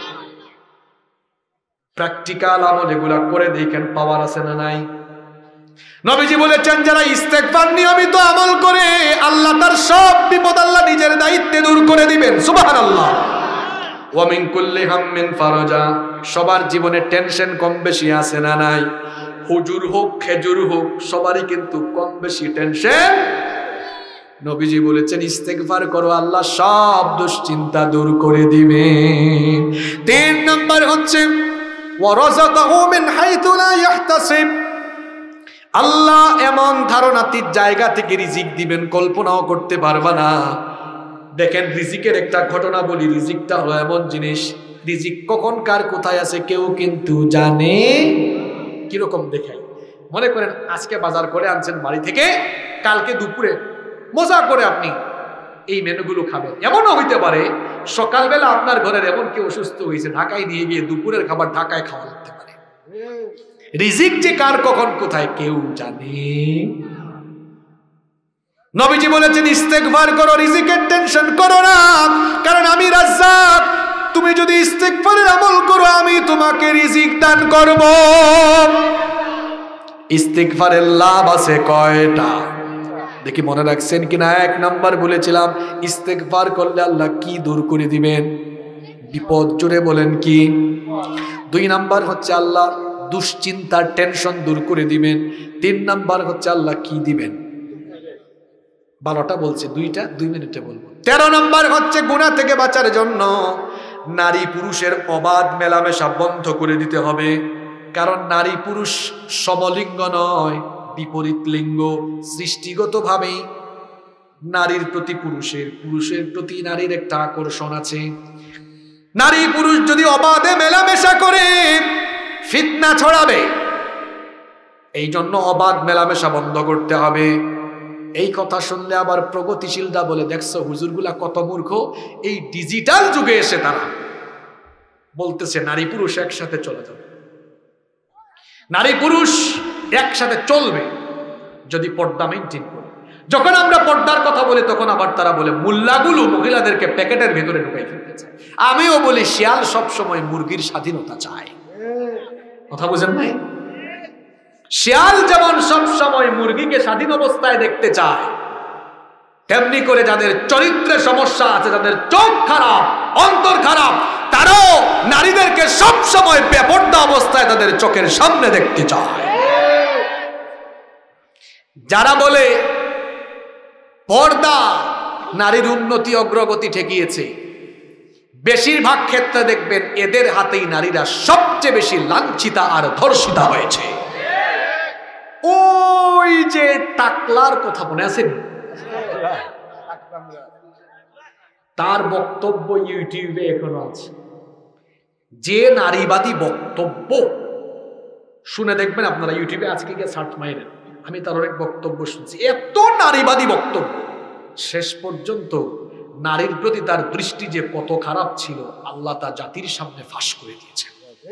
প্র্যাকটিক্যাল আমল এগুলা করে দেখেন, পাওয়ার আছে না নাই? নবীজি বলেছেন যারা ইস্তেগফার নিয়মিত আমল করে, আল্লাহ তার সব বিপদ আল্লাহ নিজের দায়িত্বে দূর করে দিবেন। সুবহানাল্লাহ। ওয়া মিন কুল্লি হাম্মিন ফারাজা, সবার জীবনে টেনশন কম বেশি আছে না নাই? হুজুর হোক খেজুর হোক, সবারই কিন্তু কম বেশি টেনশন। নবীজি বলেছেন ইস্তেগফার করো, আল্লাহ সব দুশ্চিন্তা দূর করে দিবেন। 3 নাম্বার হচ্ছে ওয়ারাযাকাহু মিন হাইতু লা ইয়াহতাসিব, আল্লাহ এমন ধারণাতীত জায়গা থেকে রিজিক দিবেন কল্পনাও করতে পারবা না। দেখেন রিজিকের একটা ঘটনা বলি, রিজিকটা হলো এমন জিনিস, রিজিক কখন কার কোথায় আছে কেউ কিন্তু জানে। কিরকম দেখাই, মনে করেন আজকে বাজার করে আনছেন বাড়ি থেকে, কালকে দুপুরে মজা করে আপনি এই মেনুগুলো খাবেন। এমনও হইতে পারে সকালবেলা আপনার ঘরের এমন কেউ অসুস্থ হয়েছে, ঢাকায় নিয়ে গিয়ে দুপুরের খাবার ঢাকায় খাওয়া লাগতে পারে। রিজিক যে কার কখন কোথায় কেউ জানে। নবীজি বলেছেন ইস্তেগফার করো, রিজিকের টেনশন করো না, কারণ আমি রাজ্জাক। তুমি যদি ইস্তেগফারের আমল করো, আমি তোমাকে রিজিক দান করব। ইস্তেগফারের লাভ আছে কয়টা দেখি মনে রাখছেন কিনা? 1 নাম্বার বলেছিলাম ইস্তেগফার করলে আল্লাহ কি দূর করে দিবেন? বিপদ। জোরে বলেন কি? 2 নাম্বার হচ্ছে আল্লাহ দুশ্চিন্তার টেনশন দূর করে দিবেন। 3 নাম্বার হচ্ছে আল্লাহ কি দিবেন? 12টা বলছে, 2 মিনিটে বলবো। 13 নাম্বার হচ্ছে গুনাহ থেকে বাঁচার জন্য নারী পুরুষের অবাধ মেলামেশা বন্ধ করে দিতে হবে। কারণ নারী পুরুষ সমলিঙ্গ নয়, বিপরীত লিঙ্গ। সৃষ্টিগতভাবেই নারীর প্রতি পুরুষের, পুরুষের প্রতি নারীর একটা আকর্ষণ আছে। নারী পুরুষ যদি অবাধে মেলামেশা করে ফিতনা ছড়াবে, এই জন্য অবাধ মেলামেশা বন্ধ করতে হবে। এই কথা শুনলে আবার প্রগতিশীলরা বলে, দেখছো হুজুরগুলা কত মূর্খ, এই ডিজিটাল যুগে এসে তারা বলতেছে নারী পুরুষ একসাথে চলে যাবে, নারী পুরুষ একসাথে চলবে যদি পর্দা মেইনটেইন করে। যখন আমরা পর্দার কথা বলি তখন আবার তারা বলে মুল্লাগুলো মহিলাদেরকে প্যাকেটের ভেতরে ঢুকাই ফেলতে চায়। আমিও বলি শিয়াল সব সময় মুরগির স্বাধীনতা চায়। কথা বুঝেন নাই? শিয়াল যেমন সব সময় মুরগিকে স্বাধীন অবস্থায় দেখতে চায়, তেমনি করে যাদের চরিত্রে সমস্যা আছে, যাদের চোখ খারাপ, অন্তর খারাপ, তারাও নারীদেরকে সব সময় বেপর্দা অবস্থায় তাদের চোখের সামনে দেখতে চায়। যারা বলে পর্দা নারীর উন্নতি অগ্রগতি ঠেকিয়েছে, বেশিরভাগ ক্ষেত্রে দেখবেন এদের হাতেই নারীরা সবচেয়ে বেশি লাঞ্ছিতা আর ধর্ষিতা হয়েছে। ওই যে টাকলার কথা মনে আছে, তার বক্তব্য ইউটিউবে এখনো আছে। যে নারীবাদী বক্তব্য শুনে দেখবেন আপনারা, ইউটিউবে আজকে গিয়ে সার্চ মাইরেন, আমি তার অনেক বক্তব্য শুনছি, এত নারীবাদী বক্তব্য। শেষ পর্যন্ত নারীর প্রতি তার দৃষ্টি যে কত খারাপ ছিল আল্লাহ তা জাতির সামনে ফাঁস করে দিয়েছেন।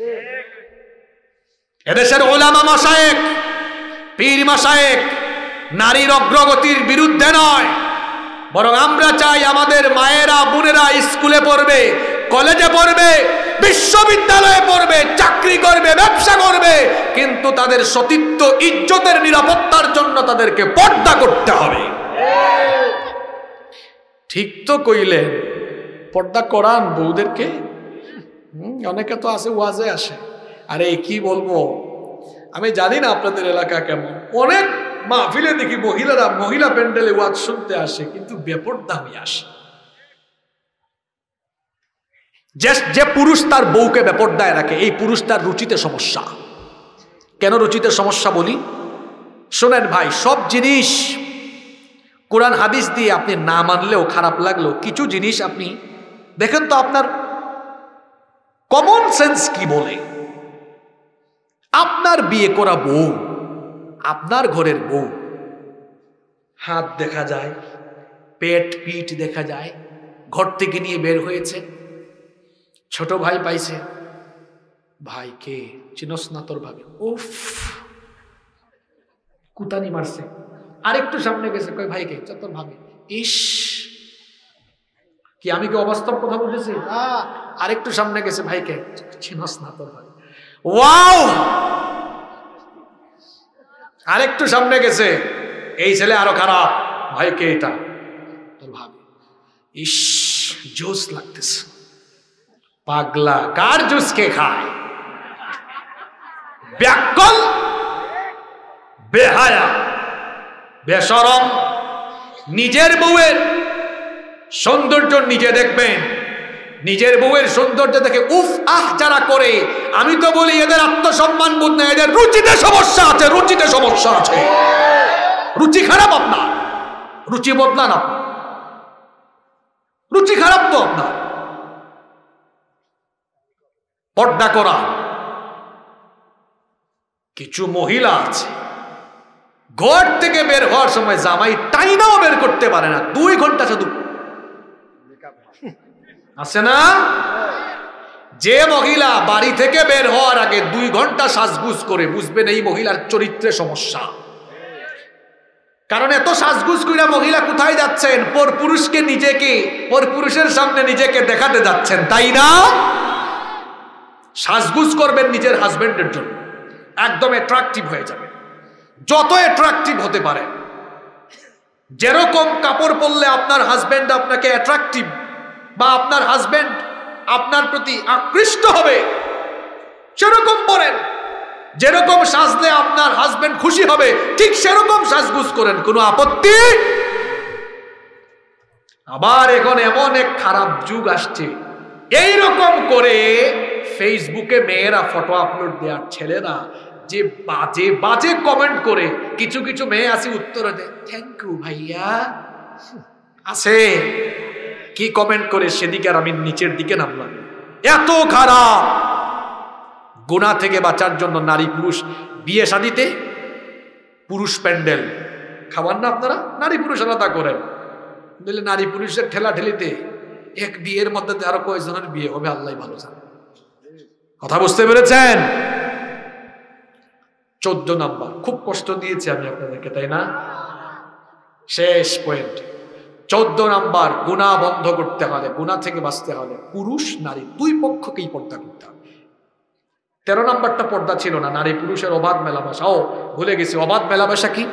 এদেশের ওলামা মাশায়েখ, পীর মাশায়েখ নারীর অগ্রগতির বিরুদ্ধে নয়, বরং আমরা চাই আমাদের মায়েরা বোনেরা স্কুলে পড়বে, কলেজে পড়বে, বিশ্ববিদ্যালয়ে পড়বে, চাকরি করবে, ব্যবসা করবে, কিন্তু তাদের সতীত্ব ইজ্জতের নিরাপত্তার জন্য তাদেরকে পর্দা করতে হবে। ঠিক তো কইলেন, পর্দা করান বউদেরকে। অনেকে তো আছে ওয়াজে আসে, আরে কি বলবো, আমি জানি না আপনাদের এলাকা কেমন, অনেক মাহফিলে দেখি মহিলারা মহিলা প্যান্ডেলে ওয়াজ শুনতে আসে, কিন্তু বেপর্দা হয়ে আসে। যে পুরুষ তার বউকে বেপর্দায় রাখে, এই পুরুষ তার রুচিতে সমস্যা। কেন রুচিতে সমস্যা বলি? শোনেন ভাই, সব জিনিস কোরআন হাদিস দিয়ে আপনি না মানলেও, খারাপ লাগলেও, কিছু জিনিস আপনি দেখেন তো আপনার কমন সেন্স কি বলে। আপনার বিয়ে করা বউ, আপনার ঘরের বউ, হাত দেখা যায়, পেট পিঠ দেখা যায়, ঘর থেকে নিয়ে বের হয়েছে, ছোট ভাই পাইছে, ভাই কে চিনস না তোর ভাবে, উফ কুতানি মারছে, আরেকটু সামনে গেছে, কই ভাই কে তোর ভাবে, ইস কি আমি কি অবাস্তব কথা বলেছি? আরেকটু সামনে গেছে, ভাইকে চিনস না তোর ভাই, ওয়াও, আরেকটু সামনে গেছে, এই ছেলে আরো খারাপ, ভাইকে এটা তোর ভাবে, ইস জোস লাগতেছে, পাগলা কার জুস কে খায়, ব্যাকল, বেহায়া, বেশরম। নিজের বউয়ের সৌন্দর্য নিজে দেখবেন, নিজের বউয়ের সৌন্দর্য দেখে উফ আহ যারা করে, আমি তো বলি এদের আত্মসম্মান বোধ নেই, এদের রুচিতে সমস্যা আছে, রুচিতে সমস্যা আছে। রুচি খারাপ আপনার, রুচি বদলান আপনার, রুচি খারাপ তো আপনার। পর্দা করা। কিছু মহিলা আছে ঘর থেকে বের হওয়ার সময় জামাই টাইনাও বের করতে পারে না, 2 ঘন্টা শুধু আছে না। যে মহিলা বাড়ি থেকে বের হওয়ার আগে 2 ঘন্টা সাজগুজ করে, বুঝবেন এই মহিলার চরিত্রে সমস্যা। কারণ এত সাজগুজ করে মহিলা কোথায় যাচ্ছেন? পরপুরুষকে নিজেকে, পরপুরুষের সামনে নিজেকে দেখাতে যাচ্ছেন, তাই না? সাজগুজ করবেন নিজের হাজবেন্ডের জন্য, একদম অ্যাট্রাকটিভ হয়ে যাবে, যত অ্যাট্রাকটিভ হতে পারে। যেরকম কাপড় পরলে আপনার হাজবেন্ড আপনাকে অ্যাট্রাকটিভ, বা আপনার হাজবেন্ড আপনার প্রতি আকৃষ্ট হবে, সেরকম পরেন। যেরকম সাজলে আপনার হাজবেন্ড খুশি হবে, ঠিক সেরকম সাজগুজ করেন, কোনো আপত্তি। আবার এখন এমন এক খারাপ যুগ আসছে, এইরকম করে ফেসবুকে মেয়েরা ফটো আপলোড দেওয়ার, ছেলেরা যে বাজে বাজে কমেন্ট করে, কিছু কিছু মেয়ে আছে উত্তর দেয় থ্যাংক ইউ ভাইয়া, আছে? কি কমেন্ট করে সেদিকে আর আমি নিচের দিকে নামলাম। এত খারাপ। গুনাহ থেকে বাঁচার জন্য নারী পুরুষ বিয়ে শাদিতে পুরুষ প্যান্ডেল খাবার না আপনারা, নারী পুরুষ আলাদা করেন, বলে নারী পুরুষের ঠেলা ঠেলিতে এক বিয়ের মধ্যে আরো কয়েকজনের বিয়ে হবে আল্লাহ ভালো জানে। কথা বুঝতে পেরেছেন? 14 নাম্বার, খুব কষ্ট দিয়েছি আমি আপনাদেরকে, তাই না? শেষ পয়েন্ট 14 নাম্বার, গুনাহ বন্ধ করতে হলে, গুনাহ থেকে বাঁচতে হলে পুরুষ নারী দুই পক্ষকেই পর্দা করতে হবে। 13 নাম্বারটা পর্দা ছিল না, নারী পুরুষের অবাধ মেলামেশা। ও ভুলে গেছি, অবাধ মেলামেশা কি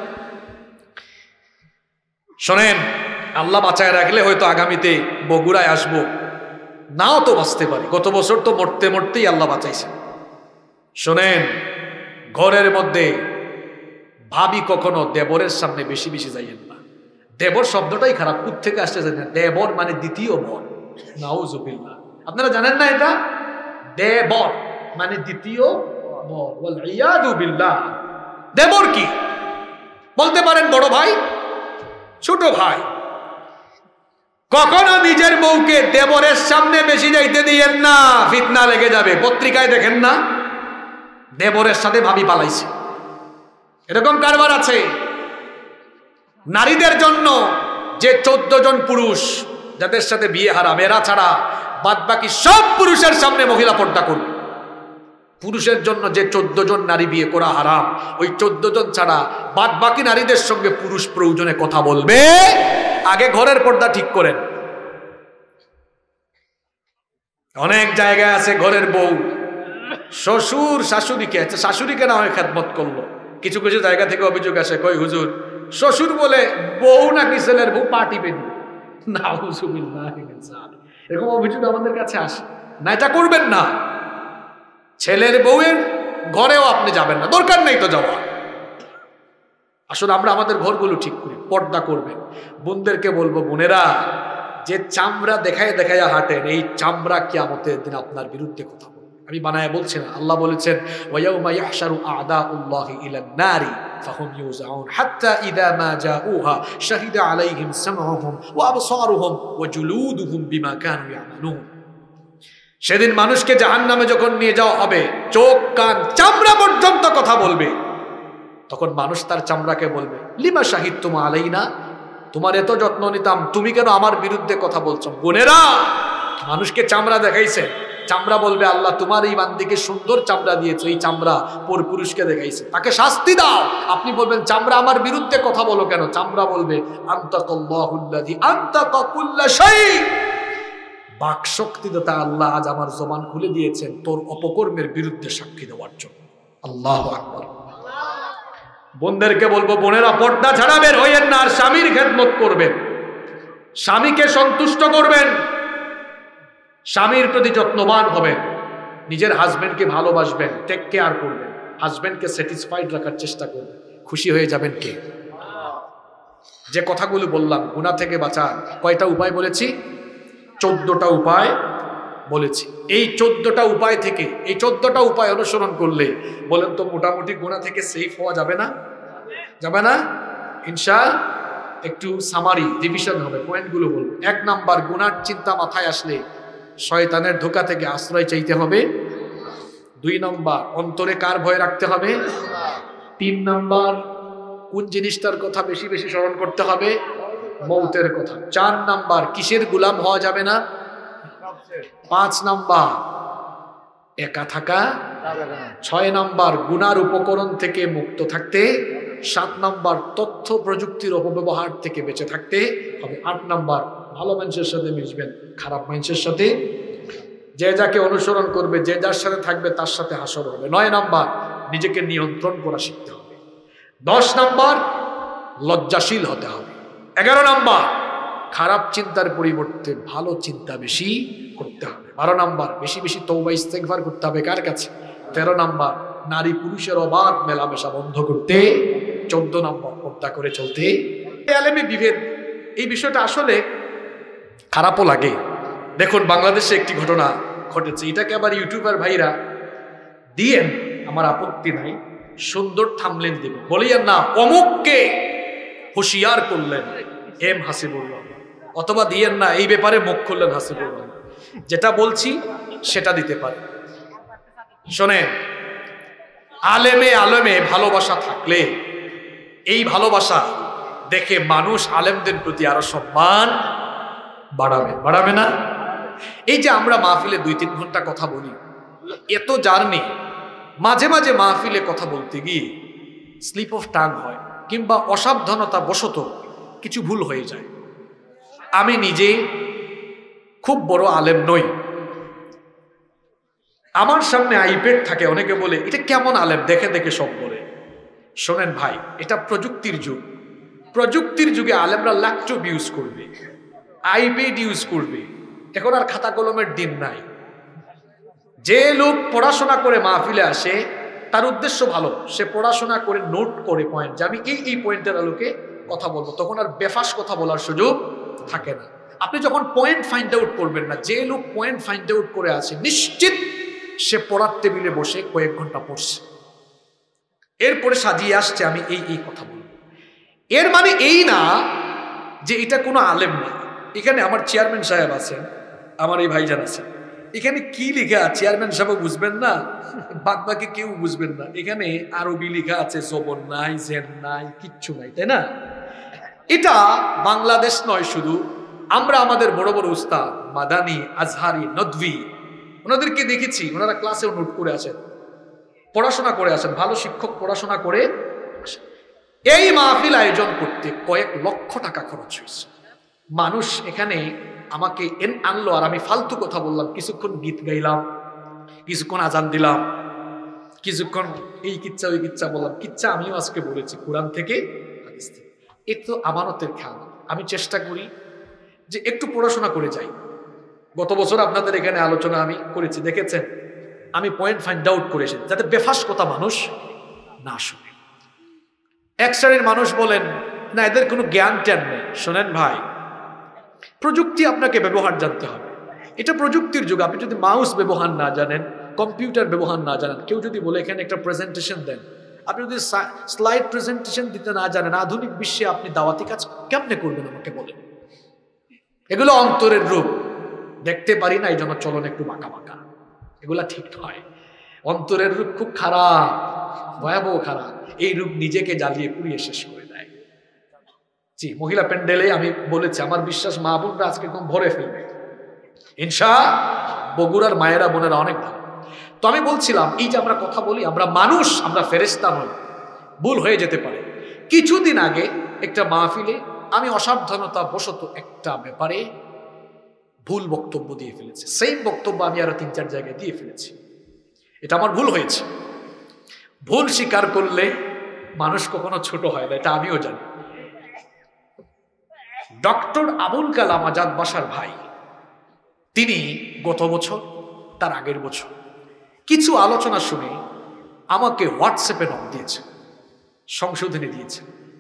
শোনেন, আল্লাহ বাঁচায় রাখলে হয়তো আগামীতে বগুড়ায় আসবো, নাও তো বাঁচতে পারি। গত বছর তো মরতে মরতেই আল্লাহ বাঁচাইছে। শোনেন, ঘরের মধ্যে ভাবি কখনো দেবরের সামনে বেশি বেশি যাইয়েন না। দেবর শব্দটাই খারাপ, কোথা থেকে আসছে জানেন? দেবর মানে দ্বিতীয় বর। নাউজুবিল্লাহ, আপনারা জানেন না এটা? দেবর মানে দ্বিতীয় বর। ওয়াল ইয়াদু বিল্লাহ। দেবর কি বলতে পারেন? বড় ভাই, ছোট ভাই। কখনো নিজের বউকে দেবরের সামনে বেশি যাইতে দিয়েন না, ফিতনা লেগে যাবে। পত্রিকায় দেখেন না, দেবরের সাথে ভাবি পালাইছে, এরকম কারবার আছে। নারীদের জন্য যে 14 জন পুরুষ যাদের সাথে বিয়ে হারাম, এরা ছাড়া বাদ বাকি সব পুরুষের সামনে মহিলা পর্দা করবে। পুরুষের জন্য যে 14 জন নারী বিয়ে করা হারাম, ওই 14 জন ছাড়া বাদ বাকি নারীদের সঙ্গে পুরুষ প্রয়োজনে কথা বলবে। আগে ঘরের পর্দা ঠিক করেন। অনেক জায়গায় আছে ঘরের বউ শ্বশুর শাশুড়িকে, আচ্ছা শাশুড়িকে না হয় খেদমত করলো, কিছু কিছু জায়গা থেকে অভিযোগ আসে, কই হুজুর শ্বশুর বলে বউ নাকি ছেলের বউ পাটি পেনি। এরকম অভিযোগ আমাদের কাছে আসে না। এটা করবেন না। ছেলের বউয়ের ঘরেও আপনি যাবেন না, দরকার নেই তো যাওয়া। আসলে আমরা আমাদের ঘরগুলো ঠিক করি, পর্দা করবেন। বোনদেরকে বলবো, বোনেরা যে চামড়া দেখায় দেখায় হাঁটেন, এই চামড়া কিয়ামতের দিন আপনার বিরুদ্ধে কথা বলবে। আমি বানায় বলছি না, আল্লাহ বলেছেন ওয়ায়াউমা ইয়াহশারু আ'দাউল্লাহি ইলান নারি ফাহুম ইউজাউন হাত্তা ইযা মা জাউহা শাহিদা আলাইহিম সামউহুম ওয়া আবসারুহুম ওয়া জুলুদুহুম বিমা কানু ইয়ামালুন। সেদিন মানুষকে জাহান্নামে যখন নিয়ে যাওয়া হবে, চোখ কান চামড়া পর্যন্ত কথা বলবে। তখন মানুষ তার চামড়াকে বলবে, লিমা শাহিদতুম আলাইনা, তোমার এত যত্ন নিতাম, তুমি কেন আমার বিরুদ্ধে কথা বলছো? বোনেরা, মানুষকে চামড়া দেখাইছে, চামড়া বলবে আল্লাহ তোমার এই বান্দিকে সুন্দর চামড়া দিয়েছো, এই চামড়া পর পুরুষকে দেখাইছে, তাকে শাস্তি দাও। আপনি বলবেন চামড়া আমার বিরুদ্ধে কথা বলো কেন? চামড়া বলবে আনতাকাল্লাহুল্লাযী আনতাকা কুল্লা শাই, বাক শক্তিদাতা আল্লাহ আজ আমার জবান খুলে দিয়েছেন তোর অপকর্মের বিরুদ্ধে সাক্ষী দেওয়ার জন্য। আল্লাহু আকবার। বোনদেরকে বলবো, বোনেরা পর্দা ছাড়া বের হইয়েন না, আর স্বামীর খেদমত করবেন, স্বামীকে সন্তুষ্ট করবেন, স্বামীর প্রতি যত্নবান হবেন, নিজের হাজবেন্ডকে ভালোবাসবেন, টেক কেয়ার করবেন, হাজবেন্ডকে স্যাটিসফাইড রাখার চেষ্টা করবেন। খুশি হয়ে যাবেন কে? যে কথাগুলো বললাম গুনাহ থেকে বাঁচার কয়টা উপায় বলেছি? 14টা উপায় বলেছি। এই 14টা উপায় থেকে, এই 14টা উপায় অনুসরণ করলে বলেন তো মোটামুটি গুনাহ থেকে সেফ হওয়া যাবে না? যাবে না? ইনশাআল্লাহ। একটু সামারি রিভিশন হবে, পয়েন্টগুলো বলবো। 1 নাম্বার, গুনার চিন্তা মাথায় আসলে শয়তানের ধোঁকা থেকে আশ্রয় চাইতে হবে। 2 নাম্বার, অন্তরে কার ভয় রাখতে হবে? 3 নাম্বার, কোন জিনিসটার কথা বেশি বেশি স্মরণ করতে হবে? মৌতের কথা। 4 নাম্বার, কিসের গোলাম হওয়া যাবে না? 5 নাম্বার, একা থাকা যাবে না। 6 নাম্বার, গুনার উপকরণ থেকে মুক্ত থাকতে। 7 নাম্বার, তথ্য প্রযুক্তির অপব্যবহার থেকে বেঁচে থাকতে হবে। 8 নাম্বার, ভালো মানুষের সাথে মিশবেন, খারাপ মানুষের সাথে, যে যাকে অনুসরণ করবে, যে যার সাথে থাকবে তার সাথে হাসর হবে। 9 নাম্বার, নিজেকে নিয়ন্ত্রণ করা শিখতে হবে। 10 নাম্বার, লজ্জাশীল হতে হবে। 11 নাম্বার, খারাপ চিন্তার পরিবর্তে ভালো চিন্তা বেশি করতে হবে। 12 নাম্বার, বেশি বেশি তওবা ইস্তেগফার করতে হবে কার কাছে? 13 নাম্বার, নারী পুরুষের অবাধ মেলামেশা বন্ধ করতে। 14 নাম্বার, পর্দা করে চলতে। আলেমে বিভেদ, এই বিষয়টা আসলে খারাপও লাগে। দেখুন বাংলাদেশে একটি ঘটনা ঘটেছে, এটাকে আবার ইউটিউবার ভাইরা দিয়েন, আমার আপত্তি নাই, সুন্দর থামলেন দেব, বলিয়েন না অমুককে হুঁশিয়ার করলেন, এম হাসিবুর রহমান, অথবা দিয়েন না, এই ব্যাপারে মুখ খুললেন হাসিবুর রহমান, যেটা বলছি সেটা দিতে পারে। শোনেন, আলেমে আলেমে ভালোবাসা থাকলে এই ভালোবাসা দেখে মানুষ আলেমদের প্রতি আরো সম্মান বাড়াবে না? এই যে আমরা মাহফিলে 2-3 ঘন্টা কথা বলি, এত জার্নি, মাঝে মাঝে মাহফিলে কথা বলতে গিয়ে স্লিপ অফ টাং হয়, কিংবা অসাবধানতা বশত কিছু ভুল হয়ে যায়। আমি নিজে খুব বড় আলেম নই, আমার সামনে আইপ্যাড থাকে, অনেকে বলে এটা কেমন আলেম, দেখে দেখে সব বলে। শোনেন ভাই, এটা প্রযুক্তির যুগ, প্রযুক্তির যুগে আলেমরা ল্যাপটপ ইউজ করবে, আইপ্যাড ইউজ করবে, এখন আর খাতা কলমের দিন নাই। যে লোক পড়াশোনা করে মাহফিলে আসে তার উদ্দেশ্য ভালো, সে পড়াশোনা করে নোট করে পয়েন্ট, যে আমি এই পয়েন্টের আলোকে কথা বলবো, তখন আর বেফাস কথা বলার সুযোগ থাকে না। আপনি যখন পয়েন্ট ফাইন্ড আউট করবেন না, যে লোক পয়েন্ট ফাইন্ড আউট করে আছে নিশ্চিত সে পড়ার টেবিলে বসে কয়েক ঘন্টা পড়ছে, এরপরে সাজিয়ে আসছে আমি এই কথা বলবো। এর মানে এই না যে এটা কোনো আলেম না। এখানে আমার চেয়ারম্যান সাহেব আছেন, আমার এই ভাইজান আছেন, এখানে কি লেখা চেয়ারম্যান সাহেব বুঝবেন না, বাদ বাকি কেউ বুঝবেন না। এখানে আরবি লেখা আছে, জবর নাই, জেন নাই, কিচ্ছু নাই, তাই না? এটা বাংলাদেশ নয় শুধু, আমরা আমাদের বড় বড় উস্তাদ মাদানি, আজহারি, নদভি, ওনাদেরকে দেখেছি, ওনারা ক্লাসেও নোট করে আসেন, পড়াশোনা করে আসেন, ভালো শিক্ষক পড়াশোনা করে আসেন। এই মাহফিল আয়োজন করতে কয়েক লক্ষ টাকা খরচ হয়েছে। মানুষ এখানে আমাকে আনলো, আর আমি ফালতু কথা বললাম, কিছুক্ষণ গীত গাইলাম, কিছুক্ষণ আজান দিলাম, কিছুক্ষণ এই কিচ্ছা ওই কিচ্ছা বললাম। কিচ্ছা আমিও আজকে বলেছি কোরআন থেকে, হাদিস থেকে। এ তো আমানতের খেয়াল। আমি চেষ্টা করি যে একটু পড়াশোনা করে যাই। গত বছর আপনাদের এখানে আলোচনা আমি করেছি, দেখেছেন, আমি পয়েন্ট ফাইন্ড আউট করে এসেছি, যাতে বেফাস কথা মানুষ না শুনে। এক শ্রেণীর মানুষ বলেন না, এদের কোনো জ্ঞান ট্যান নেই। শোনেন ভাই, প্রযুক্তি আপনাকে ব্যবহার জানতে হবে, এটা প্রযুক্তির যুগ। আপনি যদি মাউস ব্যবহার না জানেন, কম্পিউটার ব্যবহার না জানেন, কেউ যদি বলে এখানে একটা প্রেজেন্টেশন দেন, আপনি যদি স্লাইড প্রেজেন্টেশন দিতে না জানেন, আধুনিক বিশ্বে আপনি দাওয়াতি কাজ কেমনে করবেন আমাকে বলেন? এগুলো অন্তরের রূপ, দেখতে পারি না, এই জন্য চলন একটু বাঁকা বাঁকা, এগুলা ঠিক নয়। অন্তরের রূপ খুব খারাপ, ভয়াবহ খারাপ। এই রূপ নিজেকে জ্বালিয়ে পুড়িয়ে শেষ করে দেয়। জি, মহিলা প্যান্ডেলে আমি বলেছি, আমার বিশ্বাস মা বোনরা আজকে একদম ভরে ফেলবে ইনশাআল্লাহ। বগুড়ার মায়েরা বোনেরা অনেক ভালো। তো আমি বলছিলাম, এই যে আমরা কথা বলি, আমরা মানুষ, আমরা ফেরেশতা নই, ভুল হয়ে যেতে পারে। কিছুদিন আগে একটা মাহফিলে আমি অসাবধানতা বশত একটা ব্যাপারে ভুল বক্তব্য দিয়ে ফেলেছি। সেই বক্তব্য আমি আরো 3-4 জায়গায় দিয়ে ফেলেছি। এটা আমার ভুল হয়েছে। ভুল স্বীকার করলে মানুষ কখনো ছোট হয় না, এটা আমিও জানি। ডক্টর আবুল কালাম আজাদ বাসার ভাই, তিনি গত বছর, তার আগের বছর কিছু আলোচনা শুনে আমাকে হোয়াটসঅ্যাপে নক দিয়েছে, সংশোধনী দিয়েছে।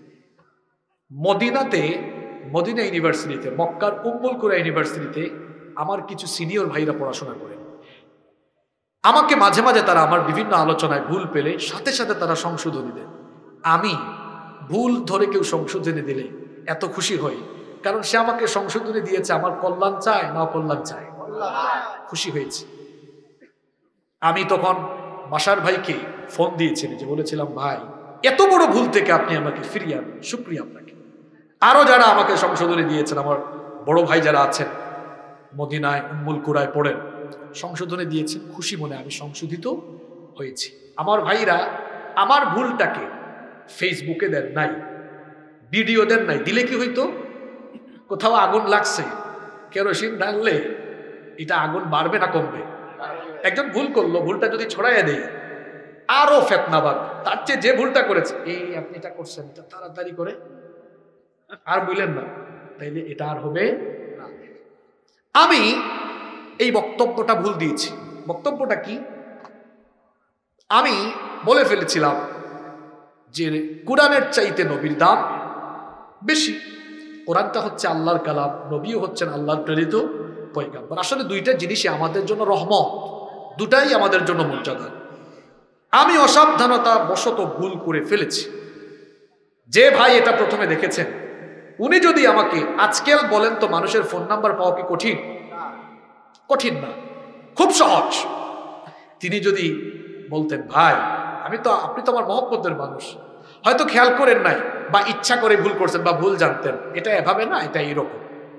মদিনা ইউনিভার্সিটিতে, মক্কার উম্মুল কুরা ইউনিভার্সিটিতে আমার কিছু সিনিয়র ভাইরা পড়াশোনা করেন। আমাকে মাঝে মাঝে তারা আমার বিভিন্ন আলোচনায় ভুল পেলে সাথে সাথে তারা সংশোধনী দেন। আমি ভুল ধরে কেউ সংশোধনী দিলে এত খুশি হই, কারণ সে আমাকে সংশোধনী দিয়েছে, আমার কল্যাণ চায় না অকল্যাণ চায়, খুশি হয়েছে। আমি তখন বাসার ভাইকে ফোন দিয়েছিলাম, যে বলেছিলাম, ভাই এত বড় ভুল থেকে আপনি আমাকে ফিরিয়ে আনেন, শুকরিয়া আপনাকে। আরো যারা আমাকে সংশোধনী দিয়েছেন, আমার বড় ভাই যারা আছেন মদিনায় উম্মুল কুরায় পড়েন, সংশোধনী দিয়েছেন, খুশি মনে আমি সংশোধিত হয়েছি। আমার ভাইরা আমার ভুলটাকে ফেসবুকে দেন নাই, ভিডিও দেন নাই। দিলে কি হইতো, কোথাও আগুন লাগছে, কেরোসিন ঢাললে এটা আগুন বাড়বে না কমবে? একজন ভুল করলো, ভুলটা যদি ছড়াইয়া দেয় আরো ফেতনাবাদ। তার চেয়ে যে ভুলটা করেছে, এই আপনি এটা করছেন, এটা তাড়াতাড়ি করে আর বললেন না, তাইলে এটা আর হবে না। আমি এই বক্তব্যটা ভুল দিয়েছি। বক্তব্যটা কি? আমি বলে ফেলেছিলাম যে কোরআনের চাইতে নবীর দাম বেশি। কোরআনটা হচ্ছে আল্লাহর কালাম, নবীও হচ্ছেন আল্লাহর প্রেরিত পয়গাম্বর। আসলে দুইটা জিনিসই আমাদের জন্য রহমত, দুটাই আমাদের জন্য মর্যাদা। আমি অসাবধানতা বশত ভুল করে ফেলেছি। যে ভাই এটা প্রথমে দেখেছেন উনি যদি আমাকে আজকাল বলেন তো মানুষের ফোন নাম্বার পাওয়া কি কঠিন? কঠিন না, খুব সহজ। তিনি যদি বলতেন ভাই আপনি তো আমার মহব্বতের মানুষ, হয়তো খেয়াল করেন নাই বা ইচ্ছা করে ভুল করছেন বা ভুল জানতেন, এটা এভাবে না, এটা এইরকম।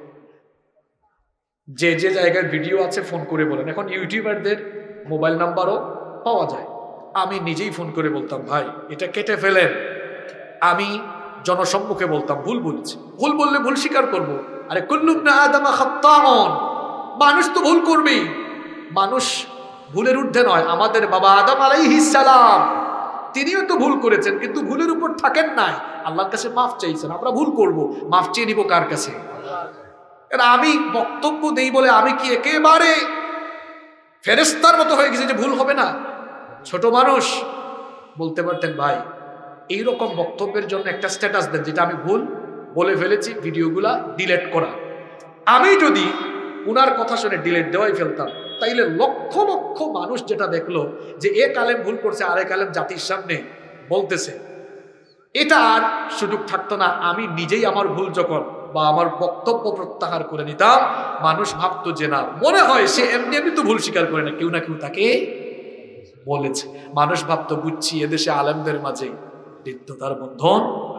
যে যে জায়গায় ভিডিও আছে ফোন করে বলেন। এখন ইউটিউবারদের মোবাইল নাম্বারও পাওয়া যায়। আমি নিজেই ফোন করে বলতাম ভাই এটা কেটে ফেলেন। আমি জনসম্মুখে বলতাম ভুল বলেছি। ভুল বললে ভুল স্বীকার করব। আরে কুল্লু ইবনে আদম খাত্তাউন, মানুষ তো ভুল করবেই। মানুষ ভুলের ঊর্ধ্বে নয়। আমাদের বাবা আদম আলাইহিস সালাম তিনিও তো ভুল করেছেন, কিন্তু ভুলের উপর থাকেন নাই, আল্লাহর কাছে মাফ চাইছেন। আমরা ভুল করব, মাফ চেয়ে নিব কার কাছে? আমি বক্তব্য দেই বলে আমি কি একেবারে ফেরেশতার মতো হয়ে গেছি যে ভুল হবে না? ছোট মানুষ বলতে পারতেন ভাই এইরকম বক্তব্যের জন্য একটা স্ট্যাটাস দেন যেটা আমি ভুল বলে ফেলেছি, ভিডিওগুলা ডিলিট করা। আমি যদি উনার কথা শুনে ডিলিট দেওয়াই ফেলতাম, তাইলে লক্ষ লক্ষ মানুষ যেটা দেখলো যে এক আলেম ভুল করছে, আরেক আলেম জাতির সামনে বলতেছে, এটা আর সুযোগ থাকতো না। আমি নিজেই আমার ভুল যখন বা আমার বক্তব্য প্রত্যাহার করে নিতাম, মানুষ ভাবতো যে না, মনে হয় সে এমনি এমনি তো ভুল স্বীকার করে না, কেউ না কেউ তাকে বলেছে। মানুষ ভাবতো বুঝছি এদেশে আলেমদের মাঝে হৃদ্যতার বন্ধন।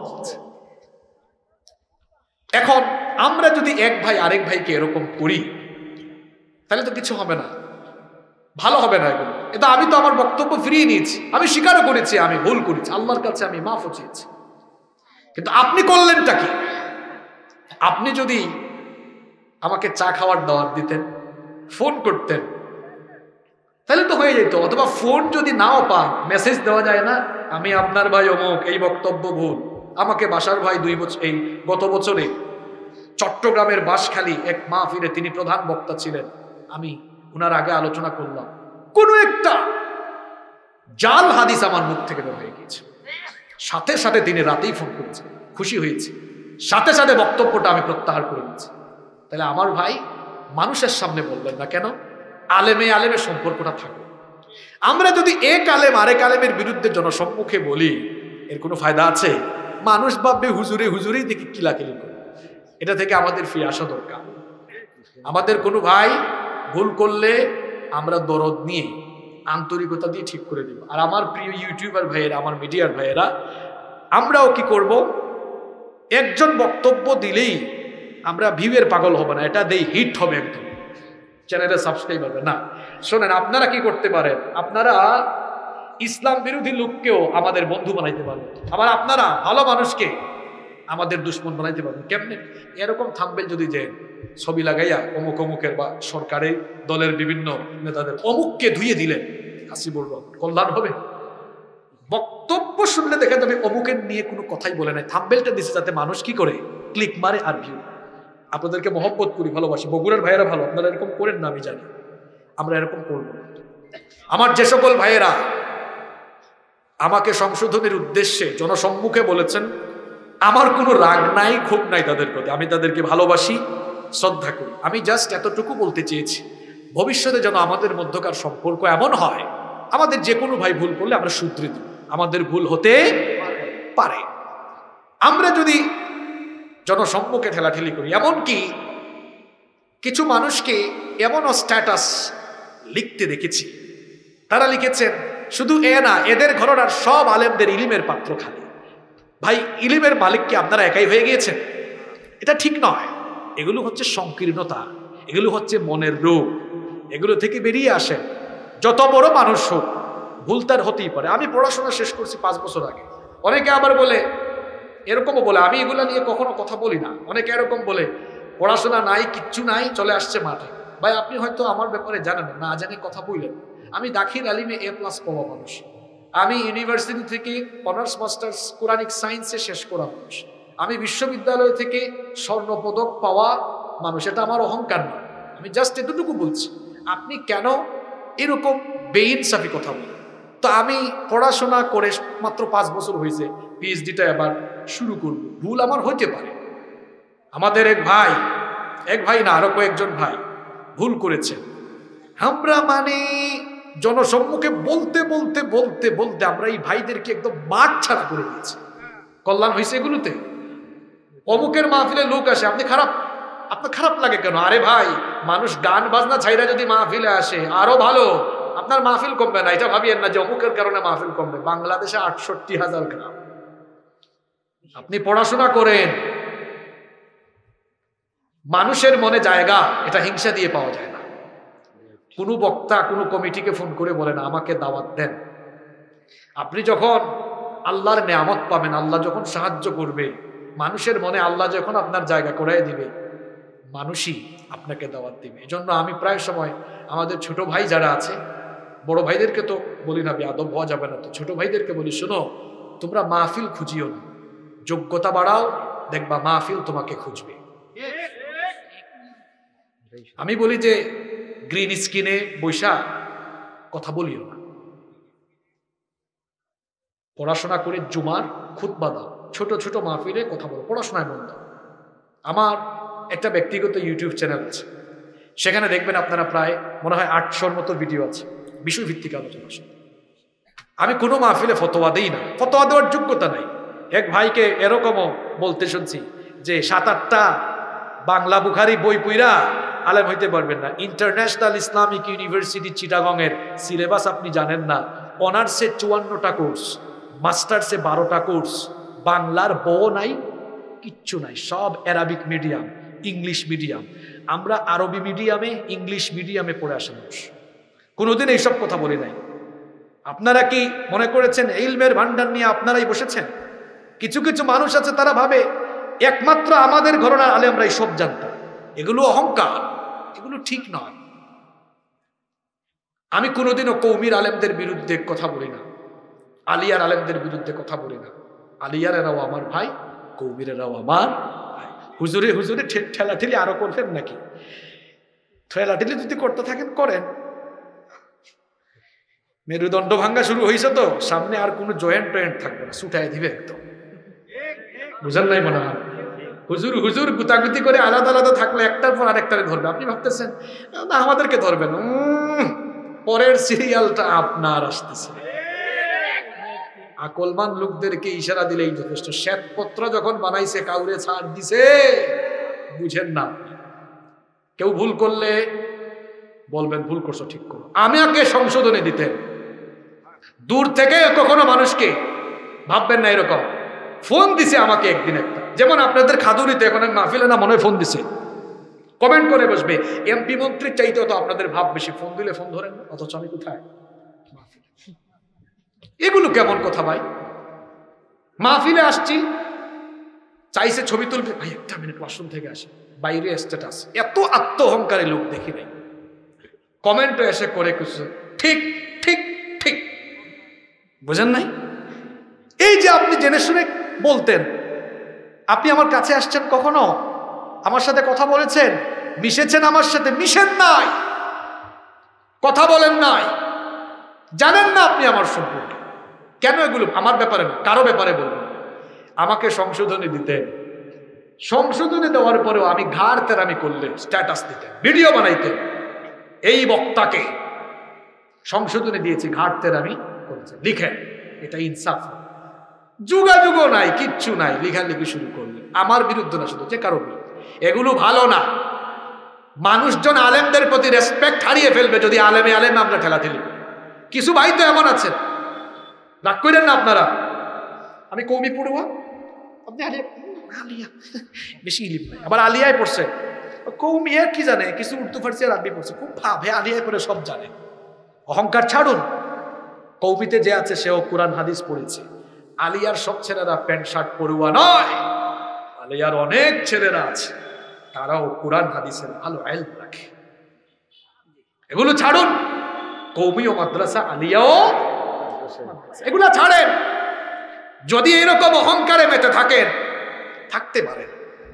এখন আমরা যদি এক ভাই আরেক ভাইকে এরকম করি, তাহলে তো কিছু হবে না, ভালো হবে না এগুলো। এটা আমি তো আমার বক্তব্য ফিরিয়ে নিয়েছি, আমি স্বীকারও করেছি আমি ভুল করেছি, আল্লাহর কাছে আমি মাফও চেয়েছি। কিন্তু আপনি করলেনটা কি? আপনি যদি আমাকে চা খাওয়ার দাওয়াত দিতেন, ফোন করতেন, তাহলে তো হয়ে যেত। অথবা ফোন যদি নাও পান, মেসেজ দেওয়া যায় না, আমি আপনার ভাই অমুক, এই বক্তব্য ভুল। আমাকে বাসার ভাই গত বছরে চট্টগ্রামের বাঁশখালী এক মাহফিলে তিনি প্রধান বক্তা ছিলেন, আমি উনার আগে আলোচনা করলাম, কোন একটা জাল হাদিস আমার মুখ থেকে বের হয়ে গিয়েছে। সাথে সাথে তিনি রাতেই ফোন করেছে, খুশি হয়েছে, সাথে সাথে বক্তব্যটা আমি প্রত্যাহার করে নিয়েছি। তাহলে আমার ভাই মানুষের সামনে বলবেন না কেন? আলেমে আলেমের সম্পর্কটা থাকে। আমরা যদি এক আলেম আরেক আলেমের বিরুদ্ধে জনসম্মুখে বলি, এর কোনো ফায়দা আছে? মানুষ ভাববে হুজুরেই দেখি কিলাকিলি করে। এটা থেকে আমাদের ফিরে আসা দরকার। আমাদের কোনো ভাই ভুল করলে আমরা দরদ নিয়ে আন্তরিকতা দিয়ে ঠিক করে দিব। আর আমার প্রিয় ইউটিউবার ভাইয়েরা, আমার মিডিয়ার ভাইয়েরা, আমরাও কি করব? একজন বক্তব্য দিলেই আমরা ভিউয়ের পাগল হব না, এটা দেই হিট হবে একদম, চ্যানেলে সাবস্ক্রাইব হবে না। শোনেন, আপনারা কি করতে পারেন? আপনারা ইসলাম বিরোধী লোককেও আমাদের বন্ধু বানাইতে পারবেন, আবার আপনারা ভালো মানুষকে আমাদের দুশ্মন বানাইতে পারবেন। কেমনে? এরকম থাম্বনেল যদি দেন, ছবি লাগাইয়া অমুক অমুকের বা সরকারি দলের বিভিন্ন নেতাদের অমুককে ধুয়ে দিলেন, হাসিবুর রহমান, কল্যাণ হবে? বক্তব্য শুনলে দেখা যাবে অমুকের নিয়ে কোনো কথাই বলে নাই, থাম্বনেলটা দিচ্ছে যাতে মানুষ কি করে ক্লিক মারে আর ভিউ। আপনাদেরকে মহব্বত করি, ভালোবাসি, বগুড়ার ভাইয়েরা ভালো, আপনারা এরকম করেন না আমি জানি, আমরা এরকম করব। আমার যে সকল ভাইয়েরা আমাকে সংশোধনের উদ্দেশ্যে জনসম্মুখে বলেছেন, আমার কোনো রাগ নাই, ক্ষোভ নাই তাদের প্রতি, আমি তাদেরকে ভালোবাসি, শ্রদ্ধা করি। আমি জাস্ট এতটুকু বলতে চেয়েছি, ভবিষ্যতে যেন আমাদের মধ্যকার সম্পর্ক এমন হয়, আমাদের যে কোনো ভাই ভুল করলে আমরা শুধরে দিই, আমাদের ভুল হতে পারে। আমরা যদি জনসম্মুখে ঠেলাঠেলি করি, এমনকি কিছু মানুষকে এমনও স্ট্যাটাস লিখতে দেখেছি, তারা লিখেছেন শুধু এ না, এদের ঘরনার সব আলেমদের ইলিমের পাত্র খালি। ভাই, ইলিমের মালিক কি আপনারা একাই হয়ে গিয়েছেন? এটা ঠিক নয়। এগুলো হচ্ছে সংকীর্ণতা, এগুলো হচ্ছে মনের রোগ, এগুলো থেকে বেরিয়ে আসেন। যত বড় মানুষ হোক, ভুল তার হতেই পারে। আমি পড়াশোনা শেষ করছি 5 বছর আগে। অনেকে আবার বলে, এরকমও বলে, আমি এগুলা নিয়ে কখনো কথা বলি না। অনেকে এরকম বলে, পড়াশোনা নাই, কিচ্ছু নাই, চলে আসছে মাঠে। ভাই, আপনি হয়তো আমার ব্যাপারে জানেন না, জানে কথা বললেন। আমি দাখিল আলিমে A+ পাওয়া মানুষ, আমি ইউনিভার্সিটি থেকে অনার্স মাস্টার্স কোরআনিক সায়েন্সে শেষ করা মানুষ, আমি বিশ্ববিদ্যালয় থেকে স্বর্ণপদক পাওয়া মানুষ। এটা আমার অহংকার না, আমি জাস্ট এতটুকু বলছি। আপনি কেন এরকম বেইনসাফি কথা বলেন? তো আমি পড়াশোনা করে মাত্র 5 বছর হয়েছে, PhDটা এবার শুরু করব, ভুল আমার হইতে পারে। আমাদের এক ভাই না, আরো কয়েকজন ভাই ভুল করেছেন। আমরা মানে জনসম্মুখে বলতে বলতে বলতে বলতে আমরা এই ভাইদেরকে একদম মাঠ ছাড়া করে দিয়েছি। কল্যাণ হয়েছে এগুলোতে? অমুকের মাহফিলে লোক আসে, আপনার খারাপ লাগে কেন? আরে ভাই, মানুষ গান বাজনা ছাইরা যদি মাহফিলে আসে আরো ভালো, আপনার মাহফিল কমবে না। এটা ভাবিয়েন না যে অমুকের কারণে মাহফিল কমবে। বাংলাদেশে 68,000 গ্রাম। আপনি পড়াশোনা করেন, মানুষের মনে জায়গা এটা হিংসা দিয়ে পাওয়া যায় না। কোনো বক্তা কোনো কমিটিকে ফোন করে বলে না আমাকে দাওয়াত দেন। আপনি যখন আল্লাহর নেয়ামত পাবেন, আল্লাহ যখন সাহায্য করবে, মানুষের মনে আল্লাহ যখন আপনার জায়গা করে দিবে, মানুষই আপনাকে দাওয়াত দিবে। এজন্য আমি প্রায় সময় আমাদের ছোট ভাই যারা আছে, বড় ভাইদেরকে তো বলি না, বেয়াদব হওয়া যাবে না, তো ছোট ভাইদেরকে বলি, শোনো, তোমরা মাহফিল খুঁজিও না, যোগ্যতা বাড়াও, দেখবা মাহফিল তোমাকে খুঁজবে। আমি বলি যে গ্রিন স্ক্রিনে বৈশা কথা বলিও না, পড়াশোনা করে জুমার খুতবা দাও, ছোট ছোট মাহফিলে কথা বলো, পড়াশোনায় মন দাও। আমার একটা ব্যক্তিগত ইউটিউব চ্যানেল আছে, সেখানে দেখবেন আপনারা প্রায় মনে হয় 800-র মতো ভিডিও আছে বিষয়ভিত্তিক আলোচনা। আমি কোনো মাহফিলে ফতোয়া দিই না, ফতোয়া দেওয়ার যোগ্যতা নাই। এক ভাইকে এরকমও বলতে শুনছি যে 7-8টা বাংলা বুখারি বই পইরা আলেম হইতে পারবেন না। ইন্টারন্যাশনাল ইসলামিক ইউনিভার্সিটি চিটাগংয়ের সিলেবাস আপনি জানেন না, অনার্সে 54টা কোর্স, মাস্টার্সে 12টা কোর্স, বাংলার ব নাই, কিচ্ছু নাই, সব অ্যারাবিক মিডিয়াম, ইংলিশ মিডিয়াম। আমরা আরবি মিডিয়ামে, ইংলিশ মিডিয়ামে পড়ে আসা মানুষ, কোনোদিন এইসব কথা বলি নাই। আপনারা কি মনে করেছেন ইলমের ভান্ডার নিয়ে আপনারাই বসেছেন? কিছু কিছু মানুষ আছে তারা ভাবে একমাত্র আমাদের ঘরানার আলেমরাই সব জানতাম। এগুলো অহংকার, এগুলো ঠিক নয়। আমি কোনোদিনও কৌমির আলেমদের বিরুদ্ধে কথা বলি না, আলিয়ার আলেমদের বিরুদ্ধে কথা বলি না। আলিয়ার এরাও আমার ভাই, কৌমির এরাও আমার ভাই। হুজুরে হুজুরে ঠেলাঠেলি আরো করবেন নাকি? ঠেলাঠেলি যদি করতে থাকেন করেন, মেরুদণ্ড ভাঙ্গা শুরু হয়েছে তো, সামনে আর কোনো জয়েন্ট টয়েন্ট থাকবে না, ছুটাই দিবে একদম। বুঝেন নাই মনে হয়? হুজুর হুজুর গুতাগুতি করে আলাদা আলাদা থাকলে একটার পর আরেকটারে ধরবে। আপনি ভাবতেছেন না আমাদেরকে ধরবেন, পরের সিরিয়ালটা আপনার আসতেছে। আকলমান লোকদেরকে ইশারা দিলেই যথেষ্ট। শ্বেতপত্র যখন বানাইছে কাউরে ছাড় দিছে, বুঝেন না। কেউ ভুল করলে বলবেন ভুল করছো, ঠিক করো। আমাকে সংশোধনে দিতেন। দূর থেকে কখনো মানুষকে ভাববেন না এরকম। ফোন দিছে আমাকে একদিন একটা, যেমন আপনাদের খাদুরিতে এখন মাহফিলে না মনে হয় ফোন দিছে, কমেন্ট করে বসবে এমপি মন্ত্রীর চাইতেও তো আপনাদের ভাব বেশি, ফোন দিলে ফোন ধরেন, অথচ আমি কোথায়? এগুলো কেমন কথা ভাই? মাহফিলে আসছি, চাইছে ছবি তুলবে, ভাই একটা মিনিট ওয়াশরুম থেকে আসে, বাইরে স্ট্যাটাস। এত আত্ম অহংকারী লোক দেখি নাই। কমেন্টে এসে করে কিছু ঠিক ঠিক ঠিক, বুঝেন নাই? এই যে আপনি জেনে শুনে বলতেন, আপনি আমার কাছে আসছেন, কখনো আমার সাথে কথা বলেছেন, মিশেছেন আমার সাথে? মিশেন নাই, কথা বলেন নাই, জানেন না আপনি আমার সম্পর্কে। কেন এগুলো আমার ব্যাপারে না, কারো ব্যাপারে বলবেন। আমাকে সংশোধনী দিতেন, সংশোধনী দেওয়ার পরেও আমি ঘাড় তেরামি করলে স্ট্যাটাস দিতেন, ভিডিও বানাইতেন। এই বক্তাকে সংশোধনী দিয়েছি, ঘাড় তেরামি করছে, লিখেন, এটা ইনসাফ। যুগাযুগও নাই, কিচ্ছু নাই, লেখালেখি শুরু করলে আমার বিরুদ্ধে না, শুধু যে কারো বিরুদ্ধে। এগুলো ভালো না। মানুষজন আলেমদের প্রতি রেসপেক্ট হারিয়ে ফেলবে যদি আলেমে আলেমে আমরা ঠেলাঠেলি করি। কিছু ভাই তো এমন আছেন, রাগ করেন না আপনারা, আমি কৌমি পড়ুয়া, আপনি আলিয়া বেশি ইলিম নাই, আবার আলিয়ায় পড়ছে, কৌমি এর কি জানে, কিছু উর্দু ফার্সি আর আরবি পড়ছে, খুব ভাবে আলিয়ায় পড়ে সব জানে। অহংকার ছাড়ুন। কৌমিতে যে আছে সেও কোরআন হাদিস পড়েছে। আলিয়ার সব ছেলেরা প্যান্ট শার্ট পড়ুয়া নয়, আলিয়ার অনেক ছেলেরা আছে, তারাও কোরআন হাদিসের ভালো ইলম রাখে। এগুলো ছাড়ুন। কৌমিও মাদ্রাসা, আলিয়াও এগুলা ছাড়েন। যদি এরকম অহংকারে মেতে থাকেন, থাকতে পারেন।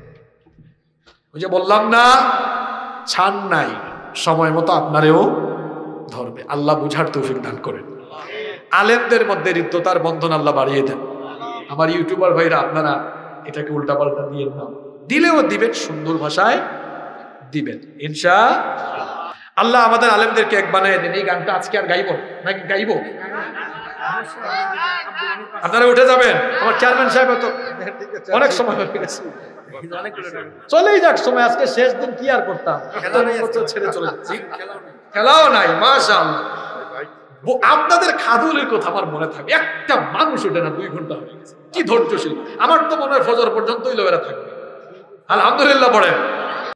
ওই যে বললাম না, ছাড় নাই, সময় মতো আপনারেও ধরবে। আল্লাহ বুঝার তৌফিক দান করেন। আলেমদের মধ্যে হৃদ্যতার বন্ধন আল্লাহ বাড়িয়ে দেন। আমার ইউটিউবার ভাইরা, আপনারা এটাকে উল্টাপাল্টা দিয়ে না, দিলেও দিবেন, সুন্দর ভাষায় দিবেন ইনশাআল্লাহ। আমাদের আলেমদেরকে এক বানায় দেন। এই গানটা আজকে আর গাইব নাকি গাইব? আপনারা উঠে যাবেন। আমার চেয়ারম্যান সাহেব তো অনেক সময় হয়ে গেছে। চলেই যাক সময়, আজকে শেষ দিন কি আর করতাম, ছেড়ে চলে যাচ্ছি, খেলাও নাই। মাশাআল্লাহ, আপনাদের খাদুলের কথা আমার মনে থাকে, একটা মানুষ ওঠে না, 2 ঘন্টা হয়ে গেছে, কি ধৈর্যশীল। আমার তো মনে হয় ফজর পর্যন্তই লোকেরা থাকবে। আলহামদুলিল্লাহ পড়েন।